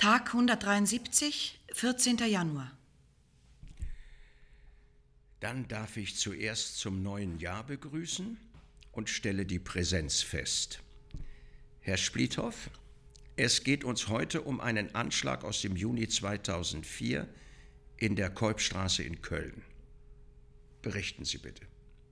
Tag 173, 14. Januar. Dann darf ich zuerst zum neuen Jahr begrüßen und stelle die Präsenz fest. Herr Splithoff, es geht uns heute um einen Anschlag aus dem Juni 2004 in der Keupstraße in Köln. Berichten Sie bitte.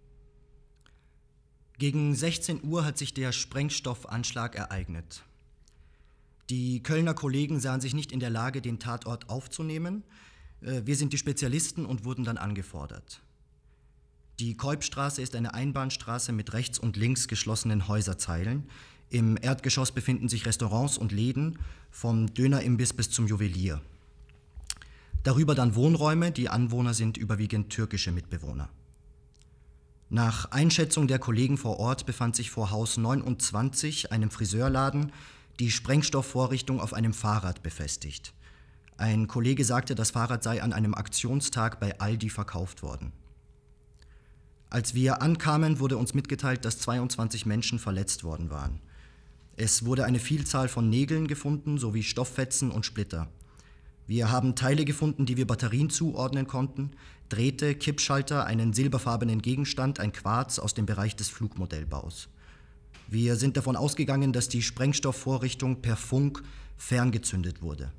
Gegen 16 Uhr hat sich der Sprengstoffanschlag ereignet. Die Kölner Kollegen sahen sich nicht in der Lage, den Tatort aufzunehmen. Wir sind die Spezialisten und wurden dann angefordert. Die Keupstraße ist eine Einbahnstraße mit rechts und links geschlossenen Häuserzeilen. Im Erdgeschoss befinden sich Restaurants und Läden, vom Dönerimbiss bis zum Juwelier. Darüber dann Wohnräume, die Anwohner sind überwiegend türkische Mitbewohner. Nach Einschätzung der Kollegen vor Ort befand sich vor Haus 29, einem Friseurladen, die Sprengstoffvorrichtung auf einem Fahrrad befestigt. Ein Kollege sagte, das Fahrrad sei an einem Aktionstag bei Aldi verkauft worden. Als wir ankamen, wurde uns mitgeteilt, dass 22 Menschen verletzt worden waren. Es wurde eine Vielzahl von Nägeln gefunden, sowie Stofffetzen und Splitter. Wir haben Teile gefunden, die wir Batterien zuordnen konnten, Drähte, Kippschalter, einen silberfarbenen Gegenstand, ein Quarz aus dem Bereich des Flugmodellbaus. Wir sind davon ausgegangen, dass die Sprengstoffvorrichtung per Funk ferngezündet wurde.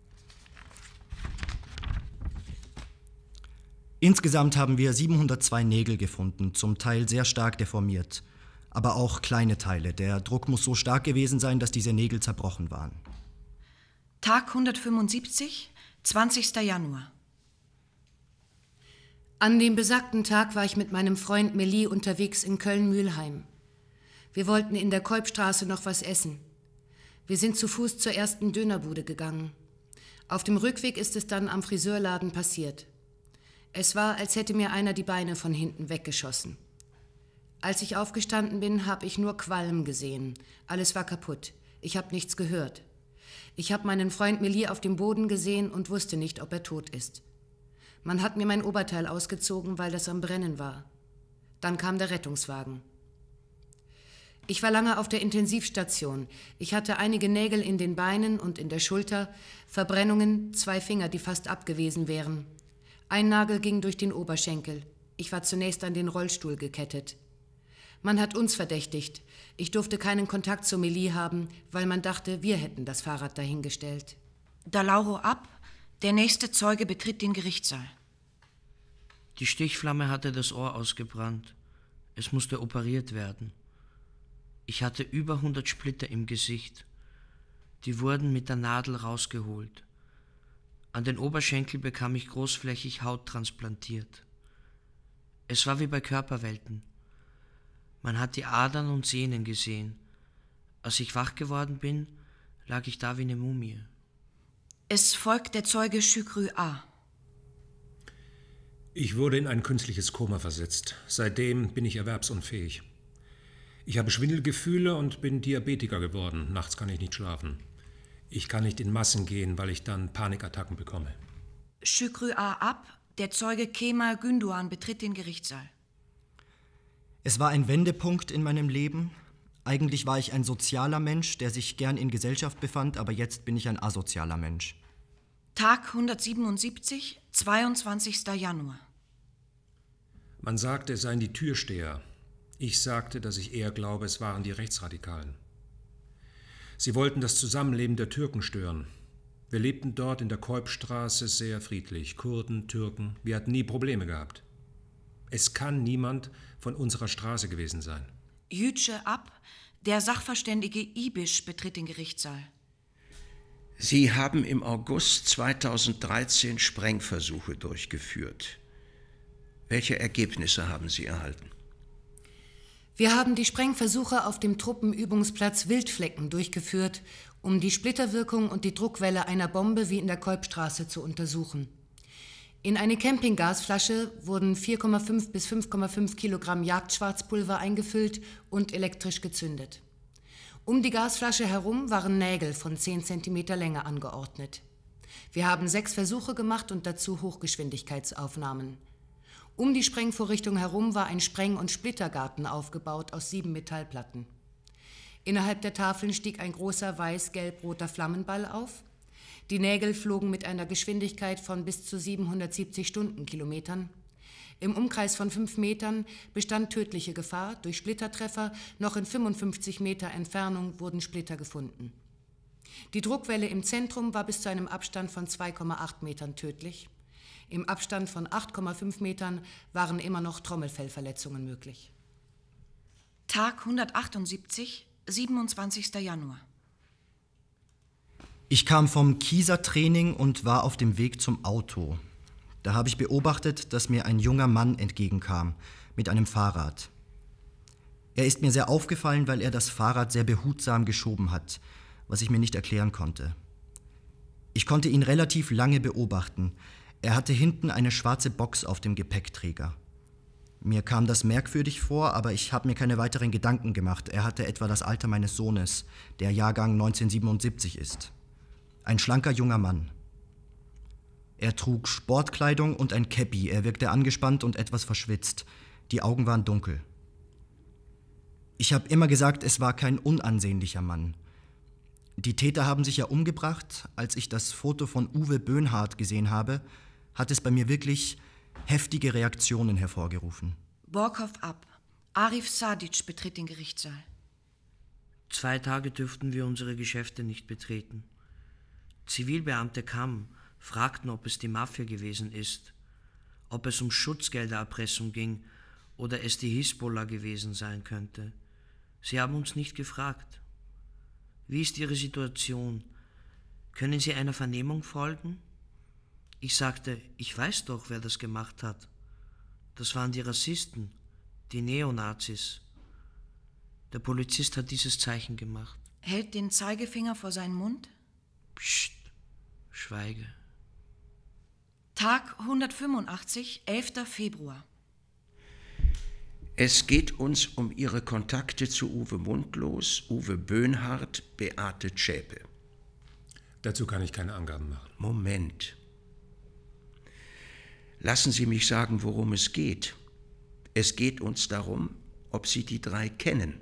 Insgesamt haben wir 702 Nägel gefunden, zum Teil sehr stark deformiert, aber auch kleine Teile. Der Druck muss so stark gewesen sein, dass diese Nägel zerbrochen waren. Tag 175, 20. Januar. An dem besagten Tag war ich mit meinem Freund Meli unterwegs in Köln-Mühlheim. Wir wollten in der Keupstraße noch was essen. Wir sind zu Fuß zur ersten Dönerbude gegangen. Auf dem Rückweg ist es dann am Friseurladen passiert. Es war, als hätte mir einer die Beine von hinten weggeschossen. Als ich aufgestanden bin, habe ich nur Qualm gesehen. Alles war kaputt. Ich habe nichts gehört. Ich habe meinen Freund Meli auf dem Boden gesehen und wusste nicht, ob er tot ist. Man hat mir mein Oberteil ausgezogen, weil das am Brennen war. Dann kam der Rettungswagen. Ich war lange auf der Intensivstation. Ich hatte einige Nägel in den Beinen und in der Schulter, Verbrennungen, 2 Finger, die fast abgewesen wären. Ein Nagel ging durch den Oberschenkel. Ich war zunächst an den Rollstuhl gekettet. Man hat uns verdächtigt. Ich durfte keinen Kontakt zu Meli haben, weil man dachte, wir hätten das Fahrrad dahingestellt. Da Lauro ab, der nächste Zeuge betritt den Gerichtssaal. Die Stichflamme hatte das Ohr ausgebrannt. Es musste operiert werden. Ich hatte über 100 Splitter im Gesicht. Die wurden mit der Nadel rausgeholt. An den Oberschenkel bekam ich großflächig Haut transplantiert. Es war wie bei Körperwelten. Man hat die Adern und Sehnen gesehen. Als ich wach geworden bin, lag ich da wie eine Mumie. Es folgt der Zeuge Şükrü A. Ich wurde in ein künstliches Koma versetzt. Seitdem bin ich erwerbsunfähig. Ich habe Schwindelgefühle und bin Diabetiker geworden. Nachts kann ich nicht schlafen. Ich kann nicht in Massen gehen, weil ich dann Panikattacken bekomme. Şükrü A. ab, der Zeuge Kemal Gündoğan betritt den Gerichtssaal. Es war ein Wendepunkt in meinem Leben. Eigentlich war ich ein sozialer Mensch, der sich gern in Gesellschaft befand, aber jetzt bin ich ein asozialer Mensch. Tag 177, 22. Januar. Man sagte, es seien die Türsteher. Ich sagte, dass ich eher glaube, es waren die Rechtsradikalen. Sie wollten das Zusammenleben der Türken stören. Wir lebten dort in der Keupstraße sehr friedlich. Kurden, Türken, wir hatten nie Probleme gehabt. Es kann niemand von unserer Straße gewesen sein. Yüce ab, der Sachverständige Ibisch betritt den Gerichtssaal. Sie haben im August 2013 Sprengversuche durchgeführt. Welche Ergebnisse haben Sie erhalten? Wir haben die Sprengversuche auf dem Truppenübungsplatz Wildflecken durchgeführt, um die Splitterwirkung und die Druckwelle einer Bombe wie in der Keupstraße zu untersuchen. In eine Campinggasflasche wurden 4,5 bis 5,5 Kilogramm Jagdschwarzpulver eingefüllt und elektrisch gezündet. Um die Gasflasche herum waren Nägel von 10 cm Länge angeordnet. Wir haben 6 Versuche gemacht und dazu Hochgeschwindigkeitsaufnahmen. Um die Sprengvorrichtung herum war ein Spreng- und Splittergarten aufgebaut aus 7 Metallplatten. Innerhalb der Tafeln stieg ein großer weiß-gelb-roter Flammenball auf. Die Nägel flogen mit einer Geschwindigkeit von bis zu 770 Stundenkilometern. Im Umkreis von 5 Metern bestand tödliche Gefahr durch Splittertreffer. Noch in 55 Meter Entfernung wurden Splitter gefunden. Die Druckwelle im Zentrum war bis zu einem Abstand von 2,8 Metern tödlich. Im Abstand von 8,5 Metern waren immer noch Trommelfellverletzungen möglich. Tag 178, 27. Januar. Ich kam vom Kieser-Training und war auf dem Weg zum Auto. Da habe ich beobachtet, dass mir ein junger Mann entgegenkam mit einem Fahrrad. Er ist mir sehr aufgefallen, weil er das Fahrrad sehr behutsam geschoben hat, was ich mir nicht erklären konnte. Ich konnte ihn relativ lange beobachten. Er hatte hinten eine schwarze Box auf dem Gepäckträger. Mir kam das merkwürdig vor, aber ich habe mir keine weiteren Gedanken gemacht. Er hatte etwa das Alter meines Sohnes, der Jahrgang 1977 ist. Ein schlanker junger Mann. Er trug Sportkleidung und ein Käppi. Er wirkte angespannt und etwas verschwitzt. Die Augen waren dunkel. Ich habe immer gesagt, es war kein unansehnlicher Mann. Die Täter haben sich ja umgebracht. Als ich das Foto von Uwe Böhnhardt gesehen habe, hat es bei mir wirklich heftige Reaktionen hervorgerufen. Borkhoff ab. Arif Sadic betritt den Gerichtssaal. 2 Tage dürften wir unsere Geschäfte nicht betreten. Zivilbeamte kamen, fragten, ob es die Mafia gewesen ist, ob es um Schutzgeldererpressung ging oder es die Hisbollah gewesen sein könnte. Sie haben uns nicht gefragt. Wie ist Ihre Situation? Können Sie einer Vernehmung folgen? Ich sagte, ich weiß doch, wer das gemacht hat. Das waren die Rassisten, die Neonazis. Der Polizist hat dieses Zeichen gemacht. Hält den Zeigefinger vor seinen Mund. Psst, schweige. Tag 185, 11. Februar. Es geht uns um Ihre Kontakte zu Uwe Mundlos, Uwe Böhnhardt, Beate Zschäpe. Dazu kann ich keine Angaben machen. Moment. Lassen Sie mich sagen, worum es geht. Es geht uns darum, ob Sie die 3 kennen.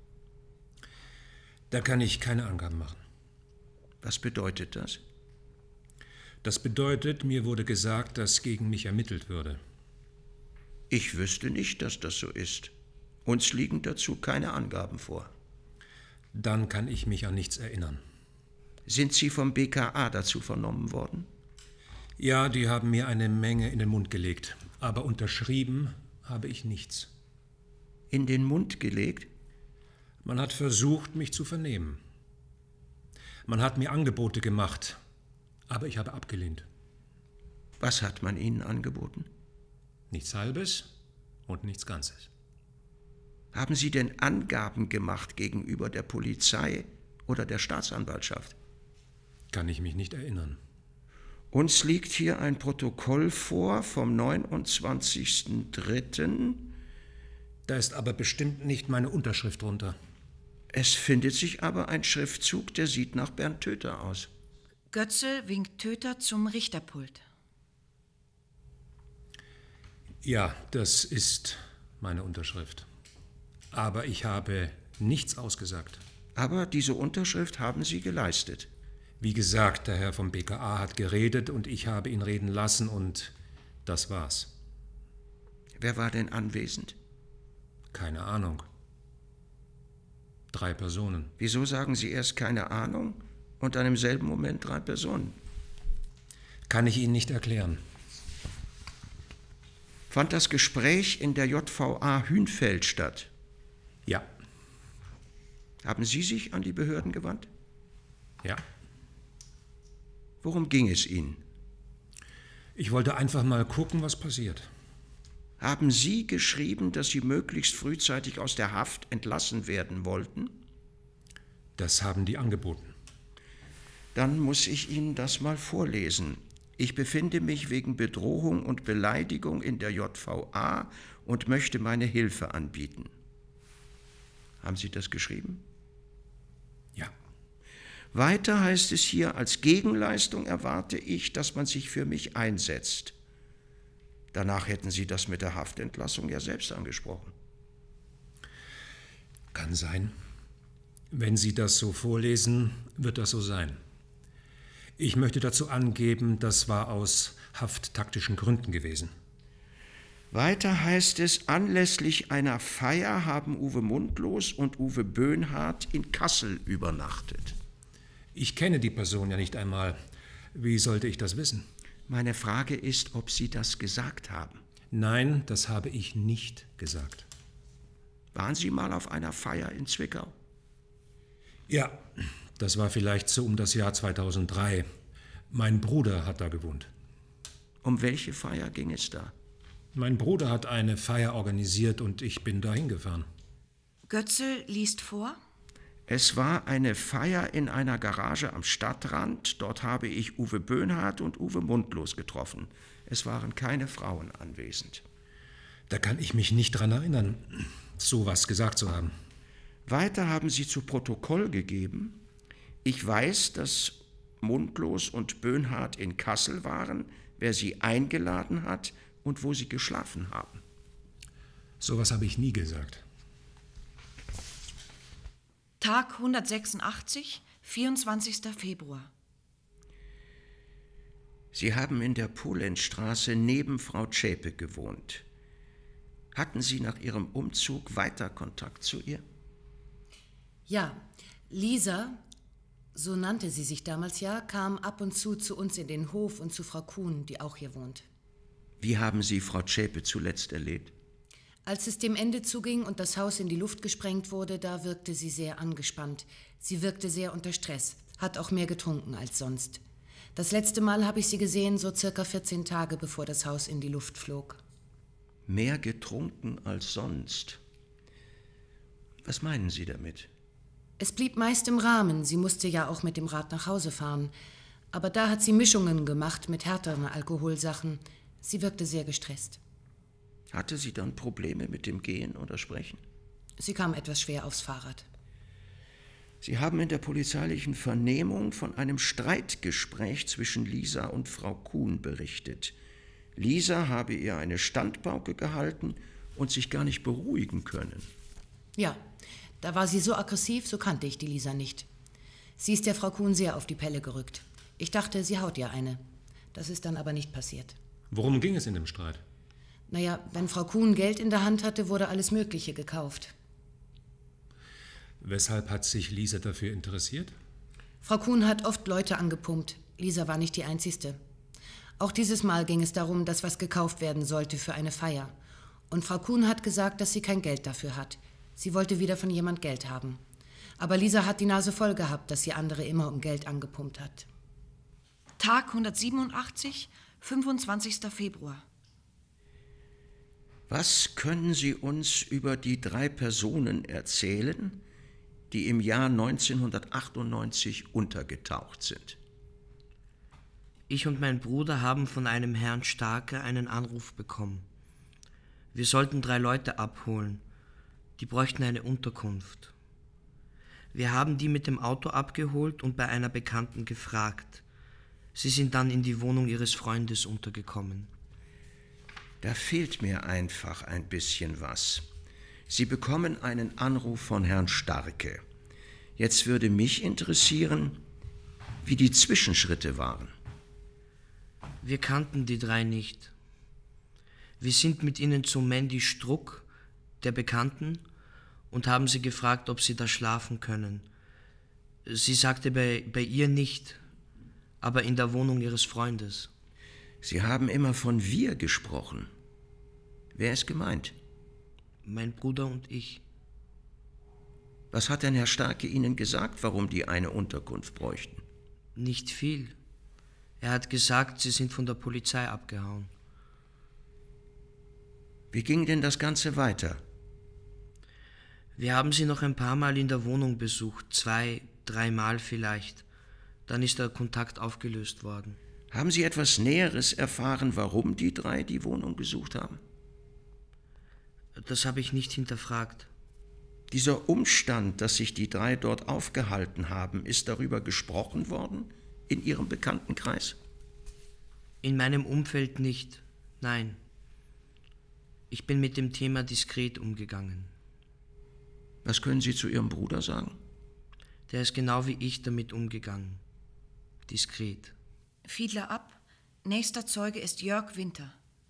Da kann ich keine Angaben machen. Was bedeutet das? Das bedeutet, mir wurde gesagt, dass gegen mich ermittelt würde. Ich wüsste nicht, dass das so ist. Uns liegen dazu keine Angaben vor. Dann kann ich mich an nichts erinnern. Sind Sie vom BKA dazu vernommen worden? Ja, die haben mir eine Menge in den Mund gelegt. Aber unterschrieben habe ich nichts. In den Mund gelegt? Man hat versucht, mich zu vernehmen. Man hat mir Angebote gemacht, aber ich habe abgelehnt. Was hat man Ihnen angeboten? Nichts Halbes und nichts Ganzes. Haben Sie denn Angaben gemacht gegenüber der Polizei oder der Staatsanwaltschaft? Kann ich mich nicht erinnern. Uns liegt hier ein Protokoll vor vom 29.03. Da ist aber bestimmt nicht meine Unterschrift drunter. Es findet sich aber ein Schriftzug, der sieht nach Bernd Töter aus. Götzel winkt Töter zum Richterpult. Ja, das ist meine Unterschrift. Aber ich habe nichts ausgesagt. Aber diese Unterschrift haben Sie geleistet. Wie gesagt, der Herr vom BKA hat geredet und ich habe ihn reden lassen und das war's. Wer war denn anwesend? Keine Ahnung. 3 Personen. Wieso sagen Sie erst keine Ahnung und dann im selben Moment 3 Personen? Kann ich Ihnen nicht erklären. Fand das Gespräch in der JVA Hünfeld statt? Ja. Haben Sie sich an die Behörden gewandt? Ja. Worum ging es Ihnen? Ich wollte einfach mal gucken, was passiert. Haben Sie geschrieben, dass Sie möglichst frühzeitig aus der Haft entlassen werden wollten? Das haben die angeboten. Dann muss ich Ihnen das mal vorlesen. Ich befinde mich wegen Bedrohung und Beleidigung in der JVA und möchte meine Hilfe anbieten. Haben Sie das geschrieben? Ja. Weiter heißt es hier, als Gegenleistung erwarte ich, dass man sich für mich einsetzt. Danach hätten Sie das mit der Haftentlassung ja selbst angesprochen. Kann sein. Wenn Sie das so vorlesen, wird das so sein. Ich möchte dazu angeben, das war aus hafttaktischen Gründen gewesen. Weiter heißt es, anlässlich einer Feier haben Uwe Mundlos und Uwe Böhnhardt in Kassel übernachtet. Ich kenne die Person ja nicht einmal. Wie sollte ich das wissen? Meine Frage ist, ob Sie das gesagt haben. Nein, das habe ich nicht gesagt. Waren Sie mal auf einer Feier in Zwickau? Ja, das war vielleicht so um das Jahr 2003. Mein Bruder hat da gewohnt. Um welche Feier ging es da? Mein Bruder hat eine Feier organisiert und ich bin dahin gefahren. Götzel liest vor. Es war eine Feier in einer Garage am Stadtrand. Dort habe ich Uwe Böhnhardt und Uwe Mundlos getroffen. Es waren keine Frauen anwesend. Da kann ich mich nicht dran erinnern, sowas gesagt zu haben. Weiter haben Sie zu Protokoll gegeben: Ich weiß, dass Mundlos und Böhnhardt in Kassel waren, wer sie eingeladen hat und wo sie geschlafen haben. Sowas habe ich nie gesagt. Tag 186, 24. Februar. Sie haben in der Polenzstraße neben Frau Zschäpe gewohnt. Hatten Sie nach Ihrem Umzug weiter Kontakt zu ihr? Ja, Lisa, so nannte sie sich damals ja, kam ab und zu uns in den Hof und zu Frau Kuhn, die auch hier wohnt. Wie haben Sie Frau Zschäpe zuletzt erlebt? Als es dem Ende zuging und das Haus in die Luft gesprengt wurde, da wirkte sie sehr angespannt. Sie wirkte sehr unter Stress, hat auch mehr getrunken als sonst. Das letzte Mal habe ich sie gesehen, so circa 14 Tage, bevor das Haus in die Luft flog. Mehr getrunken als sonst? Was meinen Sie damit? Es blieb meist im Rahmen, sie musste ja auch mit dem Rad nach Hause fahren. Aber da hat sie Mischungen gemacht mit härteren Alkoholsachen. Sie wirkte sehr gestresst. Hatte sie dann Probleme mit dem Gehen oder Sprechen? Sie kam etwas schwer aufs Fahrrad. Sie haben in der polizeilichen Vernehmung von einem Streitgespräch zwischen Lisa und Frau Kuhn berichtet. Lisa habe ihr eine Standpauke gehalten und sich gar nicht beruhigen können. Ja, da war sie so aggressiv, so kannte ich die Lisa nicht. Sie ist der Frau Kuhn sehr auf die Pelle gerückt. Ich dachte, sie haut ihr eine. Das ist dann aber nicht passiert. Worum ging es in dem Streit? Naja, wenn Frau Kuhn Geld in der Hand hatte, wurde alles Mögliche gekauft. Weshalb hat sich Lisa dafür interessiert? Frau Kuhn hat oft Leute angepumpt. Lisa war nicht die Einzige. Auch dieses Mal ging es darum, dass was gekauft werden sollte für eine Feier. Und Frau Kuhn hat gesagt, dass sie kein Geld dafür hat. Sie wollte wieder von jemand Geld haben. Aber Lisa hat die Nase voll gehabt, dass sie andere immer um Geld angepumpt hat. Tag 187, 25. Februar. Was können Sie uns über die 3 Personen erzählen, die im Jahr 1998 untergetaucht sind? Ich und mein Bruder haben von einem Herrn Starke einen Anruf bekommen. Wir sollten 3 Leute abholen. Die bräuchten eine Unterkunft. Wir haben die mit dem Auto abgeholt und bei einer Bekannten gefragt. Sie sind dann in die Wohnung ihres Freundes untergekommen. Da fehlt mir einfach ein bisschen was. Sie bekommen einen Anruf von Herrn Starke. Jetzt würde mich interessieren, wie die Zwischenschritte waren. Wir kannten die 3 nicht. Wir sind mit ihnen zu Mandy Struck, der Bekannten, und haben sie gefragt, ob sie da schlafen können. Sie sagte bei ihr nicht, aber in der Wohnung ihres Freundes. Sie haben immer von wir gesprochen. Wer ist gemeint? Mein Bruder und ich. Was hat denn Herr Starke Ihnen gesagt, warum die eine Unterkunft bräuchten? Nicht viel. Er hat gesagt, sie sind von der Polizei abgehauen. Wie ging denn das Ganze weiter? Wir haben sie noch ein paar Mal in der Wohnung besucht, 2, 3 Mal vielleicht. Dann ist der Kontakt aufgelöst worden. Haben Sie etwas Näheres erfahren, warum die 3 die Wohnung gesucht haben? Das habe ich nicht hinterfragt. Dieser Umstand, dass sich die 3 dort aufgehalten haben, ist darüber gesprochen worden in Ihrem Bekanntenkreis? In meinem Umfeld nicht, nein. Ich bin mit dem Thema diskret umgegangen. Was können Sie zu Ihrem Bruder sagen? Der ist genau wie ich damit umgegangen. Diskret. Fiedler ab. Nächster Zeuge ist Jörg Winter.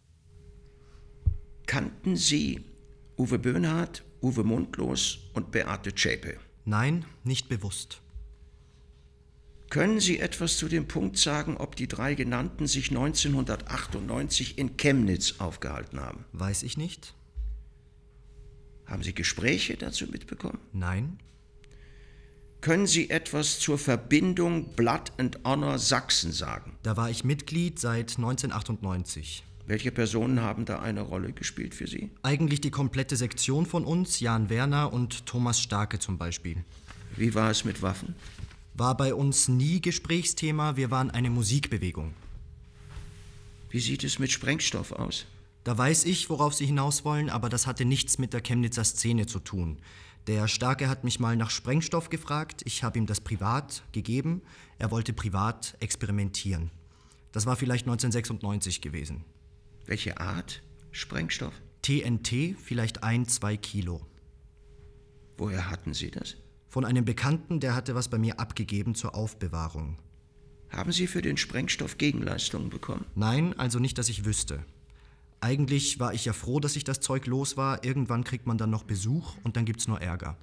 Kannten Sie Uwe Böhnhardt, Uwe Mundlos und Beate Zschäpe? Nein, nicht bewusst. Können Sie etwas zu dem Punkt sagen, ob die drei Genannten sich 1998 in Chemnitz aufgehalten haben? Weiß ich nicht. Haben Sie Gespräche dazu mitbekommen? Nein. Können Sie etwas zur Verbindung Blood and Honor Sachsen sagen? Da war ich Mitglied seit 1998. Welche Personen haben da eine Rolle gespielt für Sie? Eigentlich die komplette Sektion von uns, Jan Werner und Thomas Starke zum Beispiel. Wie war es mit Waffen? War bei uns nie Gesprächsthema, wir waren eine Musikbewegung. Wie sieht es mit Sprengstoff aus? Da weiß ich, worauf Sie hinaus wollen, aber das hatte nichts mit der Chemnitzer Szene zu tun. Der Starke hat mich mal nach Sprengstoff gefragt, ich habe ihm das privat gegeben, er wollte privat experimentieren. Das war vielleicht 1996 gewesen. Welche Art Sprengstoff? TNT, vielleicht 1-2 Kilo. Woher hatten Sie das? Von einem Bekannten, der hatte was bei mir abgegeben zur Aufbewahrung. Haben Sie für den Sprengstoff Gegenleistungen bekommen? Nein, also nicht, dass ich wüsste. Eigentlich war ich ja froh, dass ich das Zeug los war. Irgendwann kriegt man dann noch Besuch und dann gibt's nur Ärger.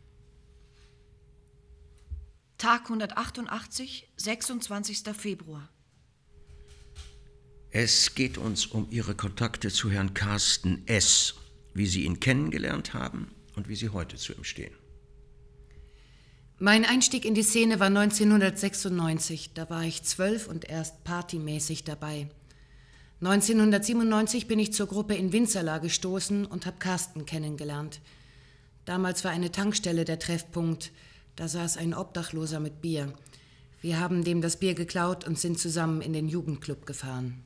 Tag 188, 26. Februar. Es geht uns um Ihre Kontakte zu Herrn Carsten S., wie Sie ihn kennengelernt haben und wie Sie heute zu ihm stehen. Mein Einstieg in die Szene war 1996. Da war ich 12 und erst partymäßig dabei. 1997 bin ich zur Gruppe in Winzerla gestoßen und habe Carsten kennengelernt. Damals war eine Tankstelle der Treffpunkt. Da saß ein Obdachloser mit Bier. Wir haben dem das Bier geklaut und sind zusammen in den Jugendclub gefahren.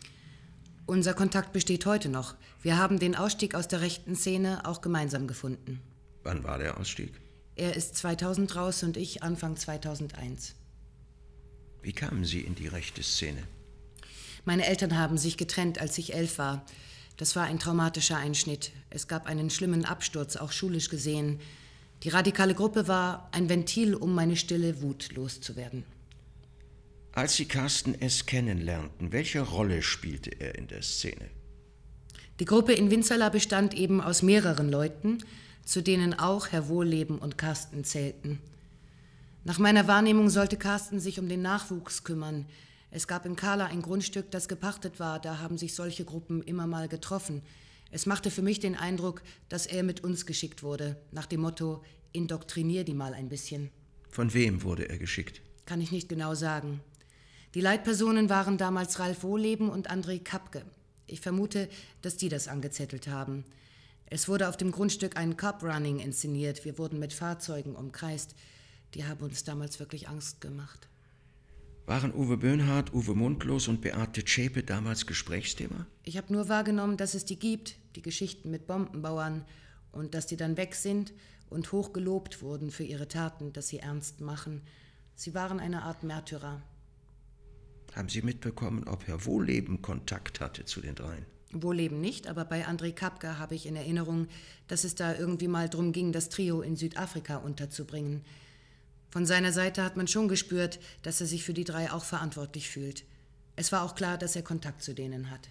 Unser Kontakt besteht heute noch. Wir haben den Ausstieg aus der rechten Szene auch gemeinsam gefunden. Wann war der Ausstieg? Er ist 2000 raus und ich Anfang 2001. Wie kamen Sie in die rechte Szene? Meine Eltern haben sich getrennt, als ich 11 war. Das war ein traumatischer Einschnitt. Es gab einen schlimmen Absturz, auch schulisch gesehen. Die radikale Gruppe war ein Ventil, um meine stille Wut loszuwerden. Als Sie Carsten S. kennenlernten, welche Rolle spielte er in der Szene? Die Gruppe in Winzerla bestand eben aus mehreren Leuten, zu denen auch Herr Wohlleben und Carsten zählten. Nach meiner Wahrnehmung sollte Carsten sich um den Nachwuchs kümmern. Es gab in Kahla ein Grundstück, das gepachtet war. Da haben sich solche Gruppen immer mal getroffen. Es machte für mich den Eindruck, dass er mit uns geschickt wurde, nach dem Motto, indoktrinier die mal ein bisschen. Von wem wurde er geschickt? Kann ich nicht genau sagen. Die Leitpersonen waren damals Ralf Wohlleben und André Kapke. Ich vermute, dass die das angezettelt haben. Es wurde auf dem Grundstück ein Cop-Running inszeniert. Wir wurden mit Fahrzeugen umkreist. Die haben uns damals wirklich Angst gemacht. Waren Uwe Böhnhardt, Uwe Mundlos und Beate Zschäpe damals Gesprächsthema? Ich habe nur wahrgenommen, dass es die gibt, die Geschichten mit Bombenbauern, und dass die dann weg sind und hochgelobt wurden für ihre Taten, dass sie ernst machen. Sie waren eine Art Märtyrer. Haben Sie mitbekommen, ob Herr Wohlleben Kontakt hatte zu den dreien? Wohlleben nicht, aber bei André Kapke habe ich in Erinnerung, dass es da irgendwie mal drum ging, das Trio in Südafrika unterzubringen. Von seiner Seite hat man schon gespürt, dass er sich für die drei auch verantwortlich fühlt. Es war auch klar, dass er Kontakt zu denen hat.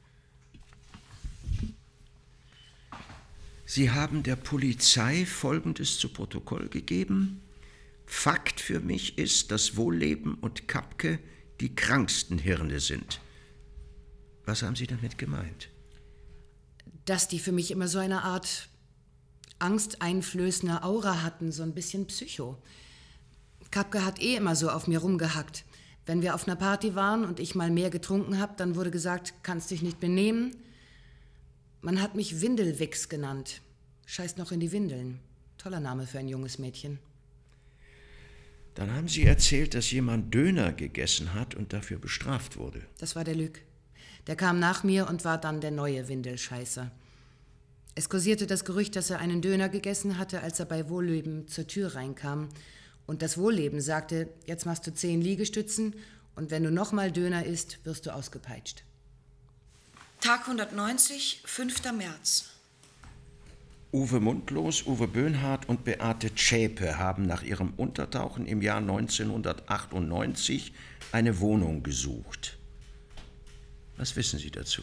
Sie haben der Polizei Folgendes zu Protokoll gegeben. Fakt für mich ist, dass Wohlleben und Kapke die kranksten Hirne sind. Was haben Sie damit gemeint? Dass die für mich immer so eine Art angsteinflößende Aura hatten, so ein bisschen Psycho. Kapke hat immer so auf mir rumgehackt. Wenn wir auf einer Party waren und ich mal mehr getrunken habe, dann wurde gesagt, kannst dich nicht benehmen. Man hat mich Windelwichs genannt. Scheißt noch in die Windeln. Toller Name für ein junges Mädchen. Dann haben Sie erzählt, dass jemand Döner gegessen hat und dafür bestraft wurde. Das war der Lück. Der kam nach mir und war dann der neue Windelscheißer. Es kursierte das Gerücht, dass er einen Döner gegessen hatte, als er bei Wohlleben zur Tür reinkam. Und das Wohlleben sagte, jetzt machst du 10 Liegestützen und wenn du nochmal Döner isst, wirst du ausgepeitscht. Tag 190, 5. März. Uwe Mundlos, Uwe Böhnhardt und Beate Zschäpe haben nach ihrem Untertauchen im Jahr 1998 eine Wohnung gesucht. Was wissen Sie dazu?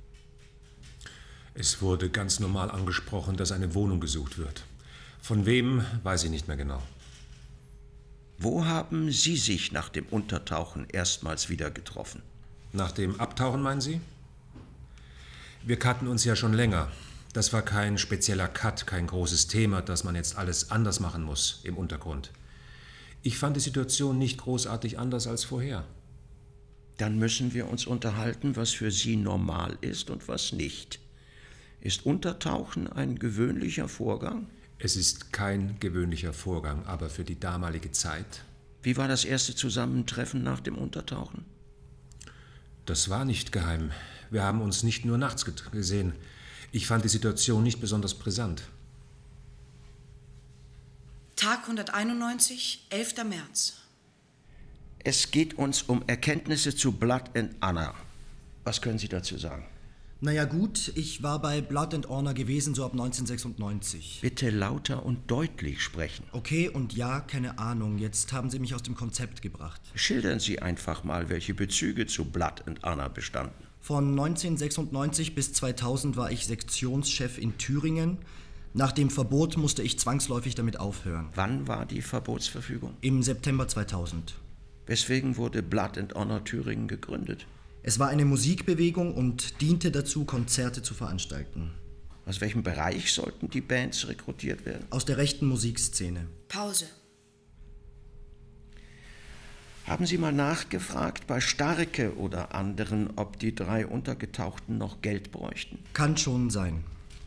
Es wurde ganz normal angesprochen, dass eine Wohnung gesucht wird. Von wem, weiß ich nicht mehr genau. Wo haben Sie sich nach dem Untertauchen erstmals wieder getroffen? Nach dem Abtauchen, meinen Sie? Wir kannten uns ja schon länger. Das war kein spezieller Cut, kein großes Thema, dass man jetzt alles anders machen muss im Untergrund. Ich fand die Situation nicht großartig anders als vorher. Dann müssen wir uns unterhalten, was für Sie normal ist und was nicht. Ist Untertauchen ein gewöhnlicher Vorgang? Es ist kein gewöhnlicher Vorgang, aber für die damalige Zeit. Wie war das erste Zusammentreffen nach dem Untertauchen? Das war nicht geheim. Wir haben uns nicht nur nachts gesehen. Ich fand die Situation nicht besonders brisant. Tag 191, 11. März. Es geht uns um Erkenntnisse zu Blood and Honor. Was können Sie dazu sagen? Naja gut, ich war bei Blood and Honor gewesen, so ab 1996. Bitte lauter und deutlich sprechen. Okay, und ja, keine Ahnung. Jetzt haben Sie mich aus dem Konzept gebracht. Schildern Sie einfach mal, welche Bezüge zu Blood and Honor bestanden. Von 1996 bis 2000 war ich Sektionschef in Thüringen. Nach dem Verbot musste ich zwangsläufig damit aufhören. Wann war die Verbotsverfügung? Im September 2000. Weswegen wurde Blood and Honor Thüringen gegründet? Es war eine Musikbewegung und diente dazu, Konzerte zu veranstalten. Aus welchem Bereich sollten die Bands rekrutiert werden? Aus der rechten Musikszene. Pause. Haben Sie mal nachgefragt bei Starke oder anderen, ob die 3 Untergetauchten noch Geld bräuchten? Kann schon sein.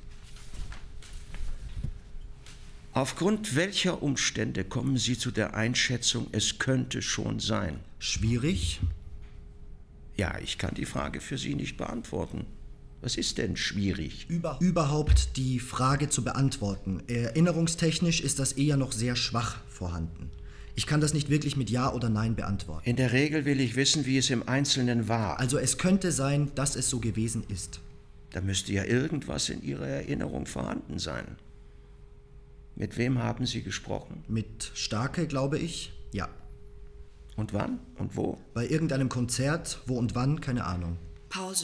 Aufgrund welcher Umstände kommen Sie zu der Einschätzung, es könnte schon sein? Schwierig? Ja, ich kann die Frage für Sie nicht beantworten. Was ist denn schwierig? Überhaupt die Frage zu beantworten. Erinnerungstechnisch ist das eher noch sehr schwach vorhanden. Ich kann das nicht wirklich mit Ja oder Nein beantworten. In der Regel will ich wissen, wie es im Einzelnen war. Also es könnte sein, dass es so gewesen ist. Da müsste ja irgendwas in Ihrer Erinnerung vorhanden sein. Mit wem haben Sie gesprochen? Mit Starke, glaube ich, ja. Und wann und wo? Bei irgendeinem Konzert, wo und wann, keine Ahnung. Pause.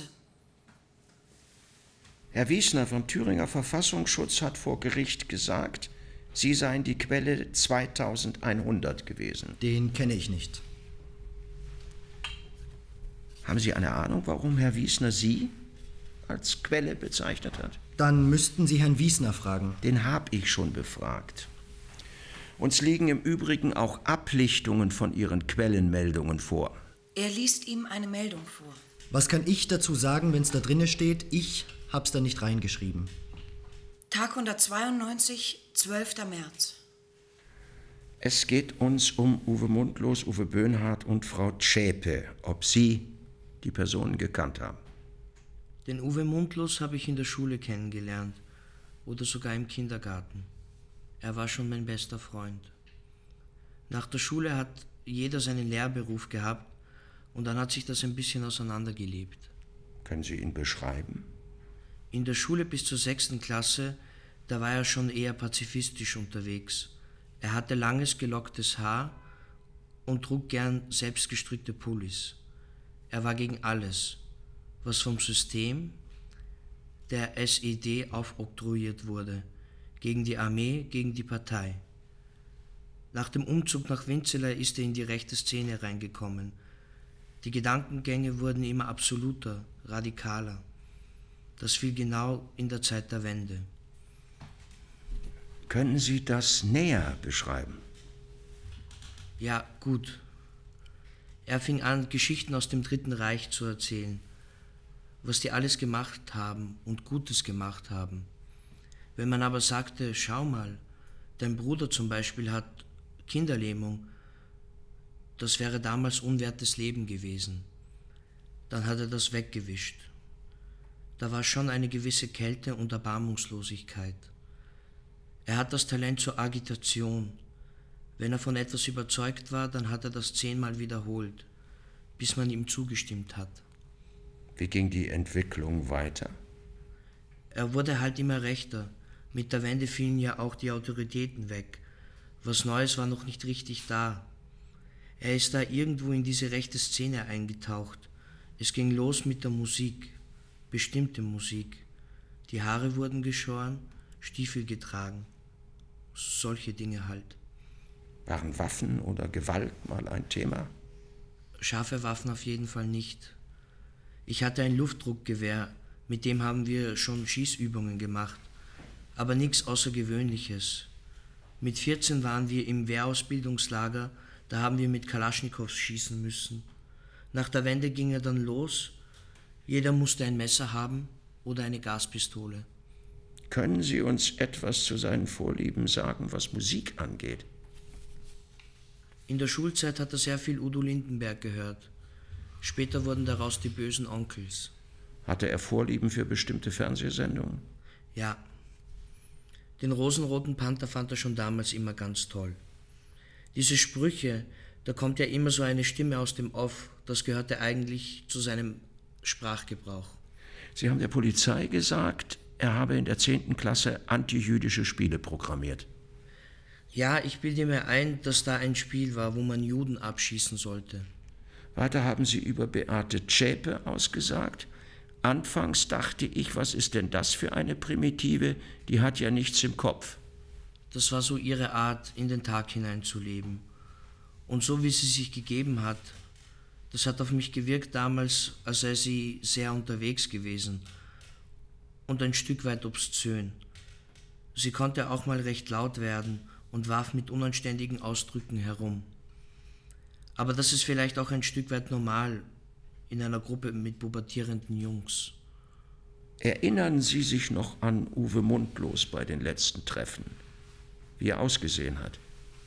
Herr Wiesner vom Thüringer Verfassungsschutz hat vor Gericht gesagt, Sie seien die Quelle 2100 gewesen. Den kenne ich nicht. Haben Sie eine Ahnung, warum Herr Wiesner Sie als Quelle bezeichnet hat? Dann müssten Sie Herrn Wiesner fragen. Den habe ich schon befragt. Uns liegen im Übrigen auch Ablichtungen von Ihren Quellenmeldungen vor. Er liest ihm eine Meldung vor. Was kann ich dazu sagen, wenn es da drinne steht? Ich hab's da nicht reingeschrieben. Tag 192, 12. März. Es geht uns um Uwe Mundlos, Uwe Böhnhardt und Frau Zschäpe, ob Sie die Personen gekannt haben. Den Uwe Mundlos habe ich in der Schule kennengelernt oder sogar im Kindergarten. Er war schon mein bester Freund. Nach der Schule hat jeder seinen Lehrberuf gehabt und dann hat sich das ein bisschen auseinandergelebt. Können Sie ihn beschreiben? In der Schule bis zur 6. Klasse, da war er schon eher pazifistisch unterwegs. Er hatte langes, gelocktes Haar und trug gern selbstgestrickte Pullis. Er war gegen alles, was vom System der SED aufoktroyiert wurde, gegen die Armee, gegen die Partei. Nach dem Umzug nach Winzela ist er in die rechte Szene reingekommen. Die Gedankengänge wurden immer absoluter, radikaler. Das fiel genau in der Zeit der Wende. Können Sie das näher beschreiben? Ja, gut. Er fing an, Geschichten aus dem Dritten Reich zu erzählen, was die alles gemacht haben und Gutes gemacht haben. Wenn man aber sagte, schau mal, dein Bruder zum Beispiel hat Kinderlähmung, das wäre damals unwertes Leben gewesen, dann hat er das weggewischt. Da war schon eine gewisse Kälte und Erbarmungslosigkeit. Er hat das Talent zur Agitation. Wenn er von etwas überzeugt war, dann hat er das 10-mal wiederholt, bis man ihm zugestimmt hat. Wie ging die Entwicklung weiter? Er wurde halt immer rechter, Mit der Wende fielen ja auch die Autoritäten weg. Was Neues war noch nicht richtig da. Er ist da irgendwo in diese rechte Szene eingetaucht. Es ging los mit der Musik, bestimmte Musik. Die Haare wurden geschoren, Stiefel getragen. Solche Dinge halt. Waren Waffen oder Gewalt mal ein Thema? Scharfe Waffen auf jeden Fall nicht. Ich hatte ein Luftdruckgewehr, mit dem haben wir schon Schießübungen gemacht. Aber nichts Außergewöhnliches. Mit 14 waren wir im Wehrausbildungslager, da haben wir mit Kalaschnikows schießen müssen. Nach der Wende ging er dann los. Jeder musste ein Messer haben oder eine Gaspistole. Können Sie uns etwas zu seinen Vorlieben sagen, was Musik angeht? In der Schulzeit hat er sehr viel Udo Lindenberg gehört. Später wurden daraus die bösen Onkels. Hatte er Vorlieben für bestimmte Fernsehsendungen? Ja. Den rosenroten Panther fand er schon damals immer ganz toll. Diese Sprüche, da kommt ja immer so eine Stimme aus dem Off, das gehörte eigentlich zu seinem Sprachgebrauch. Sie haben der Polizei gesagt, er habe in der 10. Klasse antijüdische Spiele programmiert. Ja, ich bilde mir ein, dass da ein Spiel war, wo man Juden abschießen sollte. Weiter haben Sie über Beate Zschäpe ausgesagt. Anfangs dachte ich, was ist denn das für eine Primitive? Die hat ja nichts im Kopf. Das war so ihre Art, in den Tag hineinzuleben. Und so wie sie sich gegeben hat, das hat auf mich gewirkt damals, als sei sie sehr unterwegs gewesen und ein Stück weit obszön. Sie konnte auch mal recht laut werden und warf mit unanständigen Ausdrücken herum. Aber das ist vielleicht auch ein Stück weit normal in einer Gruppe mit pubertierenden Jungs. Erinnern Sie sich noch an Uwe Mundlos bei den letzten Treffen, wie er ausgesehen hat?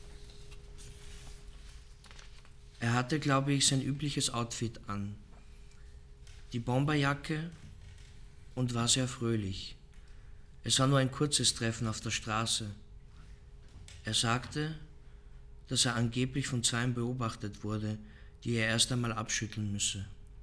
Er hatte, glaube ich, sein übliches Outfit an. Die Bomberjacke und war sehr fröhlich. Es war nur ein kurzes Treffen auf der Straße. Er sagte, dass er angeblich von 2 beobachtet wurde, die er erst einmal abschütteln müsse.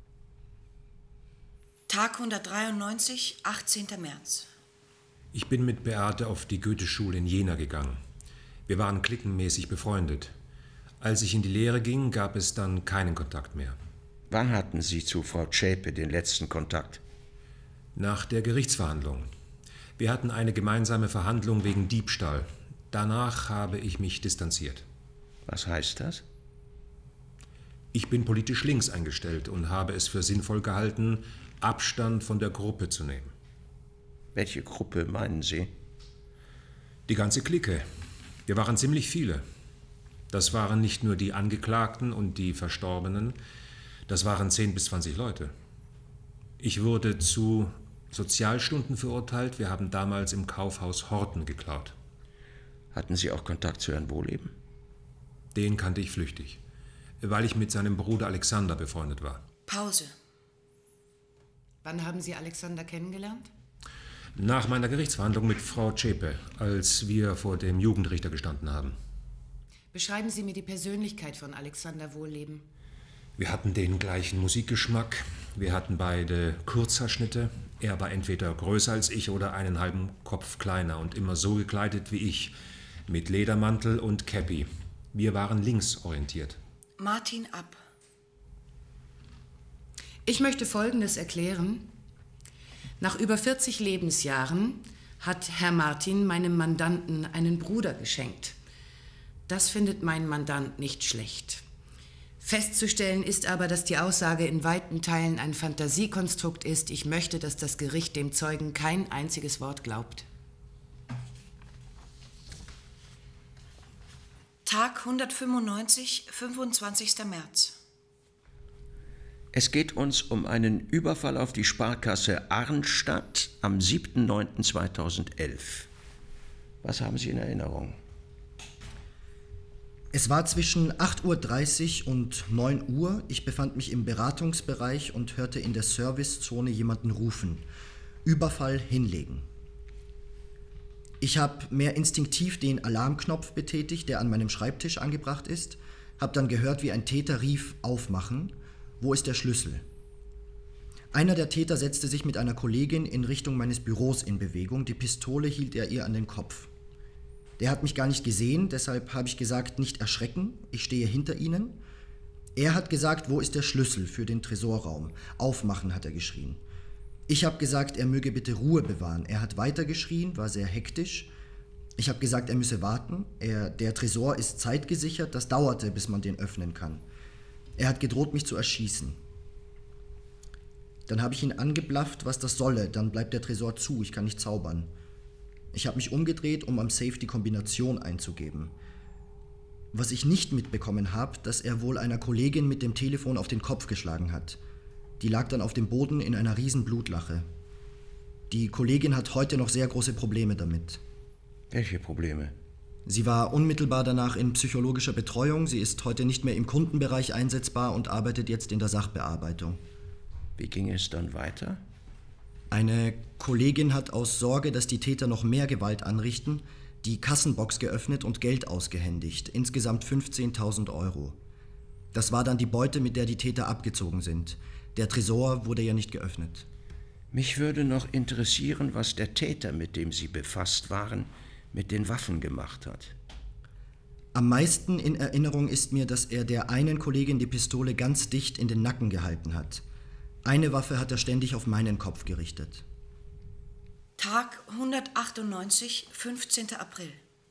Tag 193, 18. März. Ich bin mit Beate auf die Goetheschule in Jena gegangen. Wir waren cliquenmäßig befreundet. Als ich in die Lehre ging, gab es dann keinen Kontakt mehr. Wann hatten Sie zu Frau Zschäpe den letzten Kontakt? Nach der Gerichtsverhandlung. Wir hatten eine gemeinsame Verhandlung wegen Diebstahl. Danach habe ich mich distanziert. Was heißt das? Ich bin politisch links eingestellt und habe es für sinnvoll gehalten, Abstand von der Gruppe zu nehmen. Welche Gruppe meinen Sie? Die ganze Clique. Wir waren ziemlich viele. Das waren nicht nur die Angeklagten und die Verstorbenen, das waren 10 bis 20 Leute. Ich wurde zu Sozialstunden verurteilt. Wir haben damals im Kaufhaus Horten geklaut. Hatten Sie auch Kontakt zu Herrn Wohleben? Den kannte ich flüchtig, weil ich mit seinem Bruder Alexander befreundet war. Pause. Wann haben Sie Alexander kennengelernt? Nach meiner Gerichtsverhandlung mit Frau Zschäpe, als wir vor dem Jugendrichter gestanden haben. Beschreiben Sie mir die Persönlichkeit von Alexander Wohlleben. Wir hatten den gleichen Musikgeschmack. Wir hatten beide Kurzhaarschnitte. Er war entweder größer als ich oder einen halben Kopf kleiner und immer so gekleidet wie ich, mit Ledermantel und Käppi. Wir waren linksorientiert. Martin ab. Ich möchte Folgendes erklären. Nach über 40 Lebensjahren hat Herr Martin meinem Mandanten einen Bruder geschenkt. Das findet mein Mandant nicht schlecht. Festzustellen ist aber, dass die Aussage in weiten Teilen ein Fantasiekonstrukt ist. Ich möchte, dass das Gericht dem Zeugen kein einziges Wort glaubt. Tag 195, 25. März. Es geht uns um einen Überfall auf die Sparkasse Arnstadt am 7.9.2011. Was haben Sie in Erinnerung? Es war zwischen 8.30 Uhr und 9 Uhr. Ich befand mich im Beratungsbereich und hörte in der Servicezone jemanden rufen. Überfall hinlegen. Ich habe mehr instinktiv den Alarmknopf betätigt, der an meinem Schreibtisch angebracht ist, habe dann gehört, wie ein Täter rief, aufmachen. Wo ist der Schlüssel? Einer der Täter setzte sich mit einer Kollegin in Richtung meines Büros in Bewegung. Die Pistole hielt er ihr an den Kopf. Der hat mich gar nicht gesehen, deshalb habe ich gesagt, nicht erschrecken, ich stehe hinter Ihnen. Er hat gesagt, wo ist der Schlüssel für den Tresorraum? Aufmachen, hat er geschrien. Ich habe gesagt, er möge bitte Ruhe bewahren. Er hat weiter geschrien, war sehr hektisch. Ich habe gesagt, er müsse warten. Der Tresor ist zeitgesichert, das dauerte, bis man den öffnen kann. Er hat gedroht, mich zu erschießen. Dann habe ich ihn angeblafft, was das solle. Dann bleibt der Tresor zu, ich kann nicht zaubern. Ich habe mich umgedreht, um am Safe die Kombination einzugeben. Was ich nicht mitbekommen habe, dass er wohl einer Kollegin mit dem Telefon auf den Kopf geschlagen hat. Die lag dann auf dem Boden in einer riesen Blutlache. Die Kollegin hat heute noch sehr große Probleme damit. Welche Probleme? Sie war unmittelbar danach in psychologischer Betreuung. Sie ist heute nicht mehr im Kundenbereich einsetzbar und arbeitet jetzt in der Sachbearbeitung. Wie ging es dann weiter? Eine Kollegin hat aus Sorge, dass die Täter noch mehr Gewalt anrichten, die Kassenbox geöffnet und Geld ausgehändigt. Insgesamt 15.000 €. Das war dann die Beute, mit der die Täter abgezogen sind. Der Tresor wurde ja nicht geöffnet. Mich würde noch interessieren, was der Täter, mit dem Sie befasst waren, mit den Waffen gemacht hat. Am meisten in Erinnerung ist mir, dass er der einen Kollegin die Pistole ganz dicht in den Nacken gehalten hat. Eine Waffe hat er ständig auf meinen Kopf gerichtet. Tag 198, 15. April.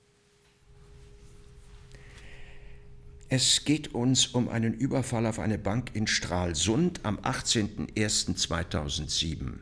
Es geht uns um einen Überfall auf eine Bank in Stralsund am 18.01.2007.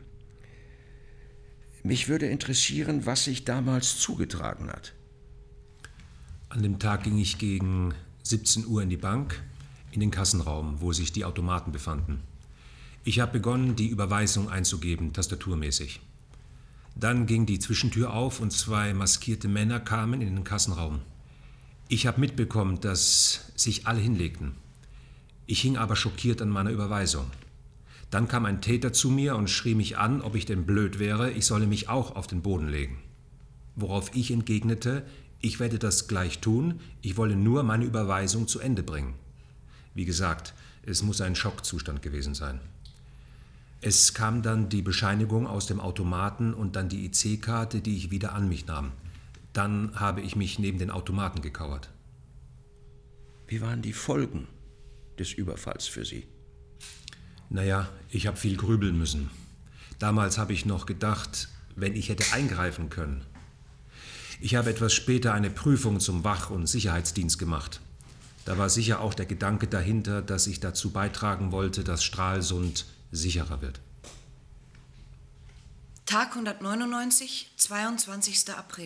Mich würde interessieren, was sich damals zugetragen hat. An dem Tag ging ich gegen 17 Uhr in die Bank, in den Kassenraum, wo sich die Automaten befanden. Ich habe begonnen, die Überweisung einzugeben, tastaturmäßig. Dann ging die Zwischentür auf und 2 maskierte Männer kamen in den Kassenraum. Ich habe mitbekommen, dass sich alle hinlegten. Ich hing aber schockiert an meiner Überweisung. Dann kam ein Täter zu mir und schrie mich an, ob ich denn blöd wäre, ich solle mich auch auf den Boden legen. Worauf ich entgegnete, ich werde das gleich tun, ich wolle nur meine Überweisung zu Ende bringen. Wie gesagt, es muss ein Schockzustand gewesen sein. Es kam dann die Bescheinigung aus dem Automaten und dann die IC-Karte, die ich wieder an mich nahm. Dann habe ich mich neben den Automaten gekauert. Wie waren die Folgen des Überfalls für Sie? Naja, ich habe viel grübeln müssen. Damals habe ich noch gedacht, wenn ich hätte eingreifen können. Ich habe etwas später eine Prüfung zum Wach- und Sicherheitsdienst gemacht. Da war sicher auch der Gedanke dahinter, dass ich dazu beitragen wollte, dass Stralsund sicherer wird. Tag 199, 22. April.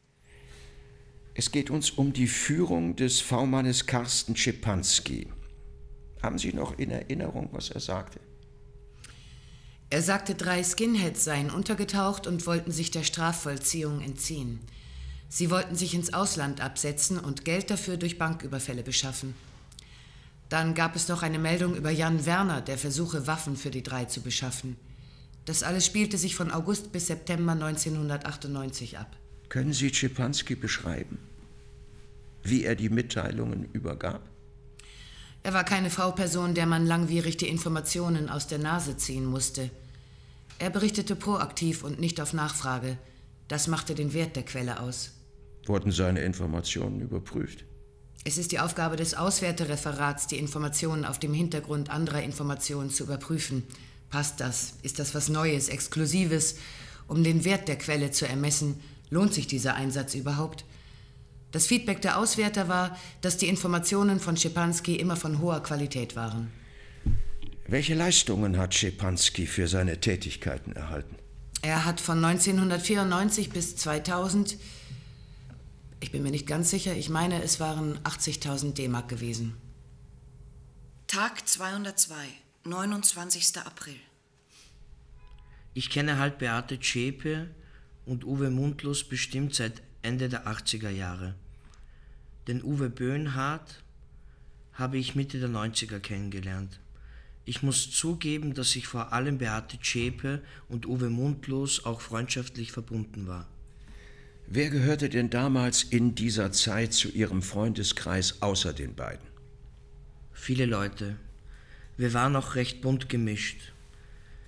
Es geht uns um die Führung des V-Mannes Carsten Szepanski. Haben Sie noch in Erinnerung, was er sagte? Er sagte, 3 Skinheads seien untergetaucht und wollten sich der Strafvollziehung entziehen. Sie wollten sich ins Ausland absetzen und Geld dafür durch Banküberfälle beschaffen. Dann gab es noch eine Meldung über Jan Werner, der versuche, Waffen für die 3 zu beschaffen. Das alles spielte sich von August bis September 1998 ab. Können Sie Szepanski beschreiben, wie er die Mitteilungen übergab? Er war keine V-Person, der man langwierig die Informationen aus der Nase ziehen musste. Er berichtete proaktiv und nicht auf Nachfrage. Das machte den Wert der Quelle aus. Wurden seine Informationen überprüft? Es ist die Aufgabe des Auswärtereferats, die Informationen auf dem Hintergrund anderer Informationen zu überprüfen. Passt das? Ist das was Neues, Exklusives? Um den Wert der Quelle zu ermessen, lohnt sich dieser Einsatz überhaupt? Das Feedback der Auswärter war, dass die Informationen von Szepanski immer von hoher Qualität waren. Welche Leistungen hat Szepanski für seine Tätigkeiten erhalten? Er hat von 1994 bis 2000, ich bin mir nicht ganz sicher, ich meine, es waren 80.000 D-Mark gewesen. Tag 202, 29. April. Ich kenne halt Beate Zschäpe und Uwe Mundlos bestimmt seit Ende der 80er Jahre. Den Uwe Böhnhardt habe ich Mitte der 90er kennengelernt. Ich muss zugeben, dass ich vor allem Beate Zschäpe und Uwe Mundlos auch freundschaftlich verbunden war. Wer gehörte denn damals in dieser Zeit zu Ihrem Freundeskreis außer den beiden? Viele Leute. Wir waren auch recht bunt gemischt.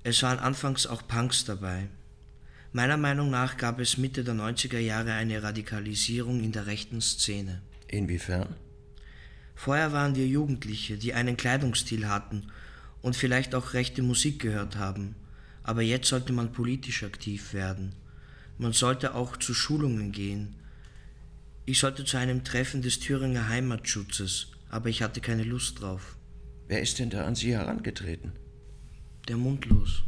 Es waren anfangs auch Punks dabei. Meiner Meinung nach gab es Mitte der 90er Jahre eine Radikalisierung in der rechten Szene. Inwiefern? Vorher waren wir Jugendliche, die einen Kleidungsstil hatten und vielleicht auch rechte Musik gehört haben. Aber jetzt sollte man politisch aktiv werden. Man sollte auch zu Schulungen gehen. Ich sollte zu einem Treffen des Thüringer Heimatschutzes, aber ich hatte keine Lust drauf. Wer ist denn da an Sie herangetreten? Der Mundlos.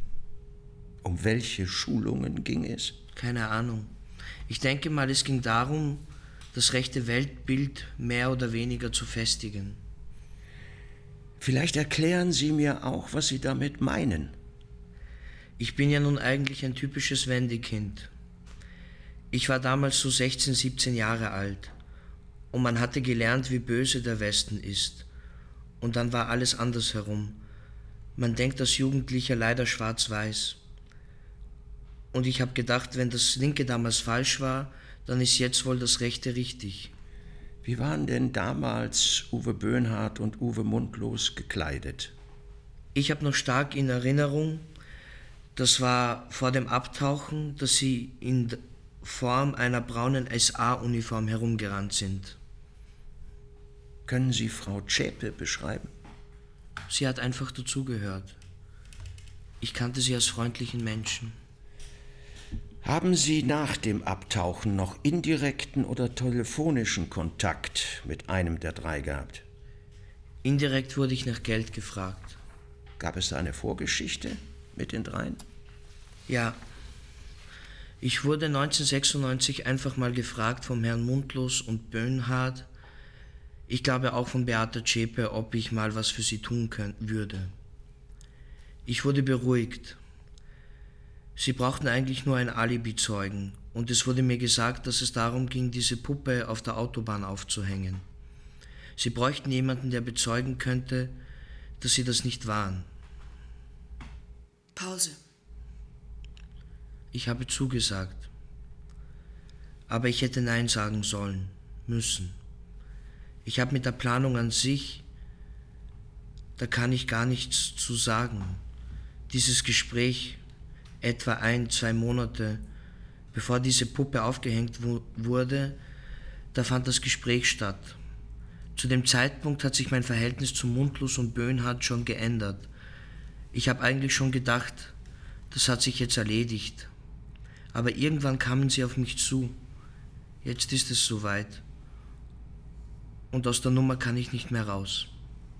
Um welche Schulungen ging es? Keine Ahnung. Ich denke mal, es ging darum, das rechte Weltbild mehr oder weniger zu festigen. Vielleicht erklären Sie mir auch, was Sie damit meinen. Ich bin ja nun eigentlich ein typisches Wendekind. Ich war damals so 16, 17 Jahre alt und man hatte gelernt, wie böse der Westen ist. Und dann war alles andersherum. Man denkt als Jugendlicher leider schwarz-weiß. Und ich habe gedacht, wenn das Linke damals falsch war, dann ist jetzt wohl das Rechte richtig. Wie waren denn damals Uwe Böhnhardt und Uwe Mundlos gekleidet? Ich habe noch stark in Erinnerung, das war vor dem Abtauchen, dass sie in Form einer braunen SA-Uniform herumgerannt sind. Können Sie Frau Zschäpe beschreiben? Sie hat einfach dazugehört. Ich kannte sie als freundlichen Menschen. Haben Sie nach dem Abtauchen noch indirekten oder telefonischen Kontakt mit einem der drei gehabt? Indirekt wurde ich nach Geld gefragt. Gab es da eine Vorgeschichte mit den dreien? Ja. Ich wurde 1996 einfach mal gefragt vom Herrn Mundlos und Böhnhardt, ich glaube auch von Beata Zschäpe, ob ich mal was für sie tun würde. Ich wurde beruhigt. Sie brauchten eigentlich nur einen Alibi-Zeugen und es wurde mir gesagt, dass es darum ging, diese Puppe auf der Autobahn aufzuhängen. Sie bräuchten jemanden, der bezeugen könnte, dass sie das nicht waren. Pause. Ich habe zugesagt. Aber ich hätte Nein sagen sollen, müssen. Ich habe mit der Planung an sich, da kann ich gar nichts zu sagen. Dieses Gespräch, etwa 1-2 Monate, bevor diese Puppe aufgehängt wurde, da fand das Gespräch statt. Zu dem Zeitpunkt hat sich mein Verhältnis zu Mundlos und Böhnhardt schon geändert. Ich habe eigentlich schon gedacht, das hat sich jetzt erledigt. Aber irgendwann kamen sie auf mich zu. Jetzt ist es soweit. Und aus der Nummer kann ich nicht mehr raus.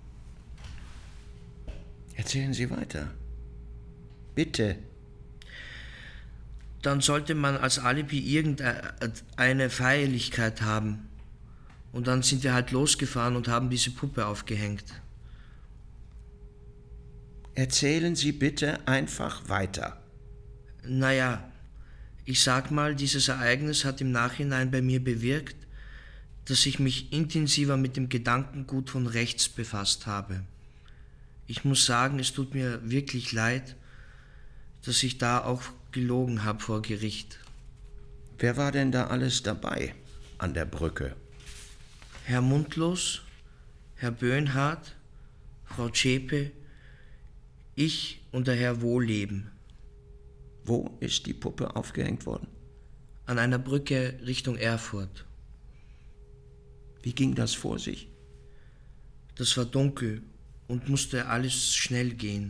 Erzählen Sie weiter. Bitte. Dann sollte man als Alibi irgendeine Feierlichkeit haben. Und dann sind wir halt losgefahren und haben diese Puppe aufgehängt. Erzählen Sie bitte einfach weiter. Naja, ich sag mal, dieses Ereignis hat im Nachhinein bei mir bewirkt, dass ich mich intensiver mit dem Gedankengut von rechts befasst habe. Ich muss sagen, es tut mir wirklich leid, dass ich da auch gelogen habe vor Gericht. Wer war denn da alles dabei an der Brücke? Herr Mundlos, Herr Böhnhardt, Frau Zschäpe, ich und der Herr Wohlleben. Wo ist die Puppe aufgehängt worden? An einer Brücke Richtung Erfurt. Wie ging das vor sich? Das war dunkel und musste alles schnell gehen.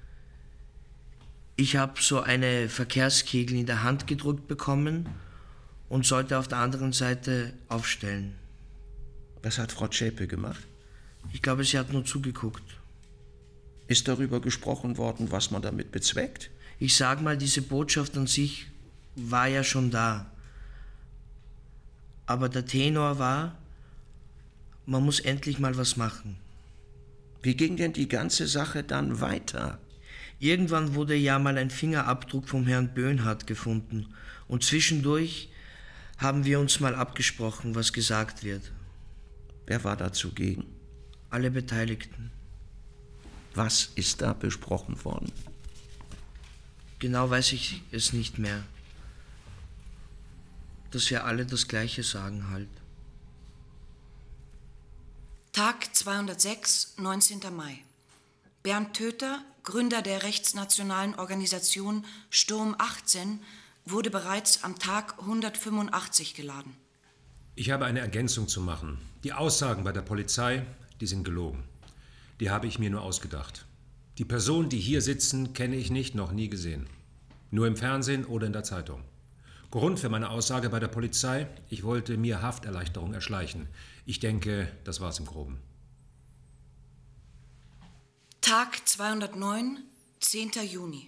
Ich habe so eine Verkehrskegel in der Hand gedrückt bekommen und sollte auf der anderen Seite aufstellen. Was hat Frau Zschäpe gemacht? Ich glaube, sie hat nur zugeguckt. Ist darüber gesprochen worden, was man damit bezweckt? Ich sag mal, diese Botschaft an sich war ja schon da. Aber der Tenor war, man muss endlich mal was machen. Wie ging denn die ganze Sache dann weiter? Irgendwann wurde ja mal ein Fingerabdruck vom Herrn Böhnhardt gefunden und zwischendurch haben wir uns mal abgesprochen, was gesagt wird. Wer war da zugegen? Alle Beteiligten. Was ist da besprochen worden? Genau weiß ich es nicht mehr. Dass wir alle das Gleiche sagen halt. Tag 206, 19. Mai. Bernd Töter, Gründer der rechtsnationalen Organisation Sturm 18, wurde bereits am Tag 185 geladen. Ich habe eine Ergänzung zu machen. Die Aussagen bei der Polizei, die sind gelogen. Die habe ich mir nur ausgedacht. Die Personen, die hier sitzen, kenne ich nicht, noch nie gesehen. Nur im Fernsehen oder in der Zeitung. Grund für meine Aussage bei der Polizei: ich wollte mir Hafterleichterung erschleichen. Ich denke, das war's im Groben. Tag 209, 10. Juni.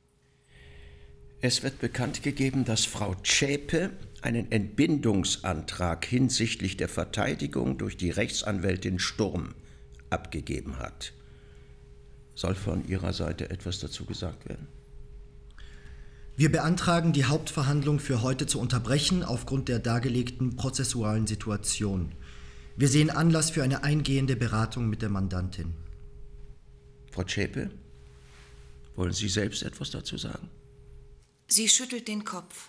Es wird bekannt gegeben, dass Frau Zschäpe einen Entbindungsantrag hinsichtlich der Verteidigung durch die Rechtsanwältin Sturm abgegeben hat. Soll von Ihrer Seite etwas dazu gesagt werden? Wir beantragen, die Hauptverhandlung für heute zu unterbrechen aufgrund der dargelegten prozessualen Situation. Wir sehen Anlass für eine eingehende Beratung mit der Mandantin. Frau Zschäpe, wollen Sie selbst etwas dazu sagen? Sie schüttelt den Kopf.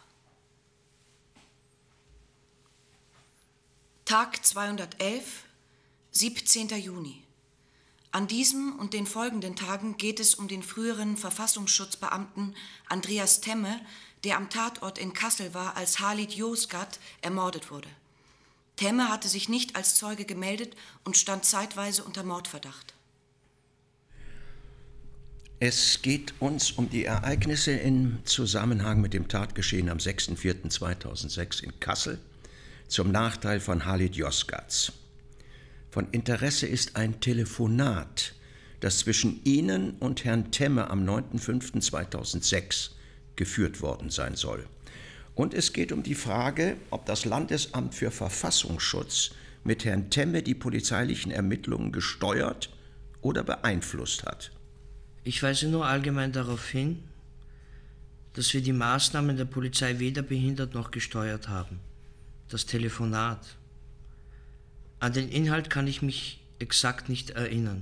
Tag 211, 17. Juni. An diesem und den folgenden Tagen geht es um den früheren Verfassungsschutzbeamten Andreas Temme, der am Tatort in Kassel war, als Halit Yozgat ermordet wurde. Temme hatte sich nicht als Zeuge gemeldet und stand zeitweise unter Mordverdacht. Es geht uns um die Ereignisse im Zusammenhang mit dem Tatgeschehen am 6.4.2006 in Kassel zum Nachteil von Halit Yozgat. Von Interesse ist ein Telefonat, das zwischen Ihnen und Herrn Temme am 9.5.2006 geführt worden sein soll. Und es geht um die Frage, ob das Landesamt für Verfassungsschutz mit Herrn Temme die polizeilichen Ermittlungen gesteuert oder beeinflusst hat. Ich weise nur allgemein darauf hin, dass wir die Maßnahmen der Polizei weder behindert noch gesteuert haben. Das Telefonat. An den Inhalt kann ich mich exakt nicht erinnern.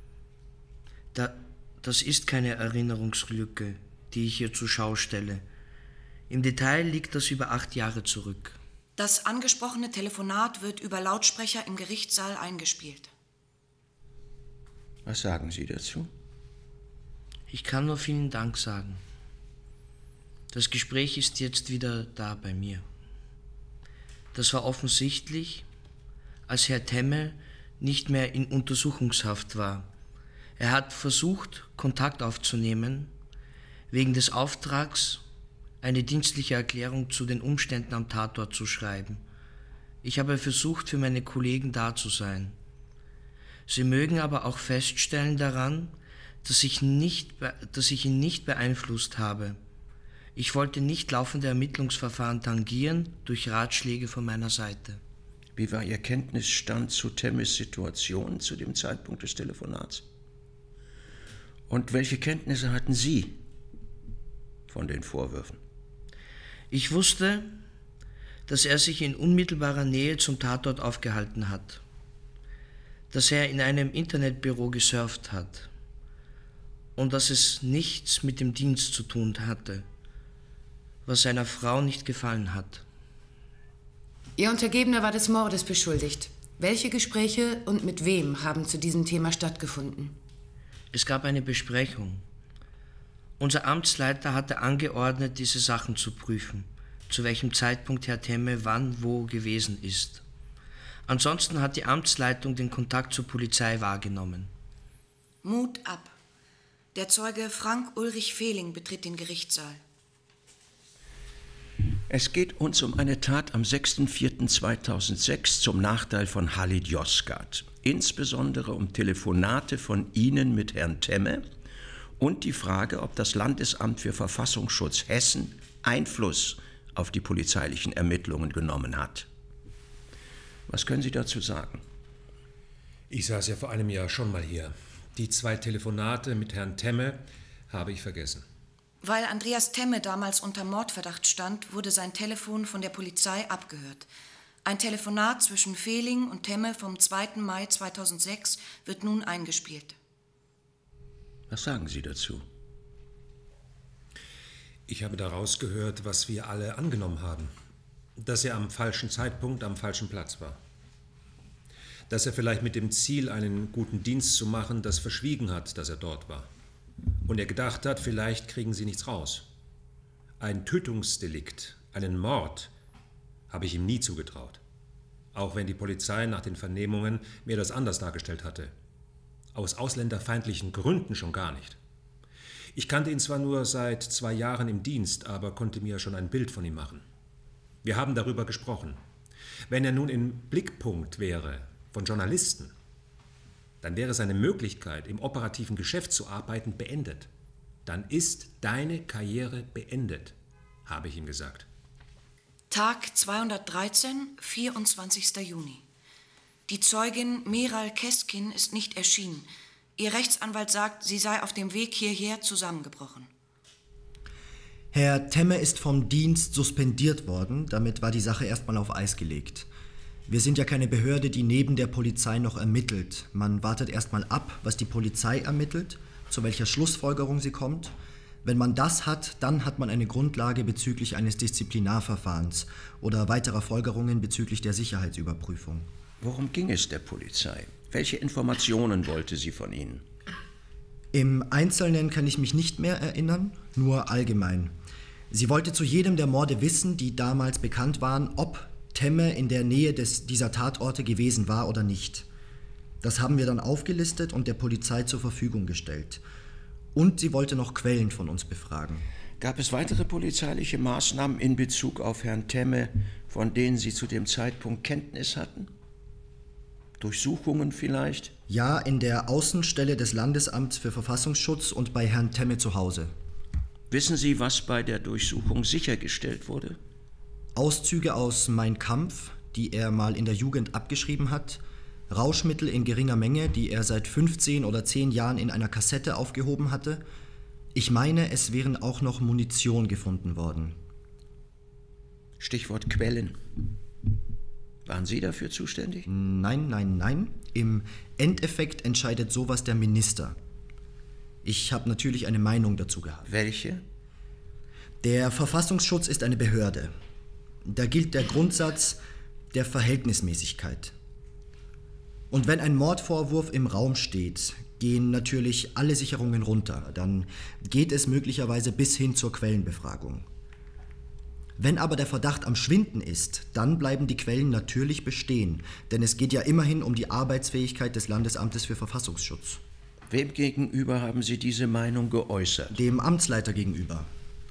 Das ist keine Erinnerungslücke, die ich hier zur Schau stelle. Im Detail liegt das über 8 Jahre zurück. Das angesprochene Telefonat wird über Lautsprecher im Gerichtssaal eingespielt. Was sagen Sie dazu? Ich kann nur vielen Dank sagen. Das Gespräch ist jetzt wieder da bei mir. Das war offensichtlich, als Herr Temme nicht mehr in Untersuchungshaft war. Er hat versucht, Kontakt aufzunehmen, wegen des Auftrags, eine dienstliche Erklärung zu den Umständen am Tatort zu schreiben. Ich habe versucht, für meine Kollegen da zu sein. Sie mögen aber auch feststellen daran, dass ich ihn nicht beeinflusst habe. Ich wollte nicht laufende Ermittlungsverfahren tangieren durch Ratschläge von meiner Seite. Wie war Ihr Kenntnisstand zu Temmes Situation zu dem Zeitpunkt des Telefonats? Und welche Kenntnisse hatten Sie von den Vorwürfen? Ich wusste, dass er sich in unmittelbarer Nähe zum Tatort aufgehalten hat, dass er in einem Internetbüro gesurft hat und dass es nichts mit dem Dienst zu tun hatte, was seiner Frau nicht gefallen hat. Ihr Untergebener war des Mordes beschuldigt. Welche Gespräche und mit wem haben zu diesem Thema stattgefunden? Es gab eine Besprechung. Unser Amtsleiter hatte angeordnet, diese Sachen zu prüfen, zu welchem Zeitpunkt Herr Temme wann wo gewesen ist. Ansonsten hat die Amtsleitung den Kontakt zur Polizei wahrgenommen. Mut ab. Der Zeuge Frank Ulrich Fehling betritt den Gerichtssaal. Es geht uns um eine Tat am 6.4.2006 zum Nachteil von Halit Yozgat. Insbesondere um Telefonate von Ihnen mit Herrn Temme und die Frage, ob das Landesamt für Verfassungsschutz Hessen Einfluss auf die polizeilichen Ermittlungen genommen hat. Was können Sie dazu sagen? Ich saß ja vor einem Jahr schon mal hier. Die 2 Telefonate mit Herrn Temme habe ich vergessen. Weil Andreas Temme damals unter Mordverdacht stand, wurde sein Telefon von der Polizei abgehört. Ein Telefonat zwischen Fehling und Temme vom 2. Mai 2006 wird nun eingespielt. Was sagen Sie dazu? Ich habe daraus gehört, was wir alle angenommen haben. Dass er am falschen Zeitpunkt am falschen Platz war. Dass er vielleicht mit dem Ziel, einen guten Dienst zu machen, das verschwiegen hat, dass er dort war. und er gedacht hat, vielleicht kriegen sie nichts raus. Ein Tötungsdelikt, einen Mord, habe ich ihm nie zugetraut. Auch wenn die Polizei nach den Vernehmungen mir das anders dargestellt hatte. Aus ausländerfeindlichen Gründen schon gar nicht. Ich kannte ihn zwar nur seit 2 Jahren im Dienst, aber konnte mir schon ein Bild von ihm machen. Wir haben darüber gesprochen. Wenn er nun im Blickpunkt wäre von Journalisten, dann wäre seine Möglichkeit, im operativen Geschäft zu arbeiten, beendet. Dann ist deine Karriere beendet, habe ich ihm gesagt. Tag 213, 24. Juni. Die Zeugin Meral Keskin ist nicht erschienen. Ihr Rechtsanwalt sagt, sie sei auf dem Weg hierher zusammengebrochen. Herr Temme ist vom Dienst suspendiert worden. Damit war die Sache erstmal auf Eis gelegt. Wir sind ja keine Behörde, die neben der Polizei noch ermittelt. Man wartet erstmal ab, was die Polizei ermittelt, zu welcher Schlussfolgerung sie kommt. Wenn man das hat, dann hat man eine Grundlage bezüglich eines Disziplinarverfahrens oder weiterer Folgerungen bezüglich der Sicherheitsüberprüfung. Worum ging es der Polizei? Welche Informationen wollte sie von Ihnen? Im Einzelnen kann ich mich nicht mehr erinnern, nur allgemein. Sie wollte zu jedem der Morde wissen, die damals bekannt waren, ob Temme in der Nähe dieser Tatorte gewesen war oder nicht. Das haben wir dann aufgelistet und der Polizei zur Verfügung gestellt. Und sie wollte noch Quellen von uns befragen. Gab es weitere polizeiliche Maßnahmen in Bezug auf Herrn Temme, von denen Sie zu dem Zeitpunkt Kenntnis hatten? Durchsuchungen vielleicht? Ja, in der Außenstelle des Landesamts für Verfassungsschutz und bei Herrn Temme zu Hause. Wissen Sie, was bei der Durchsuchung sichergestellt wurde? Auszüge aus Mein Kampf, die er mal in der Jugend abgeschrieben hat, Rauschmittel in geringer Menge, die er seit 15 oder 10 Jahren in einer Kassette aufgehoben hatte. Ich meine, es wären auch noch Munition gefunden worden. Stichwort Quellen. Waren Sie dafür zuständig? Nein. Im Endeffekt entscheidet sowas der Minister. Ich habe natürlich eine Meinung dazu gehabt. Welche? Der Verfassungsschutz ist eine Behörde. Da gilt der Grundsatz der Verhältnismäßigkeit. Und wenn ein Mordvorwurf im Raum steht, gehen natürlich alle Sicherungen runter. Dann geht es möglicherweise bis hin zur Quellenbefragung. Wenn aber der Verdacht am Schwinden ist, dann bleiben die Quellen natürlich bestehen. Denn es geht ja immerhin um die Arbeitsfähigkeit des Landesamtes für Verfassungsschutz. Wem gegenüber haben Sie diese Meinung geäußert? Dem Amtsleiter gegenüber.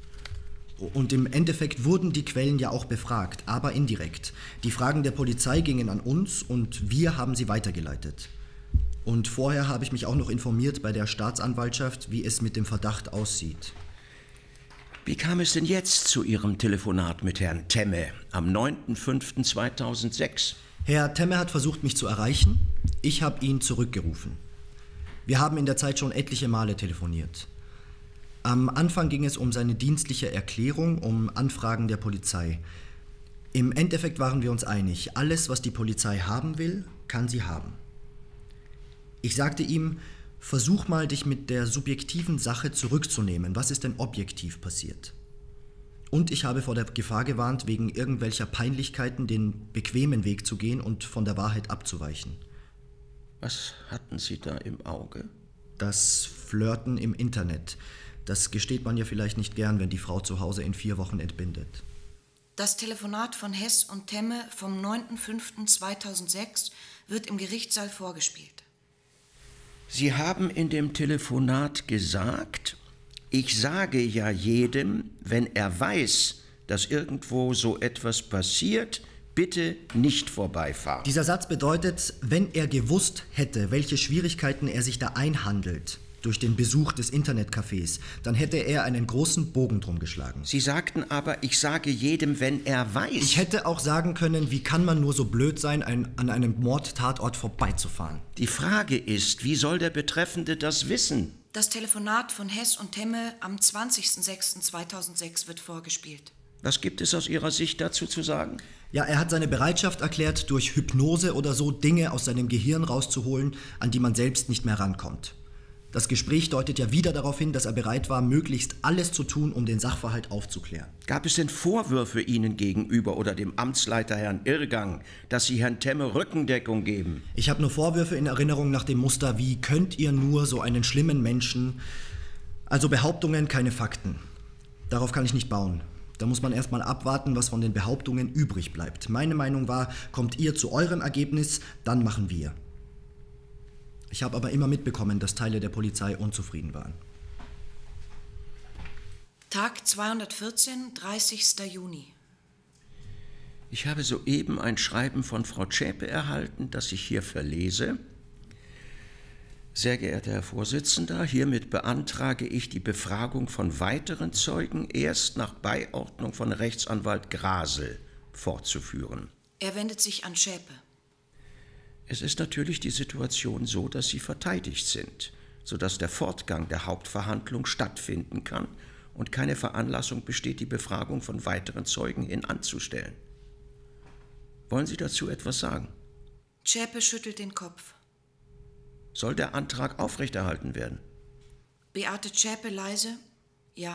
Und im Endeffekt wurden die Quellen ja auch befragt, aber indirekt. Die Fragen der Polizei gingen an uns und wir haben sie weitergeleitet. Und vorher habe ich mich auch noch informiert bei der Staatsanwaltschaft, wie es mit dem Verdacht aussieht. Wie kam es denn jetzt zu Ihrem Telefonat mit Herrn Temme am 9.05.2006? Herr Temme hat versucht, mich zu erreichen. Ich habe ihn zurückgerufen. Wir haben in der Zeit schon etliche Male telefoniert. Am Anfang ging es um seine dienstliche Erklärung, um Anfragen der Polizei. Im Endeffekt waren wir uns einig, alles, was die Polizei haben will, kann sie haben. Ich sagte ihm, versuch mal, dich mit der subjektiven Sache zurückzunehmen. Was ist denn objektiv passiert? Und ich habe vor der Gefahr gewarnt, wegen irgendwelcher Peinlichkeiten den bequemen Weg zu gehen und von der Wahrheit abzuweichen. Was hatten Sie da im Auge? Das Flirten im Internet. Das gesteht man ja vielleicht nicht gern, wenn die Frau zu Hause in 4 Wochen entbindet. Das Telefonat von Hess und Temme vom 9.05.2006 wird im Gerichtssaal vorgespielt. Sie haben in dem Telefonat gesagt, ich sage ja jedem, wenn er weiß, dass irgendwo so etwas passiert, bitte nicht vorbeifahren. Dieser Satz bedeutet, wenn er gewusst hätte, welche Schwierigkeiten er sich da einhandelt durch den Besuch des Internetcafés, dann hätte er einen großen Bogen drum geschlagen. Sie sagten aber, ich sage jedem, wenn er weiß. Ich hätte auch sagen können, wie kann man nur so blöd sein, an einem Mordtatort vorbeizufahren? Die Frage ist, wie soll der Betreffende das wissen? Das Telefonat von Hess und Temme am 20.06.2006 wird vorgespielt. Was gibt es aus Ihrer Sicht dazu zu sagen? Ja, er hat seine Bereitschaft erklärt, durch Hypnose oder so Dinge aus seinem Gehirn rauszuholen, an die man selbst nicht mehr rankommt. Das Gespräch deutet ja wieder darauf hin, dass er bereit war, möglichst alles zu tun, um den Sachverhalt aufzuklären. Gab es denn Vorwürfe Ihnen gegenüber oder dem Amtsleiter Herrn Irrgang, dass Sie Herrn Temme Rückendeckung geben? Ich habe nur Vorwürfe in Erinnerung nach dem Muster, wie könnt ihr nur so einen schlimmen Menschen Also Behauptungen, keine Fakten. Darauf kann ich nicht bauen. Da muss man erstmal abwarten, was von den Behauptungen übrig bleibt. Meine Meinung war, kommt ihr zu eurem Ergebnis, dann machen wir. Ich habe aber immer mitbekommen, dass Teile der Polizei unzufrieden waren. Tag 214, 30. Juni. Ich habe soeben ein Schreiben von Frau Zschäpe erhalten, das ich hier verlese. Sehr geehrter Herr Vorsitzender, hiermit beantrage ich die Befragung von weiteren Zeugen erst nach Beiordnung von Rechtsanwalt Grasel fortzuführen. Er wendet sich an Zschäpe. Es ist natürlich die Situation so, dass Sie verteidigt sind, sodass der Fortgang der Hauptverhandlung stattfinden kann und keine Veranlassung besteht, die Befragung von weiteren Zeugen hin anzustellen. Wollen Sie dazu etwas sagen? Zschäpe schüttelt den Kopf. Soll der Antrag aufrechterhalten werden? Beate Zschäpe leise: Ja.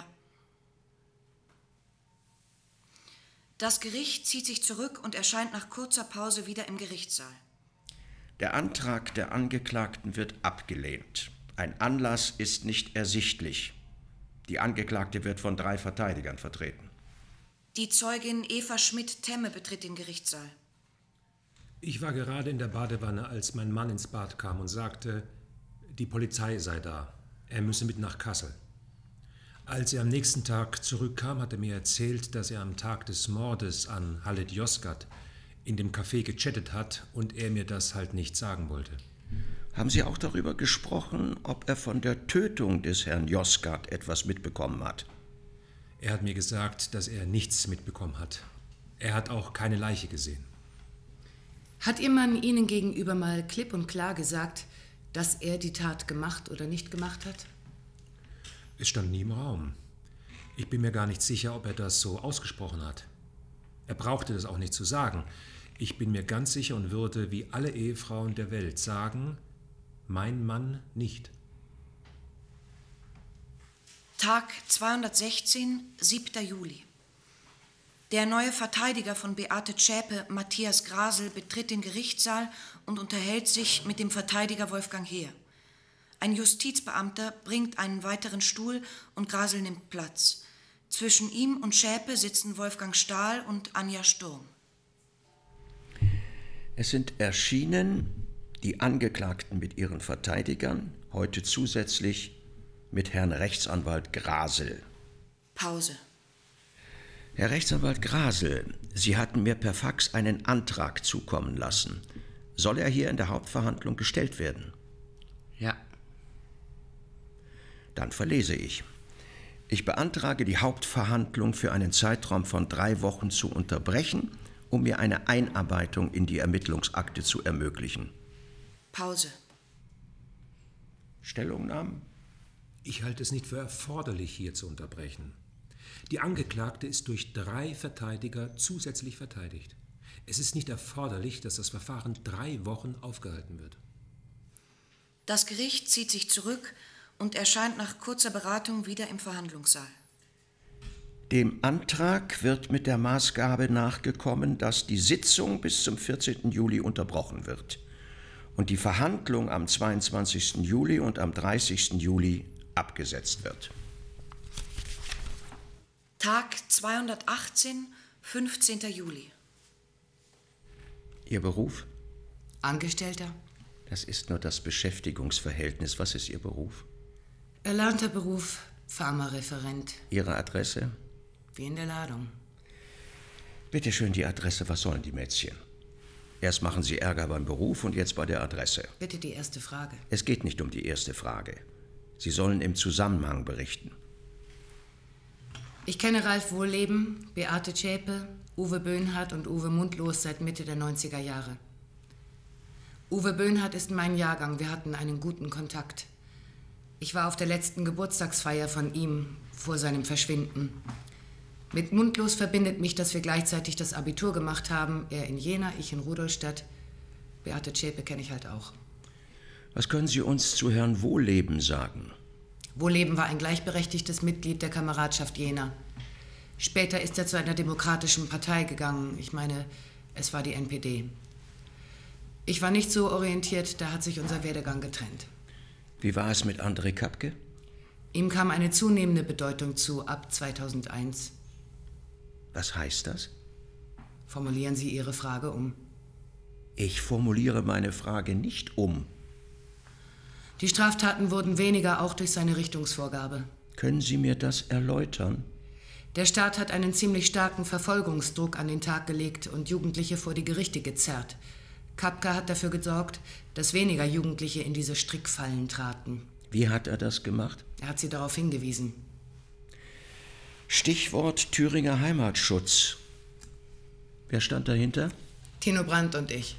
Das Gericht zieht sich zurück und erscheint nach kurzer Pause wieder im Gerichtssaal. Der Antrag der Angeklagten wird abgelehnt. Ein Anlass ist nicht ersichtlich. Die Angeklagte wird von 3 Verteidigern vertreten. Die Zeugin Eva Schmidt-Temme betritt den Gerichtssaal. Ich war gerade in der Badewanne, als mein Mann ins Bad kam und sagte, die Polizei sei da. Er müsse mit nach Kassel. Als er am nächsten Tag zurückkam, hat er mir erzählt, dass er am Tag des Mordes an Halit Yozgat in dem Café gechattet hat und er mir das halt nicht sagen wollte. Haben Sie auch darüber gesprochen, ob er von der Tötung des Herrn Yozgat etwas mitbekommen hat? Er hat mir gesagt, dass er nichts mitbekommen hat. Er hat auch keine Leiche gesehen. Hat Ihr Mann Ihnen gegenüber mal klipp und klar gesagt, dass er die Tat gemacht oder nicht gemacht hat? Es stand nie im Raum. Ich bin mir gar nicht sicher, ob er das so ausgesprochen hat. Er brauchte das auch nicht zu sagen. Ich bin mir ganz sicher und würde, wie alle Ehefrauen der Welt, sagen, mein Mann nicht. Tag 216, 7. Juli. Der neue Verteidiger von Beate Zschäpe, Matthias Grasel, betritt den Gerichtssaal und unterhält sich mit dem Verteidiger Wolfgang Heer. Ein Justizbeamter bringt einen weiteren Stuhl und Grasel nimmt Platz. Zwischen ihm und Zschäpe sitzen Wolfgang Stahl und Anja Sturm. Es sind erschienen die Angeklagten mit ihren Verteidigern, heute zusätzlich mit Herrn Rechtsanwalt Grasel. Pause. Herr Rechtsanwalt Grasel, Sie hatten mir per Fax einen Antrag zukommen lassen. Soll er hier in der Hauptverhandlung gestellt werden? Ja. Dann verlese ich. Ich beantrage, die Hauptverhandlung für einen Zeitraum von 3 Wochen zu unterbrechen, um mir eine Einarbeitung in die Ermittlungsakte zu ermöglichen. Pause. Stellungnahmen? Ich halte es nicht für erforderlich, hier zu unterbrechen. Die Angeklagte ist durch 3 Verteidiger zusätzlich verteidigt. Es ist nicht erforderlich, dass das Verfahren 3 Wochen aufgehalten wird. Das Gericht zieht sich zurück und erscheint nach kurzer Beratung wieder im Verhandlungssaal. Dem Antrag wird mit der Maßgabe nachgekommen, dass die Sitzung bis zum 14. Juli unterbrochen wird und die Verhandlung am 22. Juli und am 30. Juli abgesetzt wird. Tag 218, 15. Juli. Ihr Beruf? Angestellter. Das ist nur das Beschäftigungsverhältnis. Was ist Ihr Beruf? Erlernter Beruf, Pharmareferent. Ihre Adresse? Wie in der Ladung. Bitte schön die Adresse. Was sollen die Mädchen? Erst machen Sie Ärger beim Beruf und jetzt bei der Adresse. Bitte die erste Frage. Es geht nicht um die erste Frage. Sie sollen im Zusammenhang berichten. Ich kenne Ralf Wohlleben, Beate Zschäpe, Uwe Böhnhardt und Uwe Mundlos seit Mitte der 90er Jahre. Uwe Böhnhardt ist mein Jahrgang, wir hatten einen guten Kontakt. Ich war auf der letzten Geburtstagsfeier von ihm, vor seinem Verschwinden. Mit Mundlos verbindet mich, dass wir gleichzeitig das Abitur gemacht haben, er in Jena, ich in Rudolstadt. Beate Zschäpe kenne ich halt auch. Was können Sie uns zu Herrn Wohlleben sagen? Wohlleben war ein gleichberechtigtes Mitglied der Kameradschaft Jena. Später ist er zu einer demokratischen Partei gegangen. Ich meine, es war die NPD. Ich war nicht so orientiert, da hat sich unser Werdegang getrennt. Wie war es mit André Kapke? Ihm kam eine zunehmende Bedeutung zu ab 2001. Was heißt das? Formulieren Sie Ihre Frage um. Ich formuliere meine Frage nicht um. Die Straftaten wurden weniger, auch durch seine Richtungsvorgabe. Können Sie mir das erläutern? Der Staat hat einen ziemlich starken Verfolgungsdruck an den Tag gelegt und Jugendliche vor die Gerichte gezerrt. Kapka hat dafür gesorgt, dass weniger Jugendliche in diese Strickfallen traten. Wie hat er das gemacht? Er hat sie darauf hingewiesen. Stichwort Thüringer Heimatschutz. Wer stand dahinter? Tino Brandt und ich.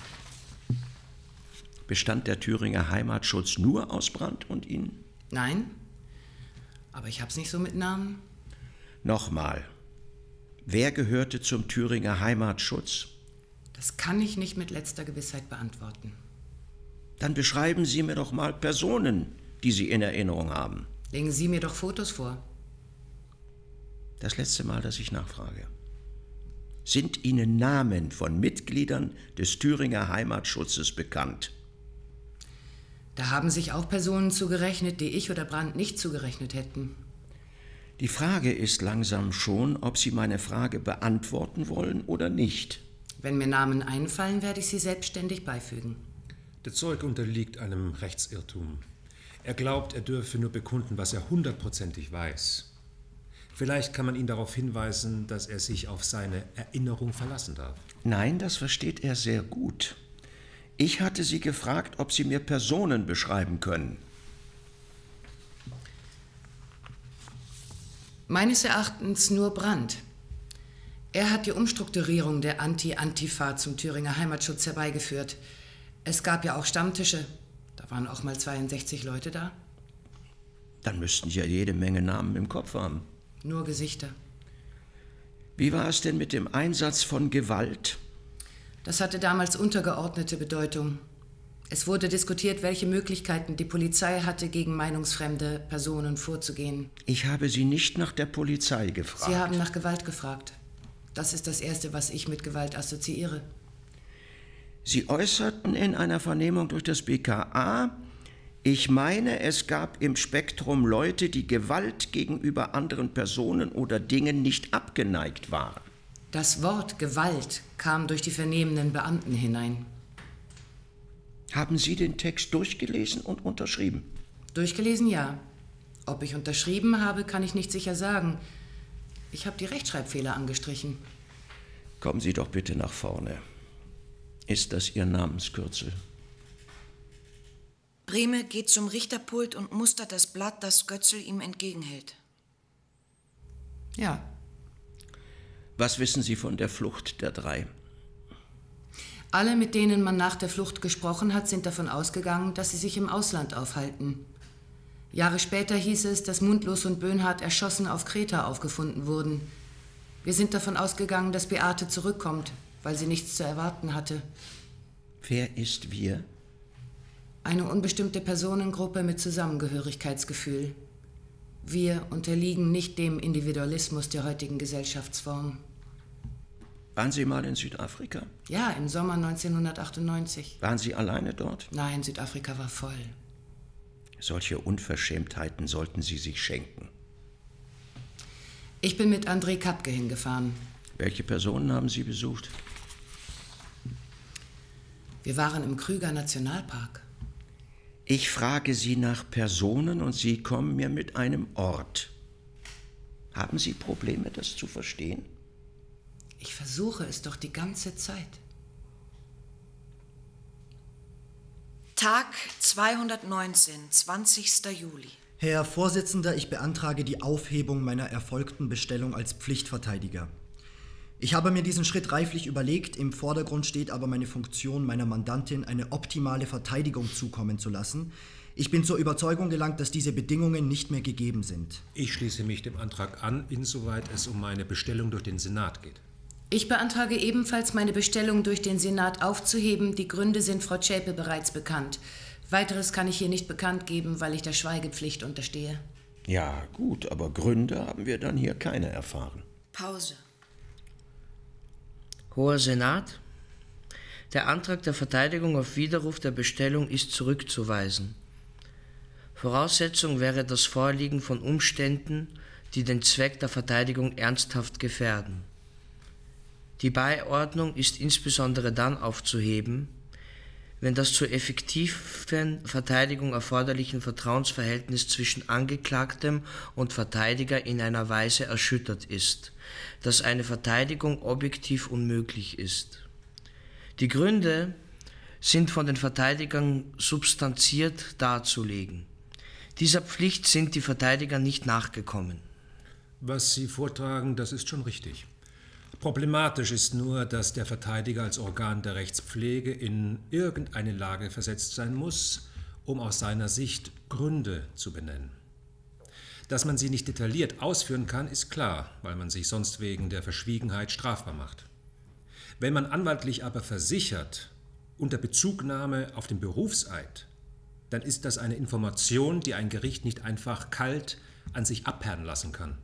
Bestand der Thüringer Heimatschutz nur aus Brandt und Ihnen? Nein, aber ich hab's nicht so mit Namen. Nochmal. Wer gehörte zum Thüringer Heimatschutz? Das kann ich nicht mit letzter Gewissheit beantworten. Dann beschreiben Sie mir doch mal Personen, die Sie in Erinnerung haben. Legen Sie mir doch Fotos vor. Das letzte Mal, dass ich nachfrage. Sind Ihnen Namen von Mitgliedern des Thüringer Heimatschutzes bekannt? Da haben sich auch Personen zugerechnet, die ich oder Brandt nicht zugerechnet hätten. Die Frage ist langsam schon, ob Sie meine Frage beantworten wollen oder nicht. Wenn mir Namen einfallen, werde ich sie selbstständig beifügen. Der Zeuge unterliegt einem Rechtsirrtum. Er glaubt, er dürfe nur bekunden, was er 100%ig weiß. Vielleicht kann man ihn darauf hinweisen, dass er sich auf seine Erinnerung verlassen darf. Nein, das versteht er sehr gut. Ich hatte Sie gefragt, ob Sie mir Personen beschreiben können. Meines Erachtens nur Brandt. Er hat die Umstrukturierung der Anti-Antifa zum Thüringer Heimatschutz herbeigeführt. Es gab ja auch Stammtische. Da waren auch mal 62 Leute da. Dann müssten Sie ja jede Menge Namen im Kopf haben. Nur Gesichter. Wie war es denn mit dem Einsatz von Gewalt? Das hatte damals untergeordnete Bedeutung. Es wurde diskutiert, welche Möglichkeiten die Polizei hatte, gegen meinungsfremde Personen vorzugehen. Ich habe Sie nicht nach der Polizei gefragt. Sie haben nach Gewalt gefragt. Das ist das Erste, was ich mit Gewalt assoziiere. Sie äußerten in einer Vernehmung durch das BKA, ich meine, es gab im Spektrum Leute, die Gewalt gegenüber anderen Personen oder Dingen nicht abgeneigt waren. Das Wort Gewalt kam durch die vernehmenden Beamten hinein. Haben Sie den Text durchgelesen und unterschrieben? Durchgelesen, ja. Ob ich unterschrieben habe, kann ich nicht sicher sagen. Ich habe die Rechtschreibfehler angestrichen. Kommen Sie doch bitte nach vorne. Ist das Ihr Namenskürzel? Brehme geht zum Richterpult und mustert das Blatt, das Götzl ihm entgegenhält. Ja. Was wissen Sie von der Flucht der drei? Alle, mit denen man nach der Flucht gesprochen hat, sind davon ausgegangen, dass sie sich im Ausland aufhalten. Jahre später hieß es, dass Mundlos und Böhnhardt erschossen auf Kreta aufgefunden wurden. Wir sind davon ausgegangen, dass Beate zurückkommt, weil sie nichts zu erwarten hatte. Wer ist wir? Eine unbestimmte Personengruppe mit Zusammengehörigkeitsgefühl. Wir unterliegen nicht dem Individualismus der heutigen Gesellschaftsform. Waren Sie mal in Südafrika? Ja, im Sommer 1998. Waren Sie alleine dort? Nein, Südafrika war voll. Solche Unverschämtheiten sollten Sie sich schenken. Ich bin mit André Kapke hingefahren. Welche Personen haben Sie besucht? Wir waren im Krüger Nationalpark. Ich frage Sie nach Personen und Sie kommen mir mit einem Ort. Haben Sie Probleme, das zu verstehen? Ich versuche es doch die ganze Zeit. Tag 219, 20. Juli. Herr Vorsitzender, ich beantrage die Aufhebung meiner erfolgten Bestellung als Pflichtverteidiger. Ich habe mir diesen Schritt reiflich überlegt, im Vordergrund steht aber meine Funktion, meiner Mandantin eine optimale Verteidigung zukommen zu lassen. Ich bin zur Überzeugung gelangt, dass diese Bedingungen nicht mehr gegeben sind. Ich schließe mich dem Antrag an, insoweit es um meine Bestellung durch den Senat geht. Ich beantrage ebenfalls, meine Bestellung durch den Senat aufzuheben. Die Gründe sind Frau Zschäpe bereits bekannt. Weiteres kann ich hier nicht bekannt geben, weil ich der Schweigepflicht unterstehe. Ja, gut, aber Gründe haben wir dann hier keine erfahren. Pause. Hoher Senat, der Antrag der Verteidigung auf Widerruf der Bestellung ist zurückzuweisen. Voraussetzung wäre das Vorliegen von Umständen, die den Zweck der Verteidigung ernsthaft gefährden. Die Beiordnung ist insbesondere dann aufzuheben, wenn das zur effektiven Verteidigung erforderlichen Vertrauensverhältnis zwischen Angeklagtem und Verteidiger in einer Weise erschüttert ist, dass eine Verteidigung objektiv unmöglich ist. Die Gründe sind von den Verteidigern substanziert darzulegen. Dieser Pflicht sind die Verteidiger nicht nachgekommen. Was Sie vortragen, das ist schon richtig. Problematisch ist nur, dass der Verteidiger als Organ der Rechtspflege in irgendeine Lage versetzt sein muss, um aus seiner Sicht Gründe zu benennen. Dass man sie nicht detailliert ausführen kann, ist klar, weil man sich sonst wegen der Verschwiegenheit strafbar macht. Wenn man anwaltlich aber versichert, unter Bezugnahme auf den Berufseid, dann ist das eine Information, die ein Gericht nicht einfach kalt an sich abperren lassen kann.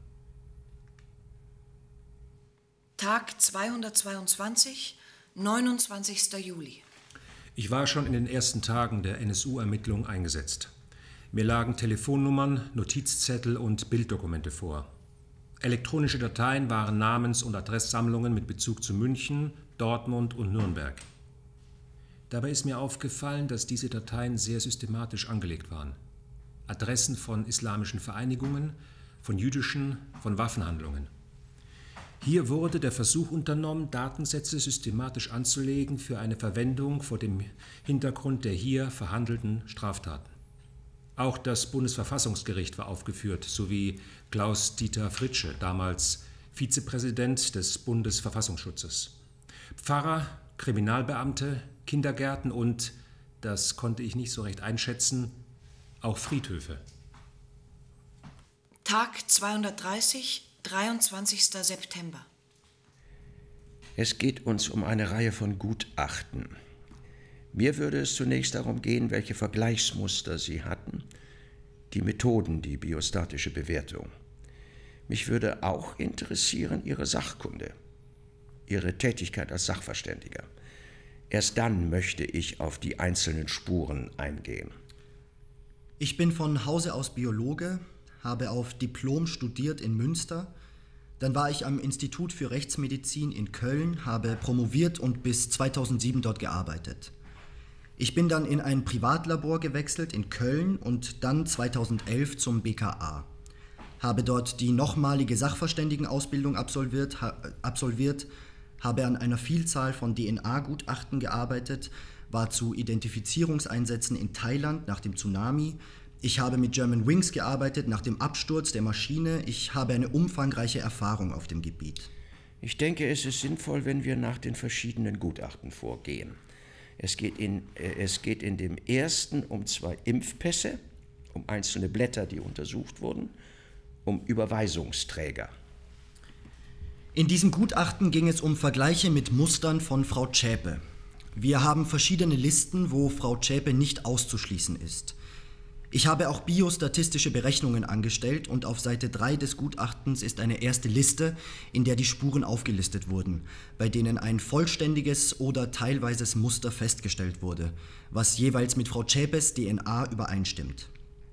Tag 222, 29. Juli. Ich war schon in den ersten Tagen der NSU-Ermittlung eingesetzt. Mir lagen Telefonnummern, Notizzettel und Bilddokumente vor. Elektronische Dateien waren Namens- und Adresssammlungen mit Bezug zu München, Dortmund und Nürnberg. Dabei ist mir aufgefallen, dass diese Dateien sehr systematisch angelegt waren. Adressen von islamischen Vereinigungen, von jüdischen, von Waffenhandlungen. Hier wurde der Versuch unternommen, Datensätze systematisch anzulegen für eine Verwendung vor dem Hintergrund der hier verhandelten Straftaten. Auch das Bundesverfassungsgericht war aufgeführt, sowie Klaus-Dieter Fritsche, damals Vizepräsident des Bundesverfassungsschutzes. Pfarrer, Kriminalbeamte, Kindergärten und, das konnte ich nicht so recht einschätzen, auch Friedhöfe. Tag 230, 23. September. Es geht uns um eine Reihe von Gutachten. Mir würde es zunächst darum gehen, welche Vergleichsmuster Sie hatten, die Methoden, die biostatische Bewertung. Mich würde auch interessieren Ihre Sachkunde, Ihre Tätigkeit als Sachverständiger. Erst dann möchte ich auf die einzelnen Spuren eingehen. Ich bin von Hause aus Biologe, habe auf Diplom studiert in Münster. Dann war ich am Institut für Rechtsmedizin in Köln, habe promoviert und bis 2007 dort gearbeitet. Ich bin dann in ein Privatlabor gewechselt in Köln und dann 2011 zum BKA. Habe dort die nochmalige Sachverständigenausbildung absolviert, habe an einer Vielzahl von DNA-Gutachten gearbeitet, war zu Identifizierungseinsätzen in Thailand nach dem Tsunami. Ich habe mit German Wings gearbeitet nach dem Absturz der Maschine. Ich habe eine umfangreiche Erfahrung auf dem Gebiet. Ich denke, es ist sinnvoll, wenn wir nach den verschiedenen Gutachten vorgehen. Es geht in dem ersten um 2 Impfpässe, um einzelne Blätter, die untersucht wurden, um Überweisungsträger. In diesem Gutachten ging es um Vergleiche mit Mustern von Frau Zschäpe. Wir haben verschiedene Listen, wo Frau Zschäpe nicht auszuschließen ist. Ich habe auch biostatistische Berechnungen angestellt und auf Seite 3 des Gutachtens ist eine erste Liste, in der die Spuren aufgelistet wurden, bei denen ein vollständiges oder teilweises Muster festgestellt wurde, was jeweils mit Frau Zschäpes DNA übereinstimmt.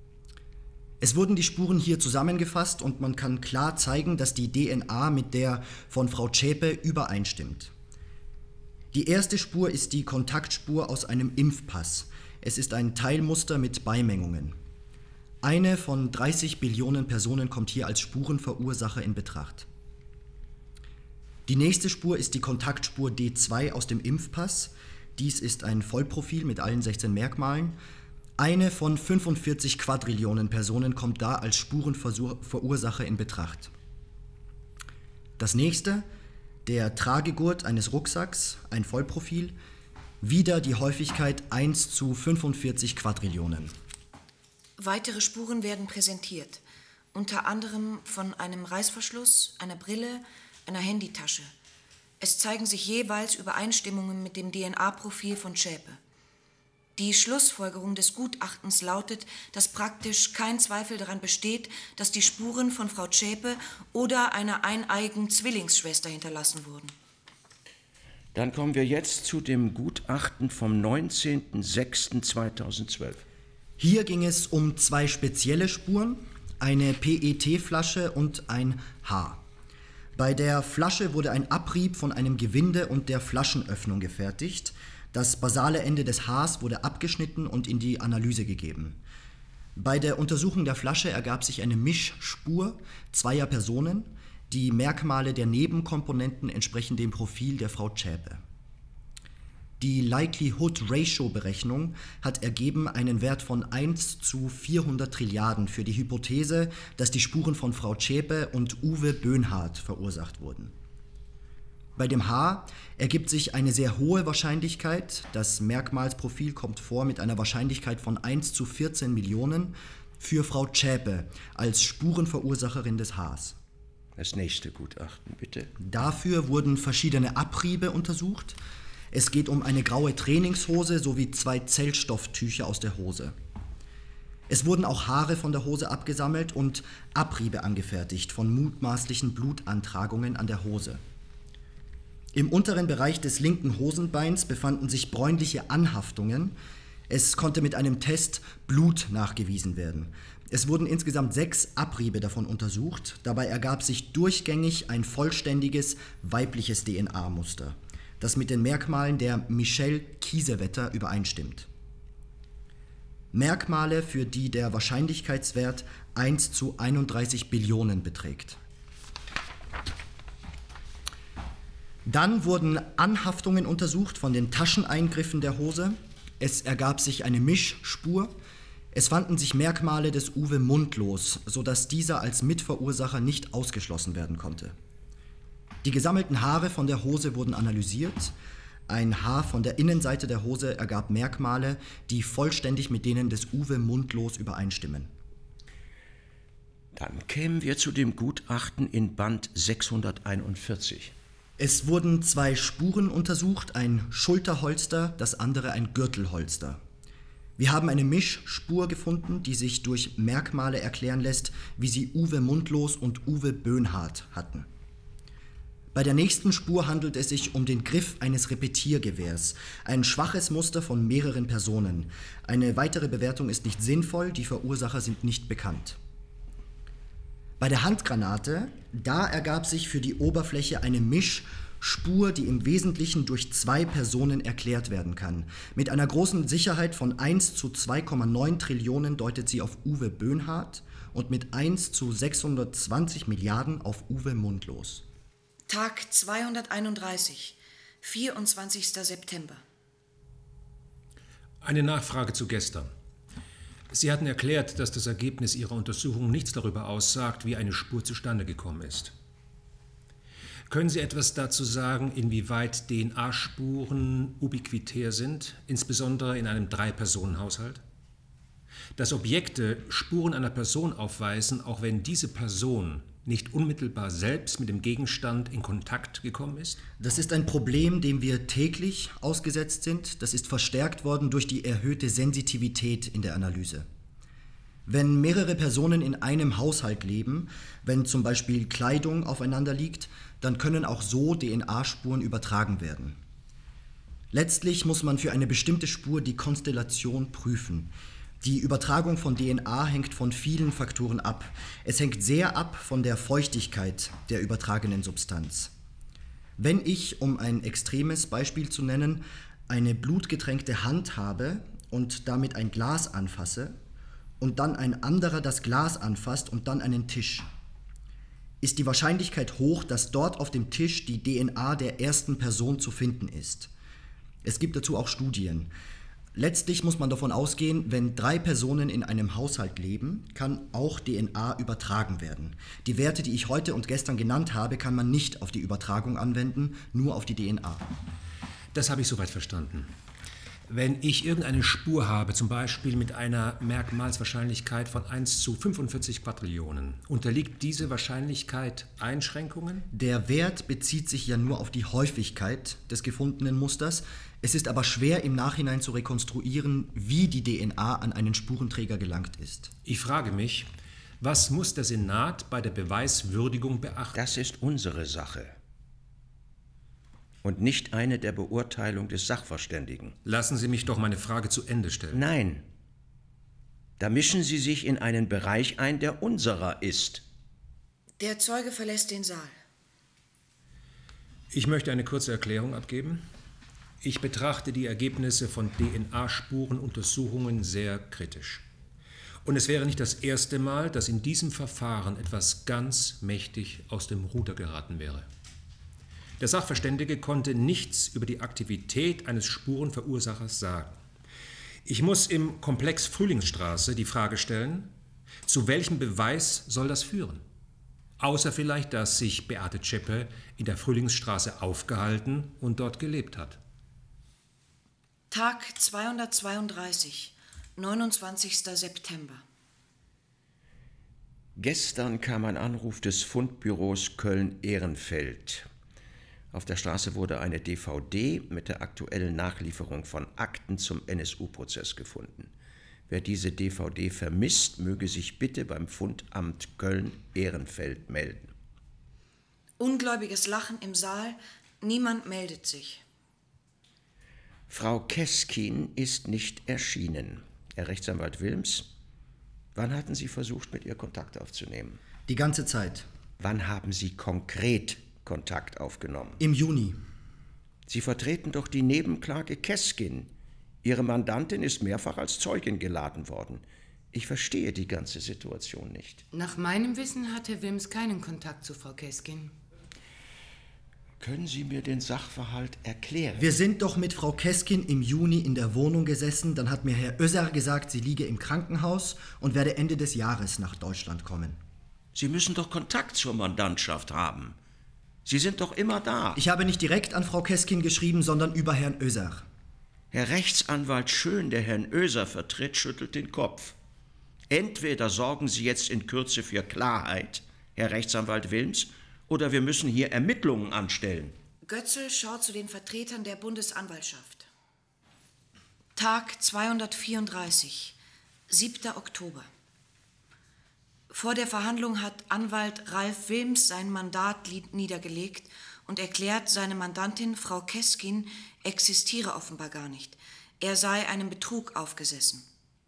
Es wurden die Spuren hier zusammengefasst und man kann klar zeigen, dass die DNA mit der von Frau Zschäpe übereinstimmt. Die erste Spur ist die Kontaktspur aus einem Impfpass. Es ist ein Teilmuster mit Beimengungen. Eine von 30 Billionen Personen kommt hier als Spurenverursacher in Betracht. Die nächste Spur ist die Kontaktspur D2 aus dem Impfpass. Dies ist ein Vollprofil mit allen 16 Merkmalen. Eine von 45 Quadrillionen Personen kommt da als Spurenverursacher in Betracht. Das nächste, der Tragegurt eines Rucksacks, ein Vollprofil. Wieder die Häufigkeit 1 zu 45 Quadrillionen. Weitere Spuren werden präsentiert, unter anderem von einem Reißverschluss, einer Brille, einer Handytasche. Es zeigen sich jeweils Übereinstimmungen mit dem DNA-Profil von Zschäpe. Die Schlussfolgerung des Gutachtens lautet, dass praktisch kein Zweifel daran besteht, dass die Spuren von Frau Zschäpe oder einer eineigen Zwillingsschwester hinterlassen wurden. Dann kommen wir jetzt zu dem Gutachten vom 19.06.2012. Hier ging es um 2 spezielle Spuren, eine PET-Flasche und ein Haar. Bei der Flasche wurde ein Abrieb von einem Gewinde und der Flaschenöffnung gefertigt. Das basale Ende des Haars wurde abgeschnitten und in die Analyse gegeben. Bei der Untersuchung der Flasche ergab sich eine Mischspur 2 Personen. Die Merkmale der Nebenkomponenten entsprechen dem Profil der Frau Zschäpe. Die Likelihood-Ratio-Berechnung hat ergeben einen Wert von 1 zu 400 Trilliarden für die Hypothese, dass die Spuren von Frau Zschäpe und Uwe Böhnhardt verursacht wurden. Bei dem Haar ergibt sich eine sehr hohe Wahrscheinlichkeit. Das Merkmalsprofil kommt vor mit einer Wahrscheinlichkeit von 1 zu 14 Millionen für Frau Zschäpe als Spurenverursacherin des Haars. Das nächste Gutachten, bitte. Dafür wurden verschiedene Abriebe untersucht. Es geht um eine graue Trainingshose sowie 2 Zellstofftücher aus der Hose. Es wurden auch Haare von der Hose abgesammelt und Abriebe angefertigt von mutmaßlichen Blutantragungen an der Hose. Im unteren Bereich des linken Hosenbeins befanden sich bräunliche Anhaftungen. Es konnte mit einem Test Blut nachgewiesen werden. Es wurden insgesamt 6 Abriebe davon untersucht. Dabei ergab sich durchgängig ein vollständiges weibliches DNA-Muster, das mit den Merkmalen der Michelle Kiesewetter übereinstimmt. Merkmale, für die der Wahrscheinlichkeitswert 1 zu 31 Billionen beträgt. Dann wurden Anhaftungen untersucht von den Tascheneingriffen der Hose. Es ergab sich eine Mischspur. Es fanden sich Merkmale des Uwe Mundlos, sodass dieser als Mitverursacher nicht ausgeschlossen werden konnte. Die gesammelten Haare von der Hose wurden analysiert. Ein Haar von der Innenseite der Hose ergab Merkmale, die vollständig mit denen des Uwe Mundlos übereinstimmen. Dann kämen wir zu dem Gutachten in Band 641. Es wurden 2 Spuren untersucht, ein Schulterholster, das andere ein Gürtelholster. Wir haben eine Mischspur gefunden, die sich durch Merkmale erklären lässt, wie sie Uwe Mundlos und Uwe Böhnhardt hatten. Bei der nächsten Spur handelt es sich um den Griff eines Repetiergewehrs, ein schwaches Muster von mehreren Personen. Eine weitere Bewertung ist nicht sinnvoll, die Verursacher sind nicht bekannt. Bei der Handgranate, da ergab sich für die Oberfläche eine Mischspur, die im Wesentlichen durch 2 Personen erklärt werden kann. Mit einer großen Sicherheit von 1 zu 2,9 Trillionen deutet sie auf Uwe Böhnhardt und mit 1 zu 620 Milliarden auf Uwe Mundlos. Tag 231, 24. September. Eine Nachfrage zu gestern. Sie hatten erklärt, dass das Ergebnis Ihrer Untersuchung nichts darüber aussagt, wie eine Spur zustande gekommen ist. Können Sie etwas dazu sagen, inwieweit DNA-Spuren ubiquitär sind, insbesondere in einem 3-Personen-Haushalt? Dass Objekte Spuren einer Person aufweisen, auch wenn diese Person nicht unmittelbar selbst mit dem Gegenstand in Kontakt gekommen ist? Das ist ein Problem, dem wir täglich ausgesetzt sind. Das ist verstärkt worden durch die erhöhte Sensitivität in der Analyse. Wenn mehrere Personen in einem Haushalt leben, wenn zum Beispiel Kleidung aufeinander liegt, dann können auch so DNA-Spuren übertragen werden. Letztlich muss man für eine bestimmte Spur die Konstellation prüfen. Die Übertragung von DNA hängt von vielen Faktoren ab. Es hängt sehr ab von der Feuchtigkeit der übertragenen Substanz. Wenn ich, um ein extremes Beispiel zu nennen, eine blutgetränkte Hand habe und damit ein Glas anfasse und dann ein anderer das Glas anfasst und dann einen Tisch, ist die Wahrscheinlichkeit hoch, dass dort auf dem Tisch die DNA der ersten Person zu finden ist. Es gibt dazu auch Studien. Letztlich muss man davon ausgehen, wenn 3 Personen in einem Haushalt leben, kann auch DNA übertragen werden. Die Werte, die ich heute und gestern genannt habe, kann man nicht auf die Übertragung anwenden, nur auf die DNA. Das habe ich soweit verstanden. Wenn ich irgendeine Spur habe, zum Beispiel mit einer Merkmalswahrscheinlichkeit von 1 zu 45 Quadrillionen, unterliegt diese Wahrscheinlichkeit Einschränkungen? Der Wert bezieht sich ja nur auf die Häufigkeit des gefundenen Musters. Es ist aber schwer im Nachhinein zu rekonstruieren, wie die DNA an einen Spurenträger gelangt ist. Ich frage mich, was muss der Senat bei der Beweiswürdigung beachten? Das ist unsere Sache und nicht eine der Beurteilung des Sachverständigen. Lassen Sie mich doch meine Frage zu Ende stellen. Nein. Da mischen Sie sich in einen Bereich ein, der unserer ist. Der Zeuge verlässt den Saal. Ich möchte eine kurze Erklärung abgeben. Ich betrachte die Ergebnisse von DNA-Spurenuntersuchungen sehr kritisch. Und es wäre nicht das erste Mal, dass in diesem Verfahren etwas ganz mächtig aus dem Ruder geraten wäre. Der Sachverständige konnte nichts über die Aktivität eines Spurenverursachers sagen. Ich muss im Komplex Frühlingsstraße die Frage stellen, zu welchem Beweis soll das führen? Außer vielleicht, dass sich Beate Zschäpe in der Frühlingsstraße aufgehalten und dort gelebt hat. Tag 232, 29. September. Gestern kam ein Anruf des Fundbüros Köln-Ehrenfeld. Auf der Straße wurde eine DVD mit der aktuellen Nachlieferung von Akten zum NSU-Prozess gefunden. Wer diese DVD vermisst, möge sich bitte beim Fundamt Köln-Ehrenfeld melden. Ungläubiges Lachen im Saal, niemand meldet sich. Frau Keskin ist nicht erschienen. Herr Rechtsanwalt Wilms, wann hatten Sie versucht, mit ihr Kontakt aufzunehmen? Die ganze Zeit. Wann haben Sie konkret Kontakt aufgenommen? Im Juni. Sie vertreten doch die Nebenklage Keskin. Ihre Mandantin ist mehrfach als Zeugin geladen worden. Ich verstehe die ganze Situation nicht. Nach meinem Wissen hat Herr Wilms keinen Kontakt zu Frau Keskin. Können Sie mir den Sachverhalt erklären? Wir sind doch mit Frau Keskin im Juni in der Wohnung gesessen. Dann hat mir Herr Özer gesagt, sie liege im Krankenhaus und werde Ende des Jahres nach Deutschland kommen. Sie müssen doch Kontakt zur Mandantschaft haben. Sie sind doch immer da. Ich habe nicht direkt an Frau Keskin geschrieben, sondern über Herrn Özer. Herr Rechtsanwalt Schön, der Herrn Özer vertritt, schüttelt den Kopf. Entweder sorgen Sie jetzt in Kürze für Klarheit, Herr Rechtsanwalt Wilms, oder wir müssen hier Ermittlungen anstellen. Götzl schaut zu den Vertretern der Bundesanwaltschaft. Tag 234, 7. Oktober. Vor der Verhandlung hat Anwalt Ralf Wilms sein Mandat niedergelegt und erklärt, seine Mandantin, Frau Keskin, existiere offenbar gar nicht. Er sei einem Betrug aufgesessen.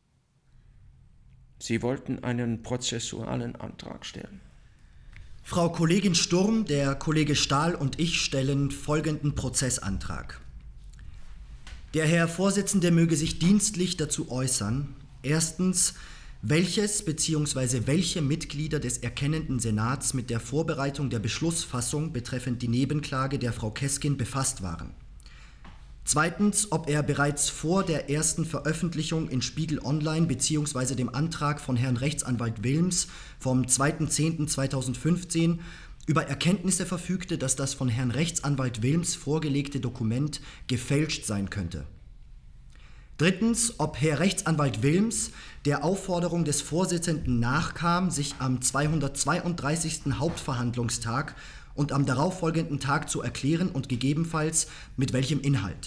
Sie wollten einen prozessualen Antrag stellen. Frau Kollegin Sturm, der Kollege Stahl und ich stellen folgenden Prozessantrag. Der Herr Vorsitzende möge sich dienstlich dazu äußern. Erstens, welches bzw. welche Mitglieder des erkennenden Senats mit der Vorbereitung der Beschlussfassung betreffend die Nebenklage der Frau Keskin befasst waren. Zweitens, ob er bereits vor der ersten Veröffentlichung in Spiegel Online bzw. dem Antrag von Herrn Rechtsanwalt Wilms vom 2.10.2015 über Erkenntnisse verfügte, dass das von Herrn Rechtsanwalt Wilms vorgelegte Dokument gefälscht sein könnte. Drittens, ob Herr Rechtsanwalt Wilms der Aufforderung des Vorsitzenden nachkam, sich am 232. Hauptverhandlungstag und am darauffolgenden Tag zu erklären und gegebenenfalls mit welchem Inhalt.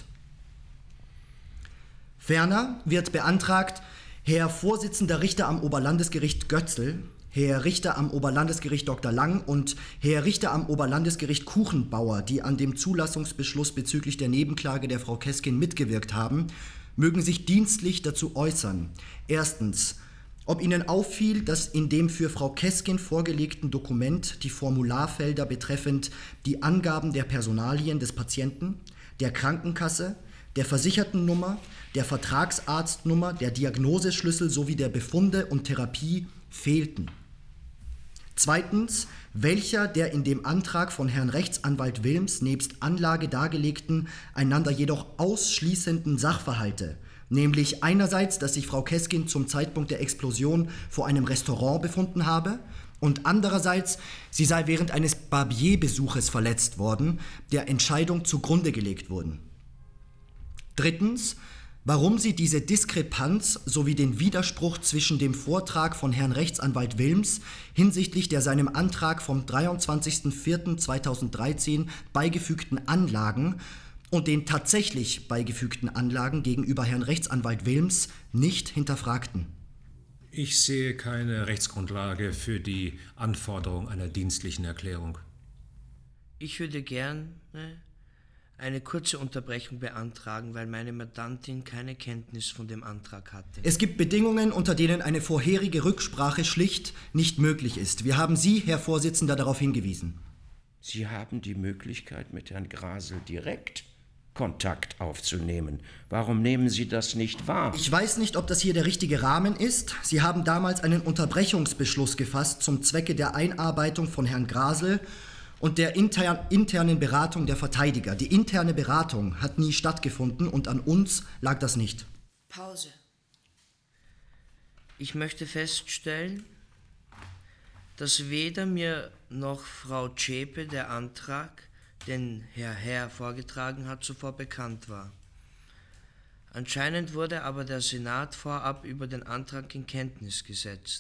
Ferner wird beantragt, Herr Vorsitzender Richter am Oberlandesgericht Götzl, Herr Richter am Oberlandesgericht Dr. Lang und Herr Richter am Oberlandesgericht Kuchenbauer, die an dem Zulassungsbeschluss bezüglich der Nebenklage der Frau Keskin mitgewirkt haben, mögen sich dienstlich dazu äußern. Erstens, ob Ihnen auffiel, dass in dem für Frau Keskin vorgelegten Dokument die Formularfelder betreffend die Angaben der Personalien des Patienten, der Krankenkasse, der Versichertennummer, der Vertragsarztnummer, der Diagnoseschlüssel sowie der Befunde und Therapie fehlten. Zweitens, welcher der in dem Antrag von Herrn Rechtsanwalt Wilms nebst Anlage dargelegten, einander jedoch ausschließenden Sachverhalte, nämlich einerseits, dass sich Frau Keskin zum Zeitpunkt der Explosion vor einem Restaurant befunden habe und andererseits, sie sei während eines Barbier-Besuches verletzt worden, der Entscheidung zugrunde gelegt wurden. Drittens, warum sie diese Diskrepanz sowie den Widerspruch zwischen dem Vortrag von Herrn Rechtsanwalt Wilms hinsichtlich der seinem Antrag vom 23.04.2013 beigefügten Anlagen und den tatsächlich beigefügten Anlagen gegenüber Herrn Rechtsanwalt Wilms nicht hinterfragten. Ich sehe keine Rechtsgrundlage für die Anforderung einer dienstlichen Erklärung. Ich würde gern eine kurze Unterbrechung beantragen, weil meine Mandantin keine Kenntnis von dem Antrag hatte. Es gibt Bedingungen, unter denen eine vorherige Rücksprache schlicht nicht möglich ist. Wir haben Sie, Herr Vorsitzender, darauf hingewiesen. Sie haben die Möglichkeit, mit Herrn Grasel direkt Kontakt aufzunehmen. Warum nehmen Sie das nicht wahr? Ich weiß nicht, ob das hier der richtige Rahmen ist. Sie haben damals einen Unterbrechungsbeschluss gefasst zum Zwecke der Einarbeitung von Herrn Grasel und der internen Beratung der Verteidiger. Die interne Beratung hat nie stattgefunden und an uns lag das nicht. Pause. Ich möchte feststellen, dass weder mir noch Frau Zschäpe der Antrag, den Herr vorgetragen hat, zuvor bekannt war. Anscheinend wurde aber der Senat vorab über den Antrag in Kenntnis gesetzt.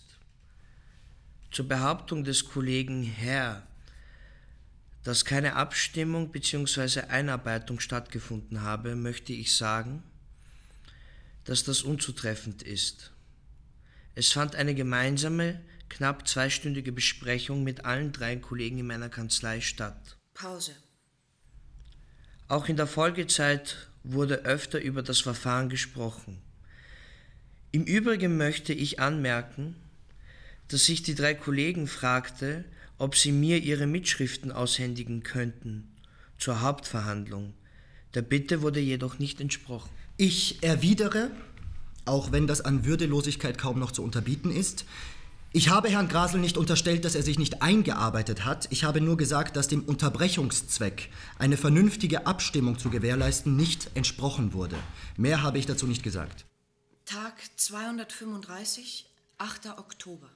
Zur Behauptung des Kollegen Herr, dass keine Abstimmung bzw. Einarbeitung stattgefunden habe, möchte ich sagen, dass das unzutreffend ist. Es fand eine gemeinsame, knapp 2-stündige Besprechung mit allen 3 Kollegen in meiner Kanzlei statt. Pause. Auch in der Folgezeit wurde öfter über das Verfahren gesprochen. Im Übrigen möchte ich anmerken, dass sich die 3 Kollegen fragte, ob sie mir ihre Mitschriften aushändigen könnten zur Hauptverhandlung. Der Bitte wurde jedoch nicht entsprochen. Ich erwidere, auch wenn das an Würdelosigkeit kaum noch zu unterbieten ist, ich habe Herrn Grasel nicht unterstellt, dass er sich nicht eingearbeitet hat. Ich habe nur gesagt, dass dem Unterbrechungszweck, eine vernünftige Abstimmung zu gewährleisten, nicht entsprochen wurde. Mehr habe ich dazu nicht gesagt. Tag 235, 8. Oktober.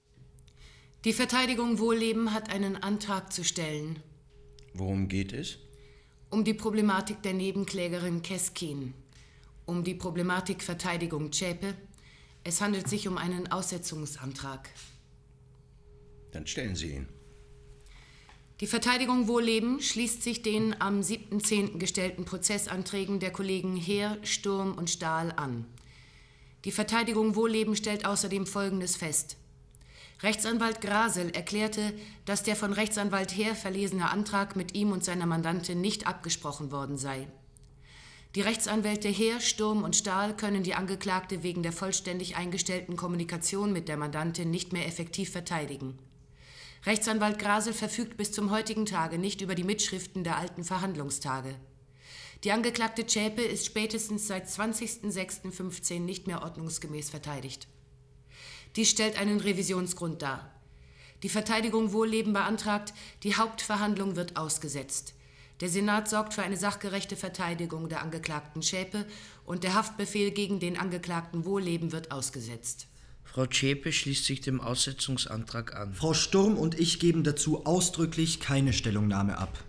Die Verteidigung Wohlleben hat einen Antrag zu stellen. Worum geht es? Um die Problematik der Nebenklägerin Keskin. Um die Problematik Verteidigung Zschäpe. Es handelt sich um einen Aussetzungsantrag. Dann stellen Sie ihn. Die Verteidigung Wohlleben schließt sich den am 7.10. gestellten Prozessanträgen der Kollegen Heer, Sturm und Stahl an. Die Verteidigung Wohlleben stellt außerdem Folgendes fest. Rechtsanwalt Grasel erklärte, dass der von Rechtsanwalt Heer verlesene Antrag mit ihm und seiner Mandantin nicht abgesprochen worden sei. Die Rechtsanwälte Heer, Sturm und Stahl können die Angeklagte wegen der vollständig eingestellten Kommunikation mit der Mandantin nicht mehr effektiv verteidigen. Rechtsanwalt Grasel verfügt bis zum heutigen Tage nicht über die Mitschriften der alten Verhandlungstage. Die Angeklagte Zschäpe ist spätestens seit 20.06.15 nicht mehr ordnungsgemäß verteidigt. Dies stellt einen Revisionsgrund dar. Die Verteidigung Wohlleben beantragt, die Hauptverhandlung wird ausgesetzt. Der Senat sorgt für eine sachgerechte Verteidigung der Angeklagten Zschäpe und der Haftbefehl gegen den Angeklagten Wohlleben wird ausgesetzt. Frau Zschäpe schließt sich dem Aussetzungsantrag an. Frau Sturm und ich geben dazu ausdrücklich keine Stellungnahme ab.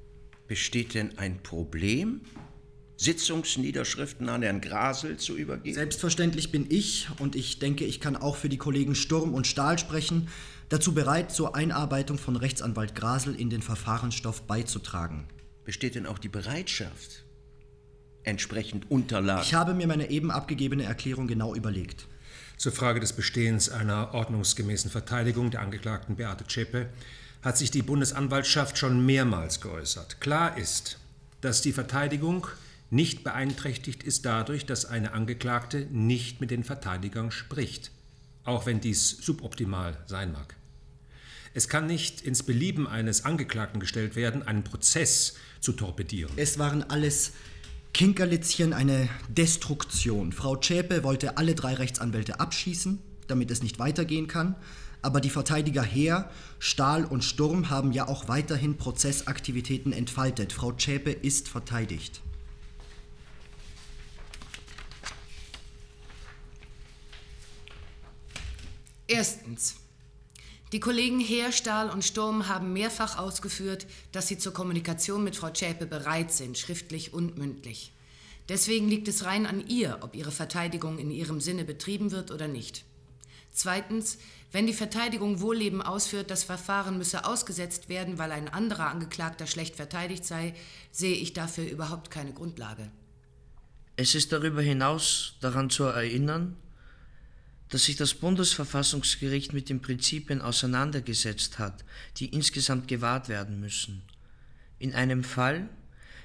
Besteht denn ein Problem, Sitzungsniederschriften an Herrn Grasel zu übergeben? Selbstverständlich bin ich, und ich denke, ich kann auch für die Kollegen Sturm und Stahl sprechen, dazu bereit, zur Einarbeitung von Rechtsanwalt Grasel in den Verfahrensstoff beizutragen. Besteht denn auch die Bereitschaft, entsprechend Unterlagen? Ich habe mir meine eben abgegebene Erklärung genau überlegt. Zur Frage des Bestehens einer ordnungsgemäßen Verteidigung der Angeklagten Beate Zschäpe hat sich die Bundesanwaltschaft schon mehrmals geäußert. Klar ist, dass die Verteidigung nicht beeinträchtigt ist dadurch, dass eine Angeklagte nicht mit den Verteidigern spricht, auch wenn dies suboptimal sein mag. Es kann nicht ins Belieben eines Angeklagten gestellt werden, einen Prozess zu torpedieren. Es waren alles Kinkerlitzchen, eine Destruktion. Frau Zschäpe wollte alle 3 Rechtsanwälte abschießen, damit es nicht weitergehen kann. Aber die Verteidiger Heer, Stahl und Sturm haben ja auch weiterhin Prozessaktivitäten entfaltet. Frau Zschäpe ist verteidigt. Erstens. Die Kollegen Heer, Stahl und Sturm haben mehrfach ausgeführt, dass sie zur Kommunikation mit Frau Zschäpe bereit sind, schriftlich und mündlich. Deswegen liegt es rein an ihr, ob ihre Verteidigung in ihrem Sinne betrieben wird oder nicht. Zweitens, wenn die Verteidigung Wohlleben ausführt, das Verfahren müsse ausgesetzt werden, weil ein anderer Angeklagter schlecht verteidigt sei, sehe ich dafür überhaupt keine Grundlage. Es ist darüber hinaus daran zu erinnern, dass sich das Bundesverfassungsgericht mit den Prinzipien auseinandergesetzt hat, die insgesamt gewahrt werden müssen. In einem Fall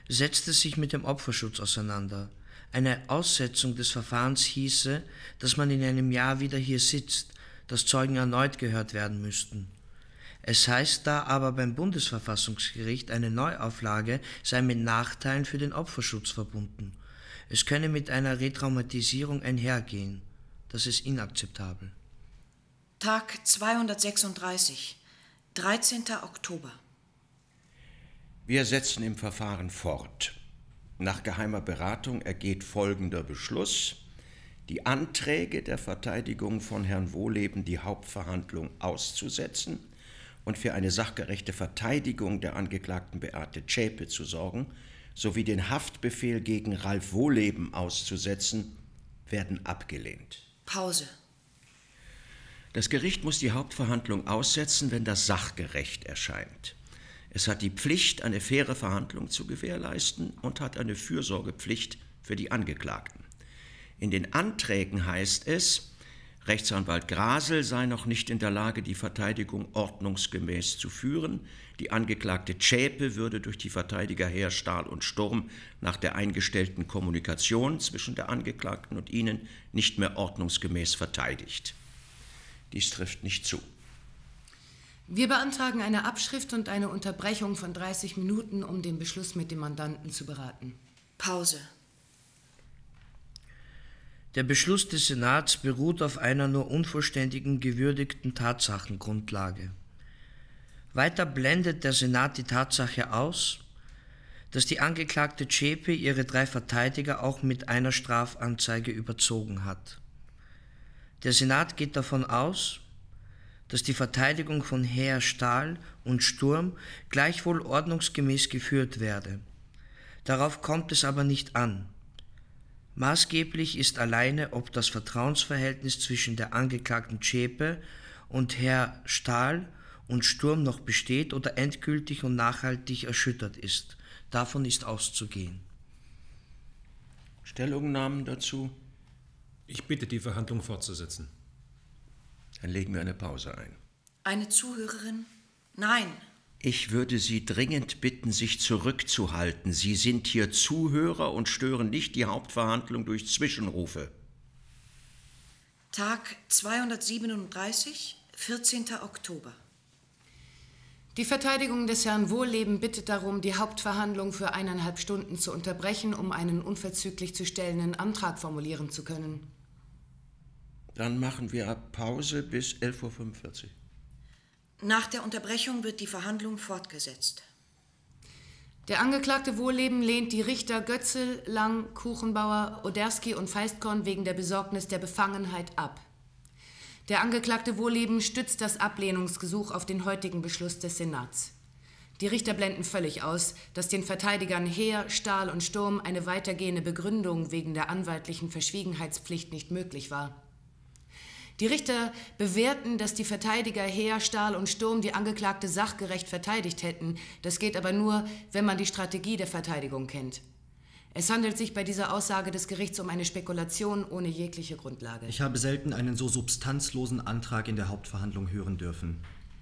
setzte sich mit dem Opferschutz auseinander. Eine Aussetzung des Verfahrens hieße, dass man in einem Jahr wieder hier sitzt, dass Zeugen erneut gehört werden müssten. Es heißt da aber beim Bundesverfassungsgericht, eine Neuauflage sei mit Nachteilen für den Opferschutz verbunden. Es könne mit einer Retraumatisierung einhergehen. Das ist inakzeptabel. Tag 236, 13. Oktober. Wir setzen im Verfahren fort. Nach geheimer Beratung ergeht folgender Beschluss: Die Anträge der Verteidigung von Herrn Wohleben, die Hauptverhandlung auszusetzen und für eine sachgerechte Verteidigung der Angeklagten Beate Zschäpe zu sorgen, sowie den Haftbefehl gegen Ralf Wohleben auszusetzen, werden abgelehnt. Pause. Das Gericht muss die Hauptverhandlung aussetzen, wenn das sachgerecht erscheint. Es hat die Pflicht, eine faire Verhandlung zu gewährleisten und hat eine Fürsorgepflicht für die Angeklagten. In den Anträgen heißt es, Rechtsanwalt Grasel sei noch nicht in der Lage, die Verteidigung ordnungsgemäß zu führen. Die Angeklagte Zschäpe würde durch die Verteidiger Heer, Stahl und Sturm nach der eingestellten Kommunikation zwischen der Angeklagten und ihnen nicht mehr ordnungsgemäß verteidigt. Dies trifft nicht zu. Wir beantragen eine Abschrift und eine Unterbrechung von 30 Minuten, um den Beschluss mit dem Mandanten zu beraten. Pause. Der Beschluss des Senats beruht auf einer nur unvollständigen, gewürdigten Tatsachengrundlage. Weiter blendet der Senat die Tatsache aus, dass die Angeklagte Zschäpe ihre 3 Verteidiger auch mit einer Strafanzeige überzogen hat. Der Senat geht davon aus, dass die Verteidigung von Heer, Stahl und Sturm gleichwohl ordnungsgemäß geführt werde. Darauf kommt es aber nicht an. Maßgeblich ist alleine, ob das Vertrauensverhältnis zwischen der Angeklagten Zschäpe und Heer, Stahl und Sturm noch besteht oder endgültig und nachhaltig erschüttert ist. Davon ist auszugehen. Stellungnahmen dazu? Ich bitte, die Verhandlung fortzusetzen. Dann legen wir eine Pause ein. Eine Zuhörerin? Nein. Ich würde Sie dringend bitten, sich zurückzuhalten. Sie sind hier Zuhörer und stören nicht die Hauptverhandlung durch Zwischenrufe. Tag 237, 14. Oktober. Die Verteidigung des Herrn Wohleben bittet darum, die Hauptverhandlung für 1,5 Stunden zu unterbrechen, um einen unverzüglich zu stellenden Antrag formulieren zu können. Dann machen wir Pause bis 11:45 Uhr. Nach der Unterbrechung wird die Verhandlung fortgesetzt. Der Angeklagte Wohleben lehnt die Richter Götzel, Lang, Kuchenbauer, Oderski und Feistkorn wegen der Besorgnis der Befangenheit ab. Der Angeklagte Wohleben stützt das Ablehnungsgesuch auf den heutigen Beschluss des Senats. Die Richter blenden völlig aus, dass den Verteidigern Heer, Stahl und Sturm eine weitergehende Begründung wegen der anwaltlichen Verschwiegenheitspflicht nicht möglich war. Die Richter bewerten, dass die Verteidiger Heer, Stahl und Sturm die Angeklagte sachgerecht verteidigt hätten. Das geht aber nur, wenn man die Strategie der Verteidigung kennt. Es handelt sich bei dieser Aussage des Gerichts um eine Spekulation ohne jegliche Grundlage. Ich habe selten einen so substanzlosen Antrag in der Hauptverhandlung hören dürfen.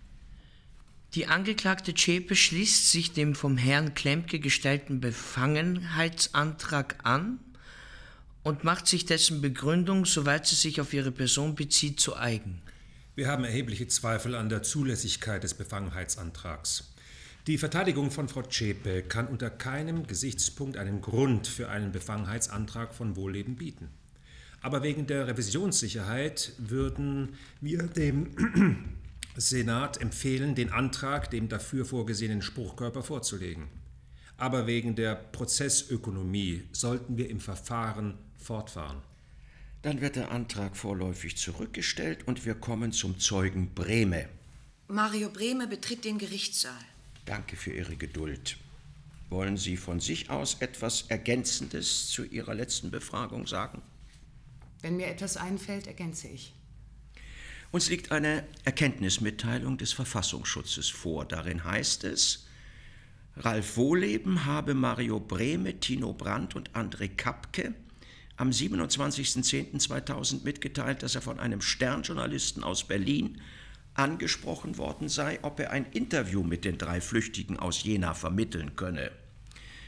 Die Angeklagte Zschäpe schließt sich dem vom Herrn Klemke gestellten Befangenheitsantrag an und macht sich dessen Begründung, soweit sie sich auf ihre Person bezieht, zu eigen. Wir haben erhebliche Zweifel an der Zulässigkeit des Befangenheitsantrags. Die Verteidigung von Frau Zschäpe kann unter keinem Gesichtspunkt einen Grund für einen Befangenheitsantrag von Wohleben bieten. Aber wegen der Revisionssicherheit würden wir dem Senat empfehlen, den Antrag dem dafür vorgesehenen Spruchkörper vorzulegen. Aber wegen der Prozessökonomie sollten wir im Verfahren fortfahren. Dann wird der Antrag vorläufig zurückgestellt und wir kommen zum Zeugen Brehme. Mario Brehme betritt den Gerichtssaal. Danke für Ihre Geduld. Wollen Sie von sich aus etwas Ergänzendes zu Ihrer letzten Befragung sagen? Wenn mir etwas einfällt, ergänze ich. Uns liegt eine Erkenntnismitteilung des Verfassungsschutzes vor. Darin heißt es, Ralf Wohleben habe Mario Brehme, Tino Brandt und André Kapke am 27.10.2000 mitgeteilt, dass er von einem Sternjournalisten aus Berlin angesprochen worden sei, ob er ein Interview mit den 3 Flüchtigen aus Jena vermitteln könne.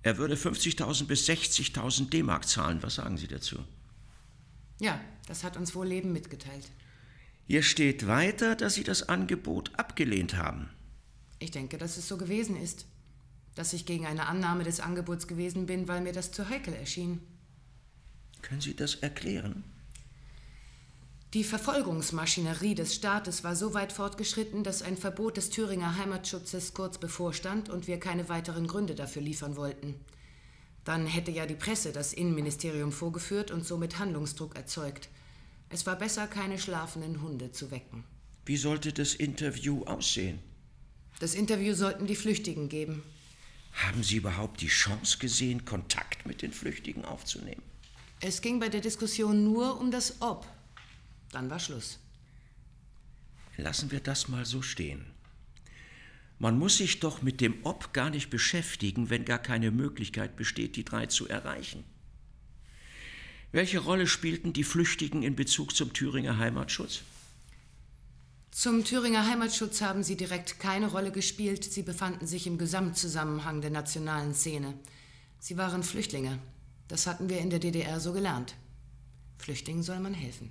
Er würde 50.000 bis 60.000 D-Mark zahlen. Was sagen Sie dazu? Ja, das hat uns wohl Leben mitgeteilt. Hier steht weiter, dass Sie das Angebot abgelehnt haben. Ich denke, dass es so gewesen ist. Dass ich gegen eine Annahme des Angebots gewesen bin, weil mir das zu heikel erschien. Können Sie das erklären? Die Verfolgungsmaschinerie des Staates war so weit fortgeschritten, dass ein Verbot des Thüringer Heimatschutzes kurz bevorstand und wir keine weiteren Gründe dafür liefern wollten. Dann hätte ja die Presse das Innenministerium vorgeführt und somit Handlungsdruck erzeugt. Es war besser, keine schlafenden Hunde zu wecken. Wie sollte das Interview aussehen? Das Interview sollten die Flüchtigen geben. Haben Sie überhaupt die Chance gesehen, Kontakt mit den Flüchtigen aufzunehmen? Es ging bei der Diskussion nur um das Ob. Dann war Schluss. Lassen wir das mal so stehen. Man muss sich doch mit dem Ob gar nicht beschäftigen, wenn gar keine Möglichkeit besteht, die 3 zu erreichen. Welche Rolle spielten die Flüchtigen in Bezug zum Thüringer Heimatschutz? Zum Thüringer Heimatschutz haben sie direkt keine Rolle gespielt. Sie befanden sich im Gesamtzusammenhang der nationalen Szene. Sie waren Flüchtlinge. Das hatten wir in der DDR so gelernt. Flüchtlingen soll man helfen.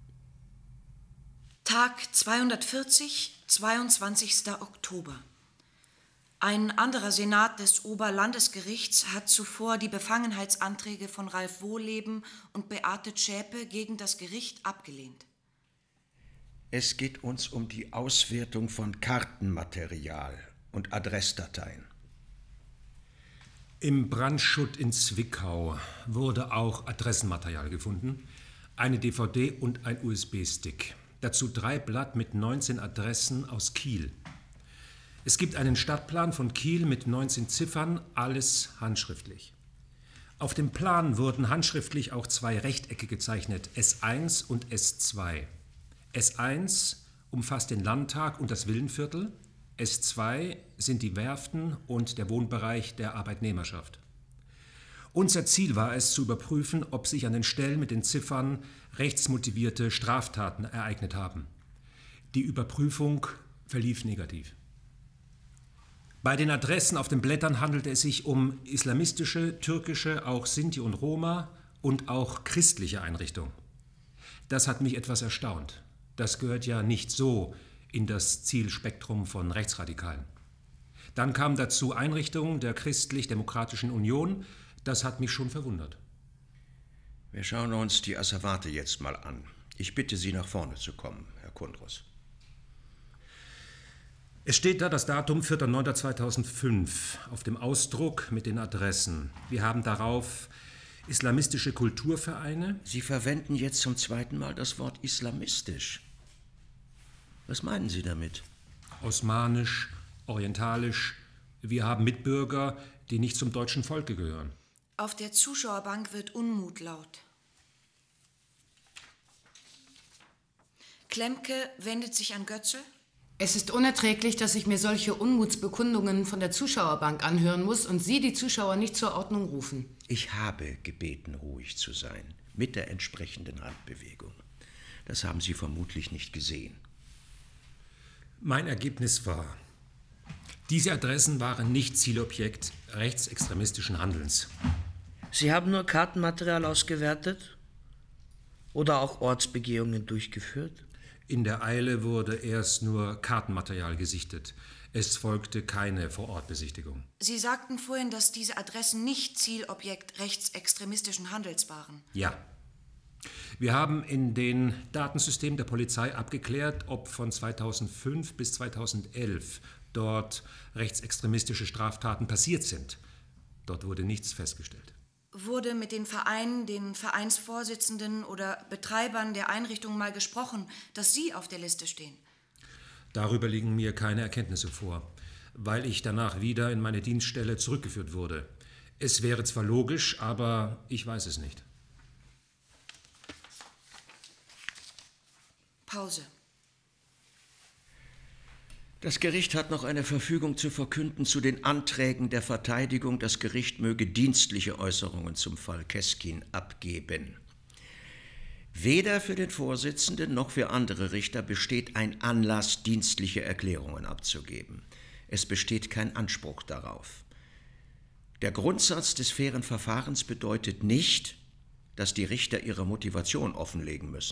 Tag 240, 22. Oktober. Ein anderer Senat des Oberlandesgerichts hat zuvor die Befangenheitsanträge von Ralf Wohleben und Beate Zschäpe gegen das Gericht abgelehnt. Es geht uns um die Auswertung von Kartenmaterial und Adressdateien. Im Brandschutt in Zwickau wurde auch Adressenmaterial gefunden, eine DVD und ein USB-Stick. Dazu 3 Blatt mit 19 Adressen aus Kiel. Es gibt einen Stadtplan von Kiel mit 19 Ziffern, alles handschriftlich. Auf dem Plan wurden handschriftlich auch 2 Rechtecke gezeichnet, S1 und S2. S1 umfasst den Landtag und das Villenviertel, S2 sind die Werften und der Wohnbereich der Arbeitnehmerschaft. Unser Ziel war es, zu überprüfen, ob sich an den Stellen mit den Ziffern rechtsmotivierte Straftaten ereignet haben. Die Überprüfung verlief negativ. Bei den Adressen auf den Blättern handelte es sich um islamistische, türkische, auch Sinti und Roma und auch christliche Einrichtungen. Das hat mich etwas erstaunt. Das gehört ja nicht so in das Zielspektrum von Rechtsradikalen. Dann kamen dazu Einrichtungen der Christlich-Demokratischen Union. Das hat mich schon verwundert. Wir schauen uns die Asservate jetzt mal an. Ich bitte Sie, nach vorne zu kommen, Herr Kundros. Es steht da das Datum 4.9.2005 auf dem Ausdruck mit den Adressen. Wir haben darauf islamistische Kulturvereine. Sie verwenden jetzt zum 2. Mal das Wort islamistisch. Was meinen Sie damit? Osmanisch, orientalisch. Wir haben Mitbürger, die nicht zum deutschen Volke gehören. Auf der Zuschauerbank wird Unmut laut. Klemke wendet sich an Götze. Es ist unerträglich, dass ich mir solche Unmutsbekundungen von der Zuschauerbank anhören muss und Sie die Zuschauer nicht zur Ordnung rufen. Ich habe gebeten, ruhig zu sein, mit der entsprechenden Handbewegung. Das haben Sie vermutlich nicht gesehen. Mein Ergebnis war, diese Adressen waren nicht Zielobjekt rechtsextremistischen Handelns. Sie haben nur Kartenmaterial ausgewertet oder auch Ortsbegehungen durchgeführt? In der Eile wurde erst nur Kartenmaterial gesichtet. Es folgte keine Vorortbesichtigung. Sie sagten vorhin, dass diese Adressen nicht Zielobjekt rechtsextremistischen Handels waren. Ja. Wir haben in den Datensystemen der Polizei abgeklärt, ob von 2005 bis 2011 dort rechtsextremistische Straftaten passiert sind. Dort wurde nichts festgestellt. Wurde mit den Vereinen, den Vereinsvorsitzenden oder Betreibern der Einrichtung mal gesprochen, dass Sie auf der Liste stehen? Darüber liegen mir keine Erkenntnisse vor, weil ich danach wieder in meine Dienststelle zurückgeführt wurde. Es wäre zwar logisch, aber ich weiß es nicht. Pause. Das Gericht hat noch eine Verfügung zu verkünden zu den Anträgen der Verteidigung. Das Gericht möge dienstliche Äußerungen zum Fall Keskin abgeben. Weder für den Vorsitzenden noch für andere Richter besteht ein Anlass, dienstliche Erklärungen abzugeben. Es besteht kein Anspruch darauf. Der Grundsatz des fairen Verfahrens bedeutet nicht, dass die Richter ihre Motivation offenlegen müssen.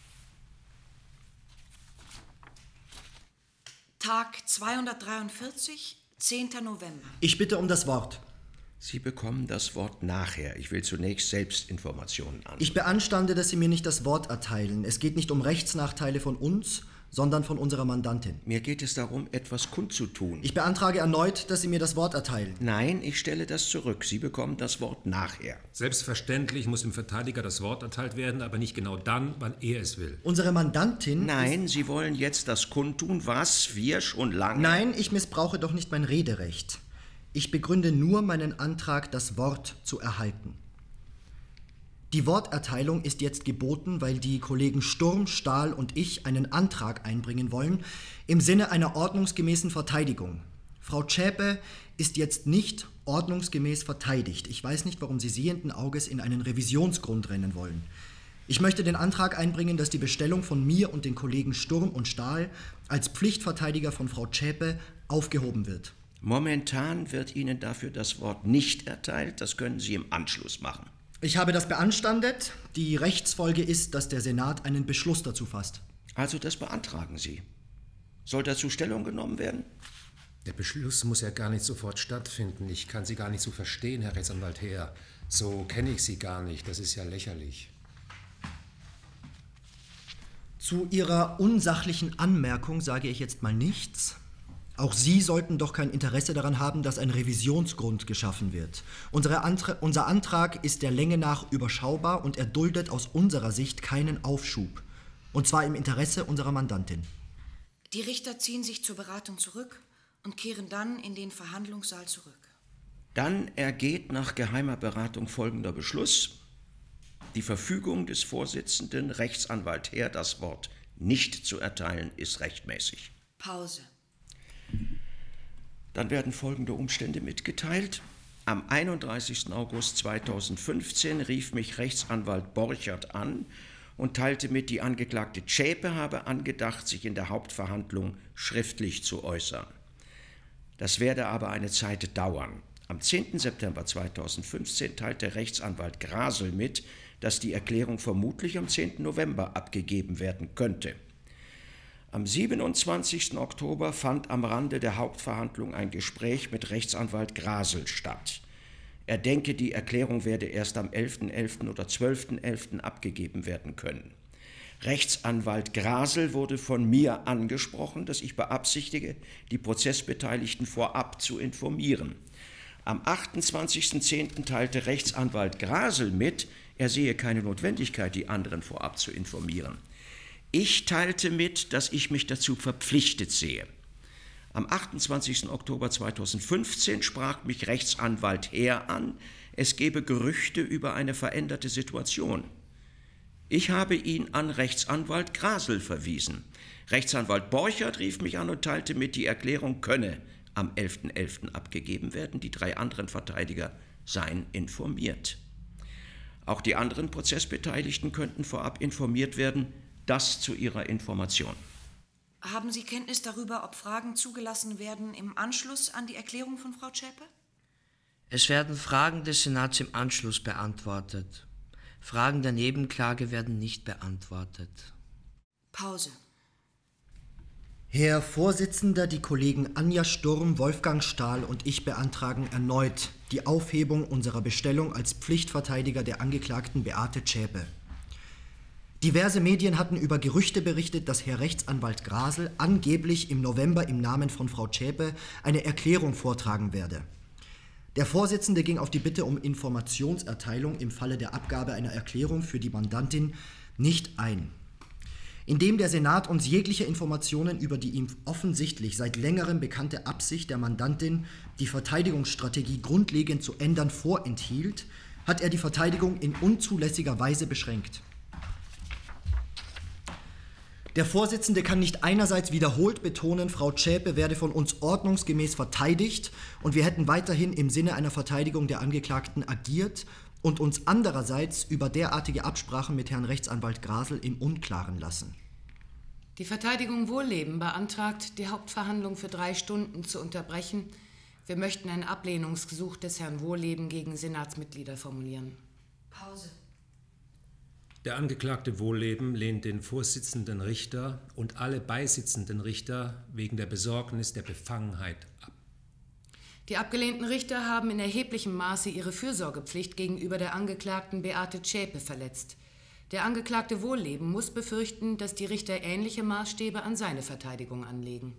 Tag 243, 10. November. Ich bitte um das Wort. Sie bekommen das Wort nachher. Ich will zunächst selbst Informationen an. Ich beanstande, dass Sie mir nicht das Wort erteilen. Es geht nicht um Rechtsnachteile von uns, sondern von unserer Mandantin. Mir geht es darum, etwas kundzutun. Ich beantrage erneut, dass Sie mir das Wort erteilen. Nein, ich stelle das zurück. Sie bekommen das Wort nachher. Selbstverständlich muss dem Verteidiger das Wort erteilt werden, aber nicht genau dann, wann er es will. Unsere Mandantin... Nein, Sie wollen jetzt das kundtun, was wir schon lange... Nein, ich missbrauche doch nicht mein Rederecht. Ich begründe nur meinen Antrag, das Wort zu erhalten. Die Worterteilung ist jetzt geboten, weil die Kollegen Sturm, Stahl und ich einen Antrag einbringen wollen im Sinne einer ordnungsgemäßen Verteidigung. Frau Zschäpe ist jetzt nicht ordnungsgemäß verteidigt. Ich weiß nicht, warum Sie sehenden Auges in einen Revisionsgrund rennen wollen. Ich möchte den Antrag einbringen, dass die Bestellung von mir und den Kollegen Sturm und Stahl als Pflichtverteidiger von Frau Zschäpe aufgehoben wird. Momentan wird Ihnen dafür das Wort nicht erteilt. Das können Sie im Anschluss machen. Ich habe das beanstandet. Die Rechtsfolge ist, dass der Senat einen Beschluss dazu fasst. Also das beantragen Sie. Soll dazu Stellung genommen werden? Der Beschluss muss ja gar nicht sofort stattfinden. Ich kann Sie gar nicht so verstehen, Herr Rechtsanwalt Heer. So kenne ich Sie gar nicht. Das ist ja lächerlich. Zu Ihrer unsachlichen Anmerkung sage ich jetzt mal nichts. Auch Sie sollten doch kein Interesse daran haben, dass ein Revisionsgrund geschaffen wird. Unser Antrag ist der Länge nach überschaubar und er duldet aus unserer Sicht keinen Aufschub. Und zwar im Interesse unserer Mandantin. Die Richter ziehen sich zur Beratung zurück und kehren dann in den Verhandlungssaal zurück. Dann ergeht nach geheimer Beratung folgender Beschluss. Die Verfügung des Vorsitzenden, Rechtsanwalt Heer, das Wort nicht zu erteilen, ist rechtmäßig. Pause. Dann werden folgende Umstände mitgeteilt. Am 31. August 2015 rief mich Rechtsanwalt Borchert an und teilte mit, die Angeklagte Zschäpe habe angedacht, sich in der Hauptverhandlung schriftlich zu äußern. Das werde aber eine Zeit dauern. Am 10. September 2015 teilte Rechtsanwalt Grasel mit, dass die Erklärung vermutlich am 10. November abgegeben werden könnte. Am 27. Oktober fand am Rande der Hauptverhandlung ein Gespräch mit Rechtsanwalt Grasel statt. Er denke, die Erklärung werde erst am 11.11. oder 12.11. abgegeben werden können. Rechtsanwalt Grasel wurde von mir angesprochen, dass ich beabsichtige, die Prozessbeteiligten vorab zu informieren. Am 28.10. teilte Rechtsanwalt Grasel mit, er sehe keine Notwendigkeit, die anderen vorab zu informieren. Ich teilte mit, dass ich mich dazu verpflichtet sehe. Am 28. Oktober 2015 sprach mich Rechtsanwalt Heer an, es gebe Gerüchte über eine veränderte Situation. Ich habe ihn an Rechtsanwalt Grasel verwiesen. Rechtsanwalt Borchert rief mich an und teilte mit, die Erklärung könne am 11.11. abgegeben werden. Die 3 anderen Verteidiger seien informiert. Auch die anderen Prozessbeteiligten könnten vorab informiert werden. Das zu Ihrer Information. Haben Sie Kenntnis darüber, ob Fragen zugelassen werden im Anschluss an die Erklärung von Frau Zschäpe? Es werden Fragen des Senats im Anschluss beantwortet. Fragen der Nebenklage werden nicht beantwortet. Pause. Herr Vorsitzender, die Kollegen Anja Sturm, Wolfgang Stahl und ich beantragen erneut die Aufhebung unserer Bestellung als Pflichtverteidiger der Angeklagten Beate Zschäpe. Diverse Medien hatten über Gerüchte berichtet, dass Herr Rechtsanwalt Grasel angeblich im November im Namen von Frau Zschäpe eine Erklärung vortragen werde. Der Vorsitzende ging auf die Bitte um Informationserteilung im Falle der Abgabe einer Erklärung für die Mandantin nicht ein. Indem der Senat uns jegliche Informationen über die ihm offensichtlich seit längerem bekannte Absicht der Mandantin, die Verteidigungsstrategie grundlegend zu ändern, vorenthielt, hat er die Verteidigung in unzulässiger Weise beschränkt. Der Vorsitzende kann nicht einerseits wiederholt betonen, Frau Zschäpe werde von uns ordnungsgemäß verteidigt und wir hätten weiterhin im Sinne einer Verteidigung der Angeklagten agiert und uns andererseits über derartige Absprachen mit Herrn Rechtsanwalt Grasel im Unklaren lassen. Die Verteidigung Wohlleben beantragt, die Hauptverhandlung für 3 Stunden zu unterbrechen, Wir möchten ein Ablehnungsgesuch des Herrn Wohlleben gegen Senatsmitglieder formulieren. Pause. Der Angeklagte Wohlleben lehnt den Vorsitzenden Richter und alle beisitzenden Richter wegen der Besorgnis der Befangenheit ab. Die abgelehnten Richter haben in erheblichem Maße ihre Fürsorgepflicht gegenüber der Angeklagten Beate Zschäpe verletzt. Der Angeklagte Wohlleben muss befürchten, dass die Richter ähnliche Maßstäbe an seine Verteidigung anlegen.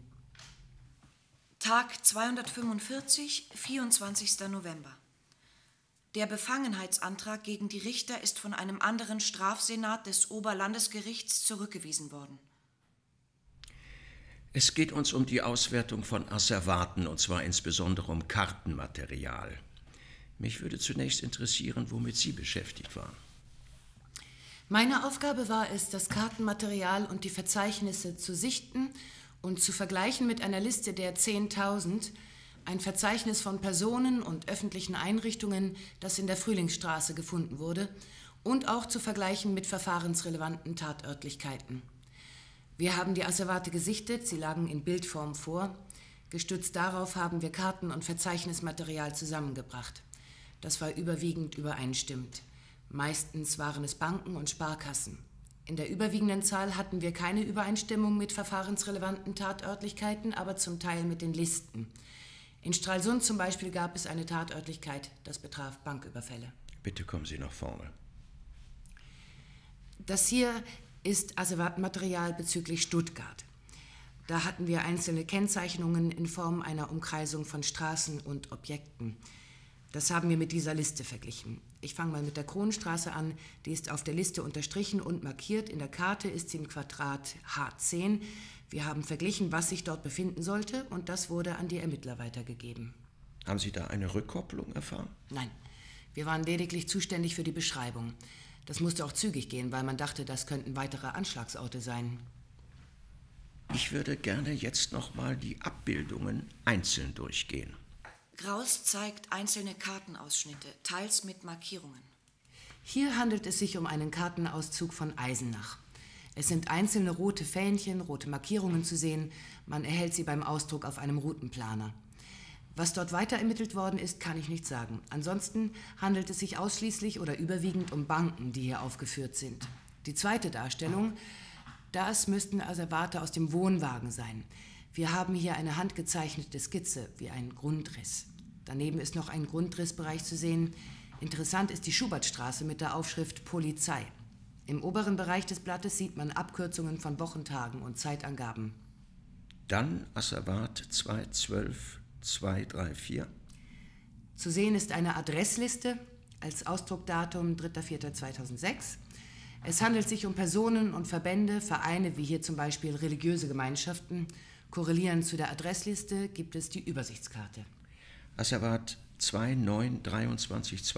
Tag 245, 24. November. Der Befangenheitsantrag gegen die Richter ist von einem anderen Strafsenat des Oberlandesgerichts zurückgewiesen worden. Es geht uns um die Auswertung von Asservaten, und zwar insbesondere um Kartenmaterial. Mich würde zunächst interessieren, womit Sie beschäftigt waren. Meine Aufgabe war es, das Kartenmaterial und die Verzeichnisse zu sichten und zu vergleichen mit einer Liste der 10.000, ein Verzeichnis von Personen und öffentlichen Einrichtungen, das in der Frühlingsstraße gefunden wurde, und auch zu vergleichen mit verfahrensrelevanten Tatörtlichkeiten. Wir haben die Asservate gesichtet, sie lagen in Bildform vor. Gestützt darauf haben wir Karten- und Verzeichnismaterial zusammengebracht. Das war überwiegend übereinstimmend. Meistens waren es Banken und Sparkassen. In der überwiegenden Zahl hatten wir keine Übereinstimmung mit verfahrensrelevanten Tatörtlichkeiten, aber zum Teil mit den Listen. In Stralsund zum Beispiel gab es eine Tatörtlichkeit, das betraf Banküberfälle. Bitte kommen Sie nach vorne. Das hier ist Asservatenmaterial bezüglich Stuttgart. Da hatten wir einzelne Kennzeichnungen in Form einer Umkreisung von Straßen und Objekten. Das haben wir mit dieser Liste verglichen. Ich fange mal mit der Kronenstraße an. Die ist auf der Liste unterstrichen und markiert. In der Karte ist sie im Quadrat H10. Wir haben verglichen, was sich dort befinden sollte, und das wurde an die Ermittler weitergegeben. Haben Sie da eine Rückkopplung erfahren? Nein, wir waren lediglich zuständig für die Beschreibung. Das musste auch zügig gehen, weil man dachte, das könnten weitere Anschlagsorte sein. Ich würde gerne jetzt noch mal die Abbildungen einzeln durchgehen. Graus zeigt einzelne Kartenausschnitte, teils mit Markierungen. Hier handelt es sich um einen Kartenauszug von Eisenach. Es sind einzelne rote Fähnchen, rote Markierungen zu sehen. Man erhält sie beim Ausdruck auf einem Routenplaner. Was dort weiter ermittelt worden ist, kann ich nicht sagen. Ansonsten handelt es sich ausschließlich oder überwiegend um Banken, die hier aufgeführt sind. Die zweite Darstellung, das müssten Asservate aus dem Wohnwagen sein. Wir haben hier eine handgezeichnete Skizze, wie ein Grundriss. Daneben ist noch ein Grundrissbereich zu sehen. Interessant ist die Schubertstraße mit der Aufschrift Polizei. Im oberen Bereich des Blattes sieht man Abkürzungen von Wochentagen und Zeitangaben. Dann Asservat 212 234. Zu sehen ist eine Adressliste als Ausdruckdatum 3.4.2006. Es handelt sich um Personen und Verbände, Vereine wie hier zum Beispiel religiöse Gemeinschaften. Korrelierend zu der Adressliste gibt es die Übersichtskarte. Asservat 29232.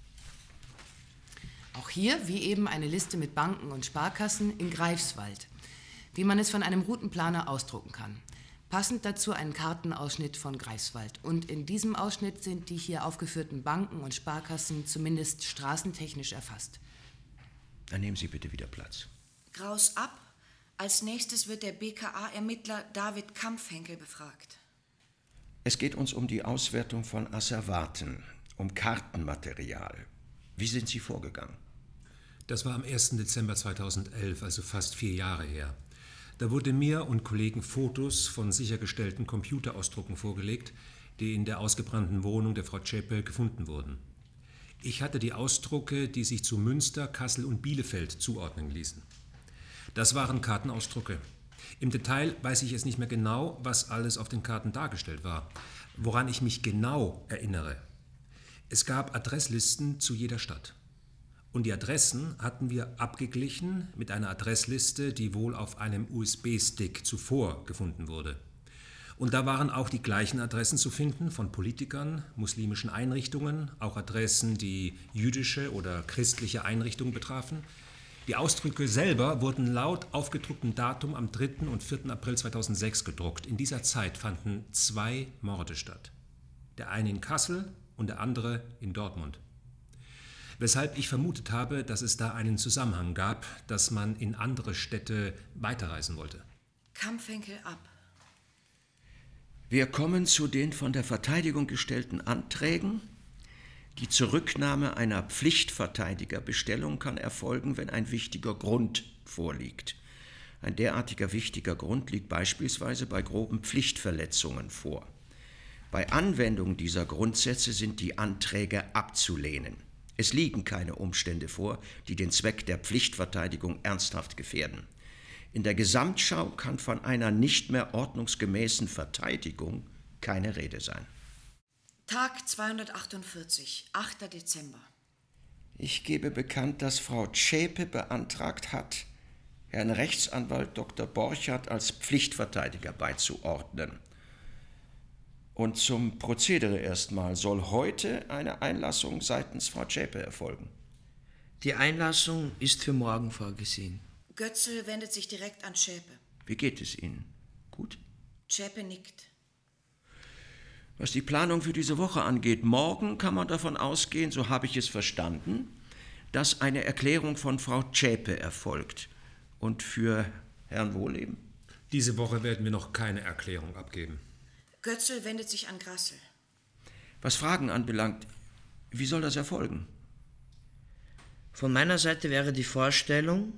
Auch hier, wie eben, eine Liste mit Banken und Sparkassen in Greifswald, wie man es von einem Routenplaner ausdrucken kann. Passend dazu ein Kartenausschnitt von Greifswald. Und in diesem Ausschnitt sind die hier aufgeführten Banken und Sparkassen zumindest straßentechnisch erfasst. Dann nehmen Sie bitte wieder Platz. Graus ab. Als nächstes wird der BKA-Ermittler David Kampfhenkel befragt. Es geht uns um die Auswertung von Asservaten, um Kartenmaterial. Wie sind Sie vorgegangen? Das war am 1. Dezember 2011, also fast 4 Jahre her. Da wurde mir und Kollegen Fotos von sichergestellten Computerausdrucken vorgelegt, die in der ausgebrannten Wohnung der Frau Zschäpe gefunden wurden. Ich hatte die Ausdrucke, die sich zu Münster, Kassel und Bielefeld zuordnen ließen. Das waren Kartenausdrucke. Im Detail weiß ich jetzt nicht mehr genau, was alles auf den Karten dargestellt war. Woran ich mich genau erinnere: Es gab Adresslisten zu jeder Stadt. Und die Adressen hatten wir abgeglichen mit einer Adressliste, die wohl auf einem USB-Stick zuvor gefunden wurde. Und da waren auch die gleichen Adressen zu finden von Politikern, muslimischen Einrichtungen, auch Adressen, die jüdische oder christliche Einrichtungen betrafen. Die Ausdrücke selber wurden laut aufgedrucktem Datum am 3. und 4. April 2006 gedruckt. In dieser Zeit fanden 2 Morde statt. Der eine in Kassel und der andere in Dortmund. Weshalb ich vermutet habe, dass es da einen Zusammenhang gab, dass man in andere Städte weiterreisen wollte. Kampfhenkel ab. Wir kommen zu den von der Verteidigung gestellten Anträgen. Die Zurücknahme einer Pflichtverteidigerbestellung kann erfolgen, wenn ein wichtiger Grund vorliegt. Ein derartiger wichtiger Grund liegt beispielsweise bei groben Pflichtverletzungen vor. Bei Anwendung dieser Grundsätze sind die Anträge abzulehnen. Es liegen keine Umstände vor, die den Zweck der Pflichtverteidigung ernsthaft gefährden. In der Gesamtschau kann von einer nicht mehr ordnungsgemäßen Verteidigung keine Rede sein. Tag 248, 8. Dezember. Ich gebe bekannt, dass Frau Zschäpe beantragt hat, Herrn Rechtsanwalt Dr. Borchardt als Pflichtverteidiger beizuordnen. Und zum Prozedere erstmal soll heute eine Einlassung seitens Frau Zschäpe erfolgen. Die Einlassung ist für morgen vorgesehen. Götzl wendet sich direkt an Zschäpe. Wie geht es Ihnen? Gut? Zschäpe nickt. Was die Planung für diese Woche angeht, morgen kann man davon ausgehen, so habe ich es verstanden, dass eine Erklärung von Frau Zschäpe erfolgt. Und für Herrn Wohleben? Diese Woche werden wir noch keine Erklärung abgeben. Götzl wendet sich an Grassel. Was Fragen anbelangt, wie soll das erfolgen? Von meiner Seite wäre die Vorstellung,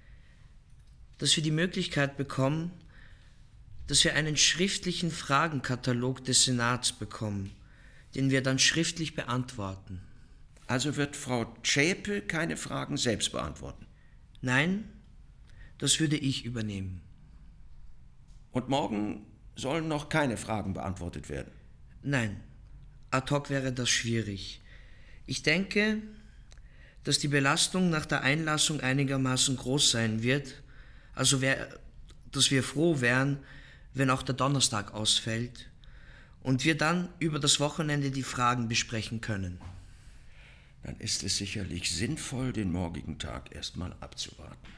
dass wir die Möglichkeit bekommen, dass wir einen schriftlichen Fragenkatalog des Senats bekommen, den wir dann schriftlich beantworten. Also wird Frau Zschäpe keine Fragen selbst beantworten? Nein, das würde ich übernehmen. Und morgen sollen noch keine Fragen beantwortet werden? Nein, ad hoc wäre das schwierig. Ich denke, dass die Belastung nach der Einlassung einigermaßen groß sein wird, also dass wir froh wären, wenn auch der Donnerstag ausfällt und wir dann über das Wochenende die Fragen besprechen können. Dann ist es sicherlich sinnvoll, den morgigen Tag erstmal abzuwarten.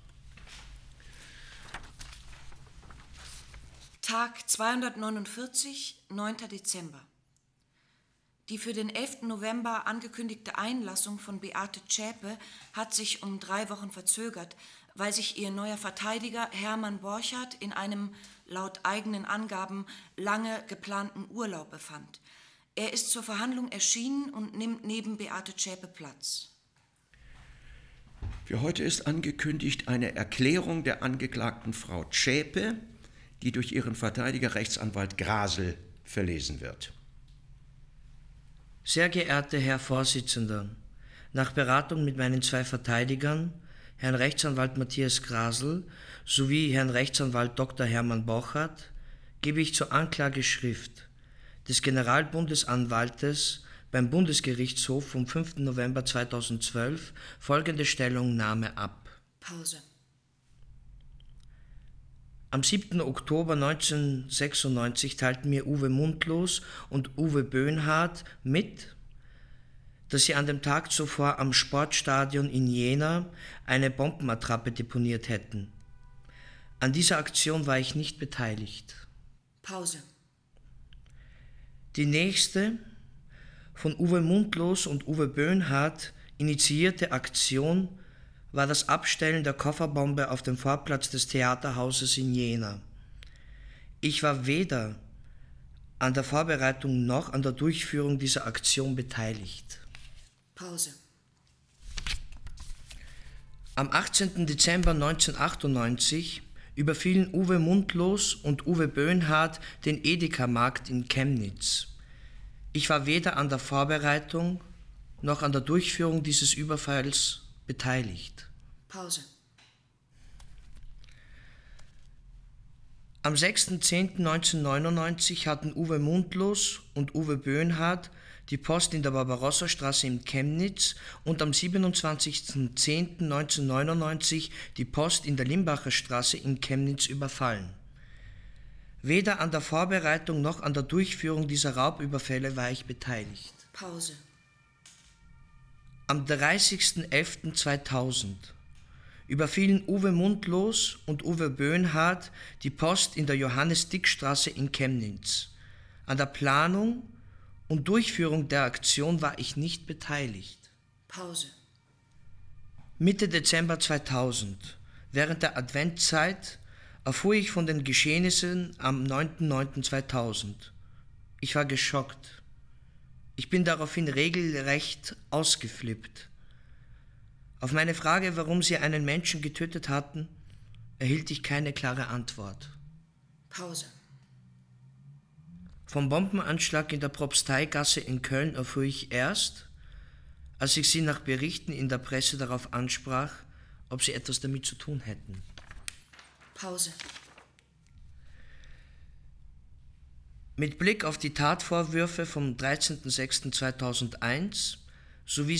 Tag 249, 9. Dezember. Die für den 11. November angekündigte Einlassung von Beate Zschäpe hat sich um 3 Wochen verzögert, weil sich ihr neuer Verteidiger Hermann Borchardt in einem, laut eigenen Angaben, lange geplanten Urlaub befand. Er ist zur Verhandlung erschienen und nimmt neben Beate Zschäpe Platz. Für heute ist angekündigt eine Erklärung der Angeklagten Frau Zschäpe, die durch ihren Verteidiger Rechtsanwalt Grasel verlesen wird. Sehr geehrter Herr Vorsitzender, nach Beratung mit meinen 2 Verteidigern, Herrn Rechtsanwalt Matthias Grasel sowie Herrn Rechtsanwalt Dr. Hermann Borchardt, gebe ich zur Anklageschrift des Generalbundesanwaltes beim Bundesgerichtshof vom 5. November 2012 folgende Stellungnahme ab. Pause. Am 7. Oktober 1996 teilten mir Uwe Mundlos und Uwe Böhnhardt mit, dass sie an dem Tag zuvor am Sportstadion in Jena eine Bombenattrappe deponiert hätten. An dieser Aktion war ich nicht beteiligt. Pause. Die nächste, von Uwe Mundlos und Uwe Böhnhardt initiierte Aktion war das Abstellen der Kofferbombe auf dem Vorplatz des Theaterhauses in Jena. Ich war weder an der Vorbereitung noch an der Durchführung dieser Aktion beteiligt. Pause. Am 18. Dezember 1998 überfielen Uwe Mundlos und Uwe Böhnhardt den Edeka-Markt in Chemnitz. Ich war weder an der Vorbereitung noch an der Durchführung dieses Überfalls beteiligt. Pause. Am 6.10.1999 hatten Uwe Mundlos und Uwe Böhnhardt die Post in der Barbarossa-Straße in Chemnitz und am 27.10.1999 die Post in der Limbacher Straße in Chemnitz überfallen. Weder an der Vorbereitung noch an der Durchführung dieser Raubüberfälle war ich beteiligt. Pause. Am 30.11.2000 überfielen Uwe Mundlos und Uwe Böhnhardt die Post in der Johannes-Dick-Straße in Chemnitz. An der Planung und Durchführung der Aktion war ich nicht beteiligt. Pause. Mitte Dezember 2000, während der Adventzeit, erfuhr ich von den Geschehnissen am 9.9.2000. Ich war geschockt. Ich bin daraufhin regelrecht ausgeflippt. Auf meine Frage, warum sie einen Menschen getötet hatten, erhielt ich keine klare Antwort. Pause. Vom Bombenanschlag in der Propsteigasse in Köln erfuhr ich erst, als ich sie nach Berichten in der Presse darauf ansprach, ob sie etwas damit zu tun hätten. Pause. Mit Blick auf die Tatvorwürfe vom 13.06.2001 sowie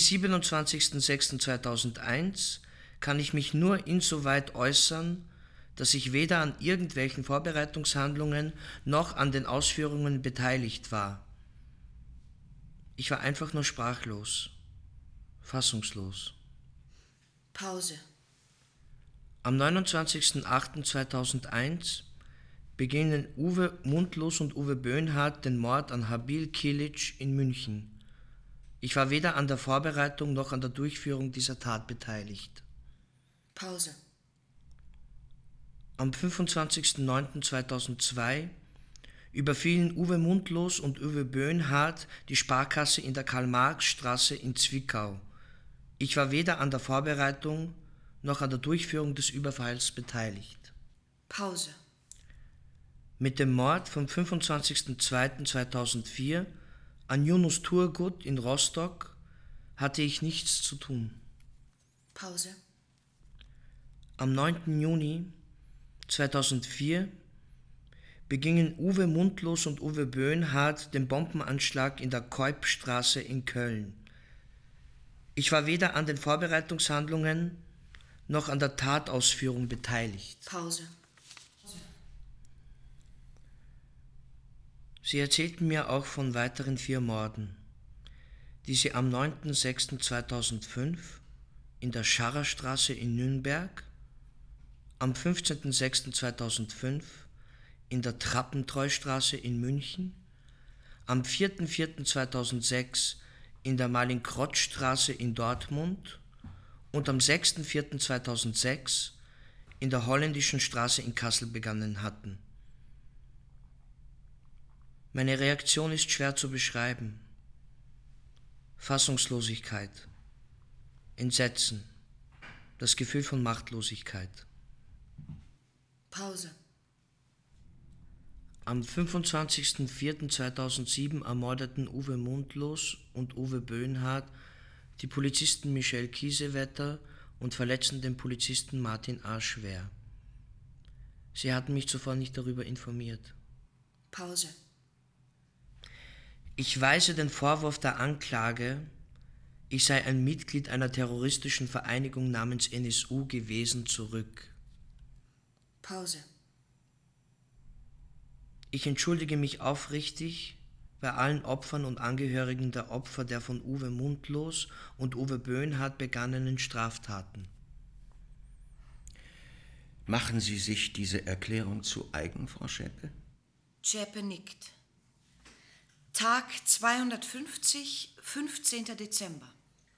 27.06.2001 kann ich mich nur insoweit äußern, dass ich weder an irgendwelchen Vorbereitungshandlungen noch an den Ausführungen beteiligt war. Ich war einfach nur sprachlos, fassungslos. Pause. Am 29.08.2001 begingen Uwe Mundlos und Uwe Böhnhardt den Mord an Habil Kilic in München. Ich war weder an der Vorbereitung noch an der Durchführung dieser Tat beteiligt. Pause. Am 25.09.2002 überfielen Uwe Mundlos und Uwe Böhnhardt die Sparkasse in der Karl-Marx-Straße in Zwickau. Ich war weder an der Vorbereitung noch an der Durchführung des Überfalls beteiligt. Pause. Mit dem Mord vom 25.02.2004 an Yunus Turgut in Rostock hatte ich nichts zu tun. Pause. Am 9. Juni 2004 begingen Uwe Mundlos und Uwe Böhnhardt den Bombenanschlag in der Keupstraße in Köln. Ich war weder an den Vorbereitungshandlungen noch an der Tatausführung beteiligt. Pause. Sie erzählten mir auch von weiteren 4 Morden, die sie am 9.06.2005 in der Scharrerstraße in Nürnberg, am 15.06.2005 in der Trappentreustraße in München, am 4.04.2006 in der Malin-Krotz-Straße in Dortmund und am 6.04.2006 in der Holländischen Straße in Kassel begangen hatten. Meine Reaktion ist schwer zu beschreiben. Fassungslosigkeit, Entsetzen, das Gefühl von Machtlosigkeit. Pause. Am 25.04.2007 ermordeten Uwe Mundlos und Uwe Böhnhardt die Polizisten Michel Kiesewetter und verletzten den Polizisten Martin A. schwer. Sie hatten mich zuvor nicht darüber informiert. Pause. Ich weise den Vorwurf der Anklage, ich sei ein Mitglied einer terroristischen Vereinigung namens NSU gewesen, zurück. Pause. Ich entschuldige mich aufrichtig bei allen Opfern und Angehörigen der Opfer der von Uwe Mundlos und Uwe Böhnhardt begangenen Straftaten. Machen Sie sich diese Erklärung zu eigen, Frau Schäpe? Schäpe nickt. Tag 250, 15. Dezember.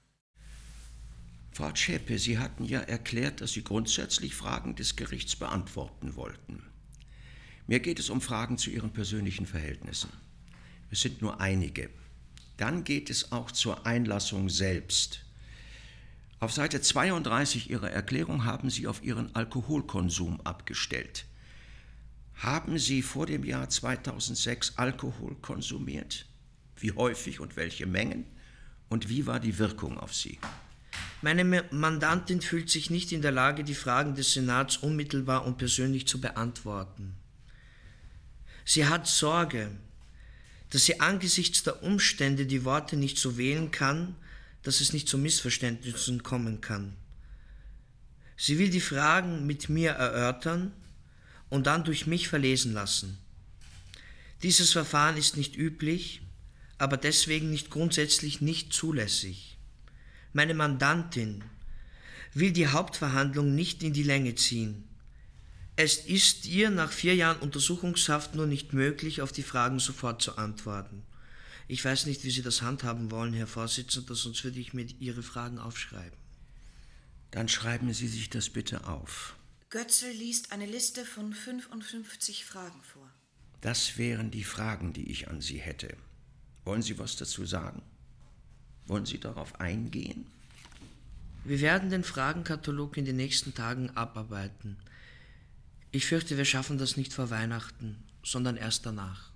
Frau Schäpe, Sie hatten ja erklärt, dass Sie grundsätzlich Fragen des Gerichts beantworten wollten. Mir geht es um Fragen zu Ihren persönlichen Verhältnissen. Es sind nur einige. Dann geht es auch zur Einlassung selbst. Auf Seite 32 Ihrer Erklärung haben Sie auf Ihren Alkoholkonsum abgestellt. Haben Sie vor dem Jahr 2006 Alkohol konsumiert? Wie häufig und welche Mengen? Und wie war die Wirkung auf Sie? Meine Mandantin fühlt sich nicht in der Lage, die Fragen des Senats unmittelbar und persönlich zu beantworten. Sie hat Sorge, dass sie angesichts der Umstände die Worte nicht so wählen kann, dass es nicht zu Missverständnissen kommen kann. Sie will die Fragen mit mir erörtern und dann durch mich verlesen lassen. Dieses Verfahren ist nicht üblich, aber deswegen nicht grundsätzlich nicht zulässig. Meine Mandantin will die Hauptverhandlung nicht in die Länge ziehen. Es ist ihr nach 4 Jahren Untersuchungshaft nur nicht möglich, auf die Fragen sofort zu antworten. Ich weiß nicht, wie Sie das handhaben wollen, Herr Vorsitzender, sonst würde ich mir Ihre Fragen aufschreiben. Dann schreiben Sie sich das bitte auf. Götzl liest eine Liste von 55 Fragen vor. Das wären die Fragen, die ich an Sie hätte. Wollen Sie was dazu sagen? Wollen Sie darauf eingehen? Wir werden den Fragenkatalog in den nächsten Tagen abarbeiten. Ich fürchte, wir schaffen das nicht vor Weihnachten, sondern erst danach.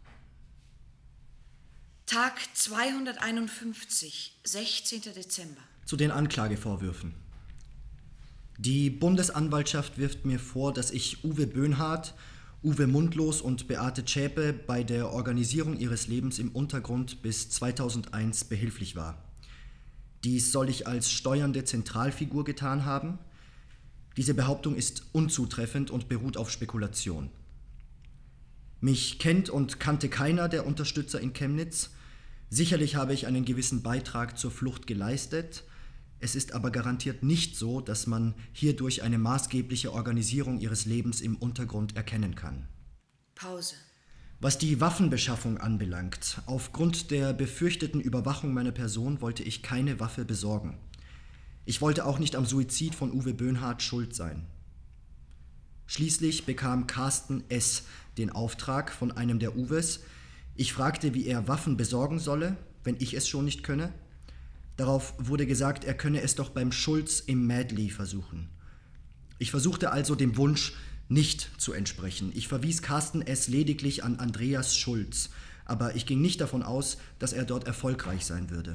Tag 251, 16. Dezember. Zu den Anklagevorwürfen. Die Bundesanwaltschaft wirft mir vor, dass ich Uwe Böhnhardt, Uwe Mundlos und Beate Zschäpe bei der Organisierung ihres Lebens im Untergrund bis 2001 behilflich war. Dies soll ich als steuernde Zentralfigur getan haben. Diese Behauptung ist unzutreffend und beruht auf Spekulation. Mich kennt und kannte keiner der Unterstützer in Chemnitz. Sicherlich habe ich einen gewissen Beitrag zur Flucht geleistet. Es ist aber garantiert nicht so, dass man hierdurch eine maßgebliche Organisierung ihres Lebens im Untergrund erkennen kann. Pause. Was die Waffenbeschaffung anbelangt, aufgrund der befürchteten Überwachung meiner Person wollte ich keine Waffe besorgen. Ich wollte auch nicht am Suizid von Uwe Böhnhardt schuld sein. Schließlich bekam Carsten S. den Auftrag von einem der Uwes. Ich fragte, wie er Waffen besorgen solle, wenn ich es schon nicht könne. Darauf wurde gesagt, er könne es doch beim Schulz im Mädli versuchen. Ich versuchte also dem Wunsch nicht zu entsprechen. Ich verwies Carsten S. lediglich an Andreas Schulz, aber ich ging nicht davon aus, dass er dort erfolgreich sein würde.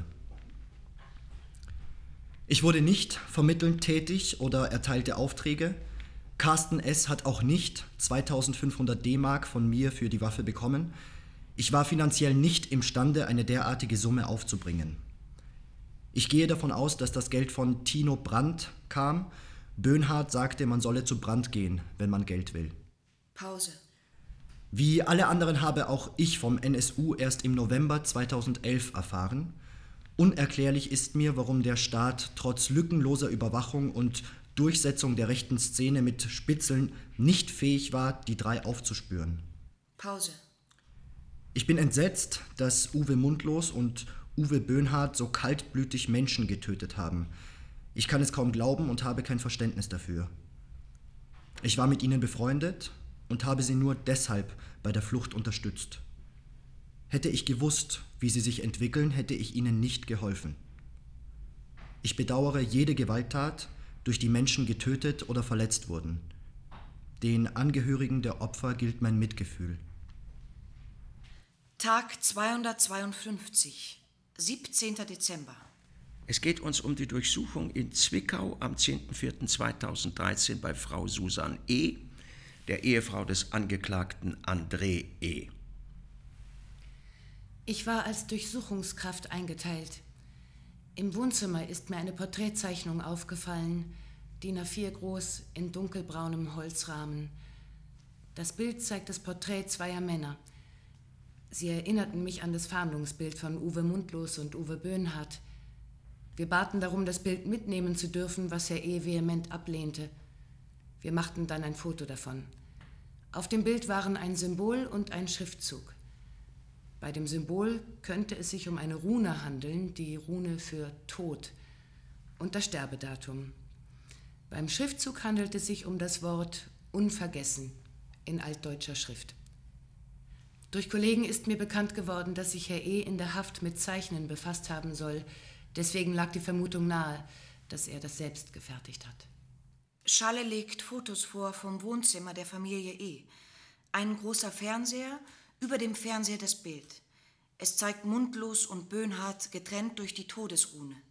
Ich wurde nicht vermittelnd tätig oder erteilte Aufträge. Carsten S. hat auch nicht 2500 D-Mark von mir für die Waffe bekommen. Ich war finanziell nicht imstande, eine derartige Summe aufzubringen. Ich gehe davon aus, dass das Geld von Tino Brandt kam. Böhnhardt sagte, man solle zu Brandt gehen, wenn man Geld will. Pause. Wie alle anderen habe auch ich vom NSU erst im November 2011 erfahren. Unerklärlich ist mir, warum der Staat trotz lückenloser Überwachung und Durchsetzung der rechten Szene mit Spitzeln nicht fähig war, die drei aufzuspüren. Pause. Ich bin entsetzt, dass Uwe Mundlos und Uwe Böhnhardt so kaltblütig Menschen getötet haben. Ich kann es kaum glauben und habe kein Verständnis dafür. Ich war mit ihnen befreundet und habe sie nur deshalb bei der Flucht unterstützt. Hätte ich gewusst, wie sie sich entwickeln, hätte ich ihnen nicht geholfen. Ich bedauere jede Gewalttat, durch die Menschen getötet oder verletzt wurden. Den Angehörigen der Opfer gilt mein Mitgefühl. Tag 252, 17. Dezember. Es geht uns um die Durchsuchung in Zwickau am 10.04.2013 bei Frau Susan E., der Ehefrau des Angeklagten André E. Ich war als Durchsuchungskraft eingeteilt. Im Wohnzimmer ist mir eine Porträtzeichnung aufgefallen, DIN A4 groß in dunkelbraunem Holzrahmen. Das Bild zeigt das Porträt zweier Männer. Sie erinnerten mich an das Fahndungsbild von Uwe Mundlos und Uwe Böhnhardt. Wir baten darum, das Bild mitnehmen zu dürfen, was Herr E. vehement ablehnte. Wir machten dann ein Foto davon. Auf dem Bild waren ein Symbol und ein Schriftzug. Bei dem Symbol könnte es sich um eine Rune handeln, die Rune für Tod, und das Sterbedatum. Beim Schriftzug handelt es sich um das Wort unvergessen in altdeutscher Schrift. Durch Kollegen ist mir bekannt geworden, dass sich Herr E. in der Haft mit Zeichnen befasst haben soll. Deswegen lag die Vermutung nahe, dass er das selbst gefertigt hat. Schalle legt Fotos vor vom Wohnzimmer der Familie E. Ein großer Fernseher, über dem Fernseher das Bild. Es zeigt Mundlos und Böhnhardt getrennt durch die Todesrune.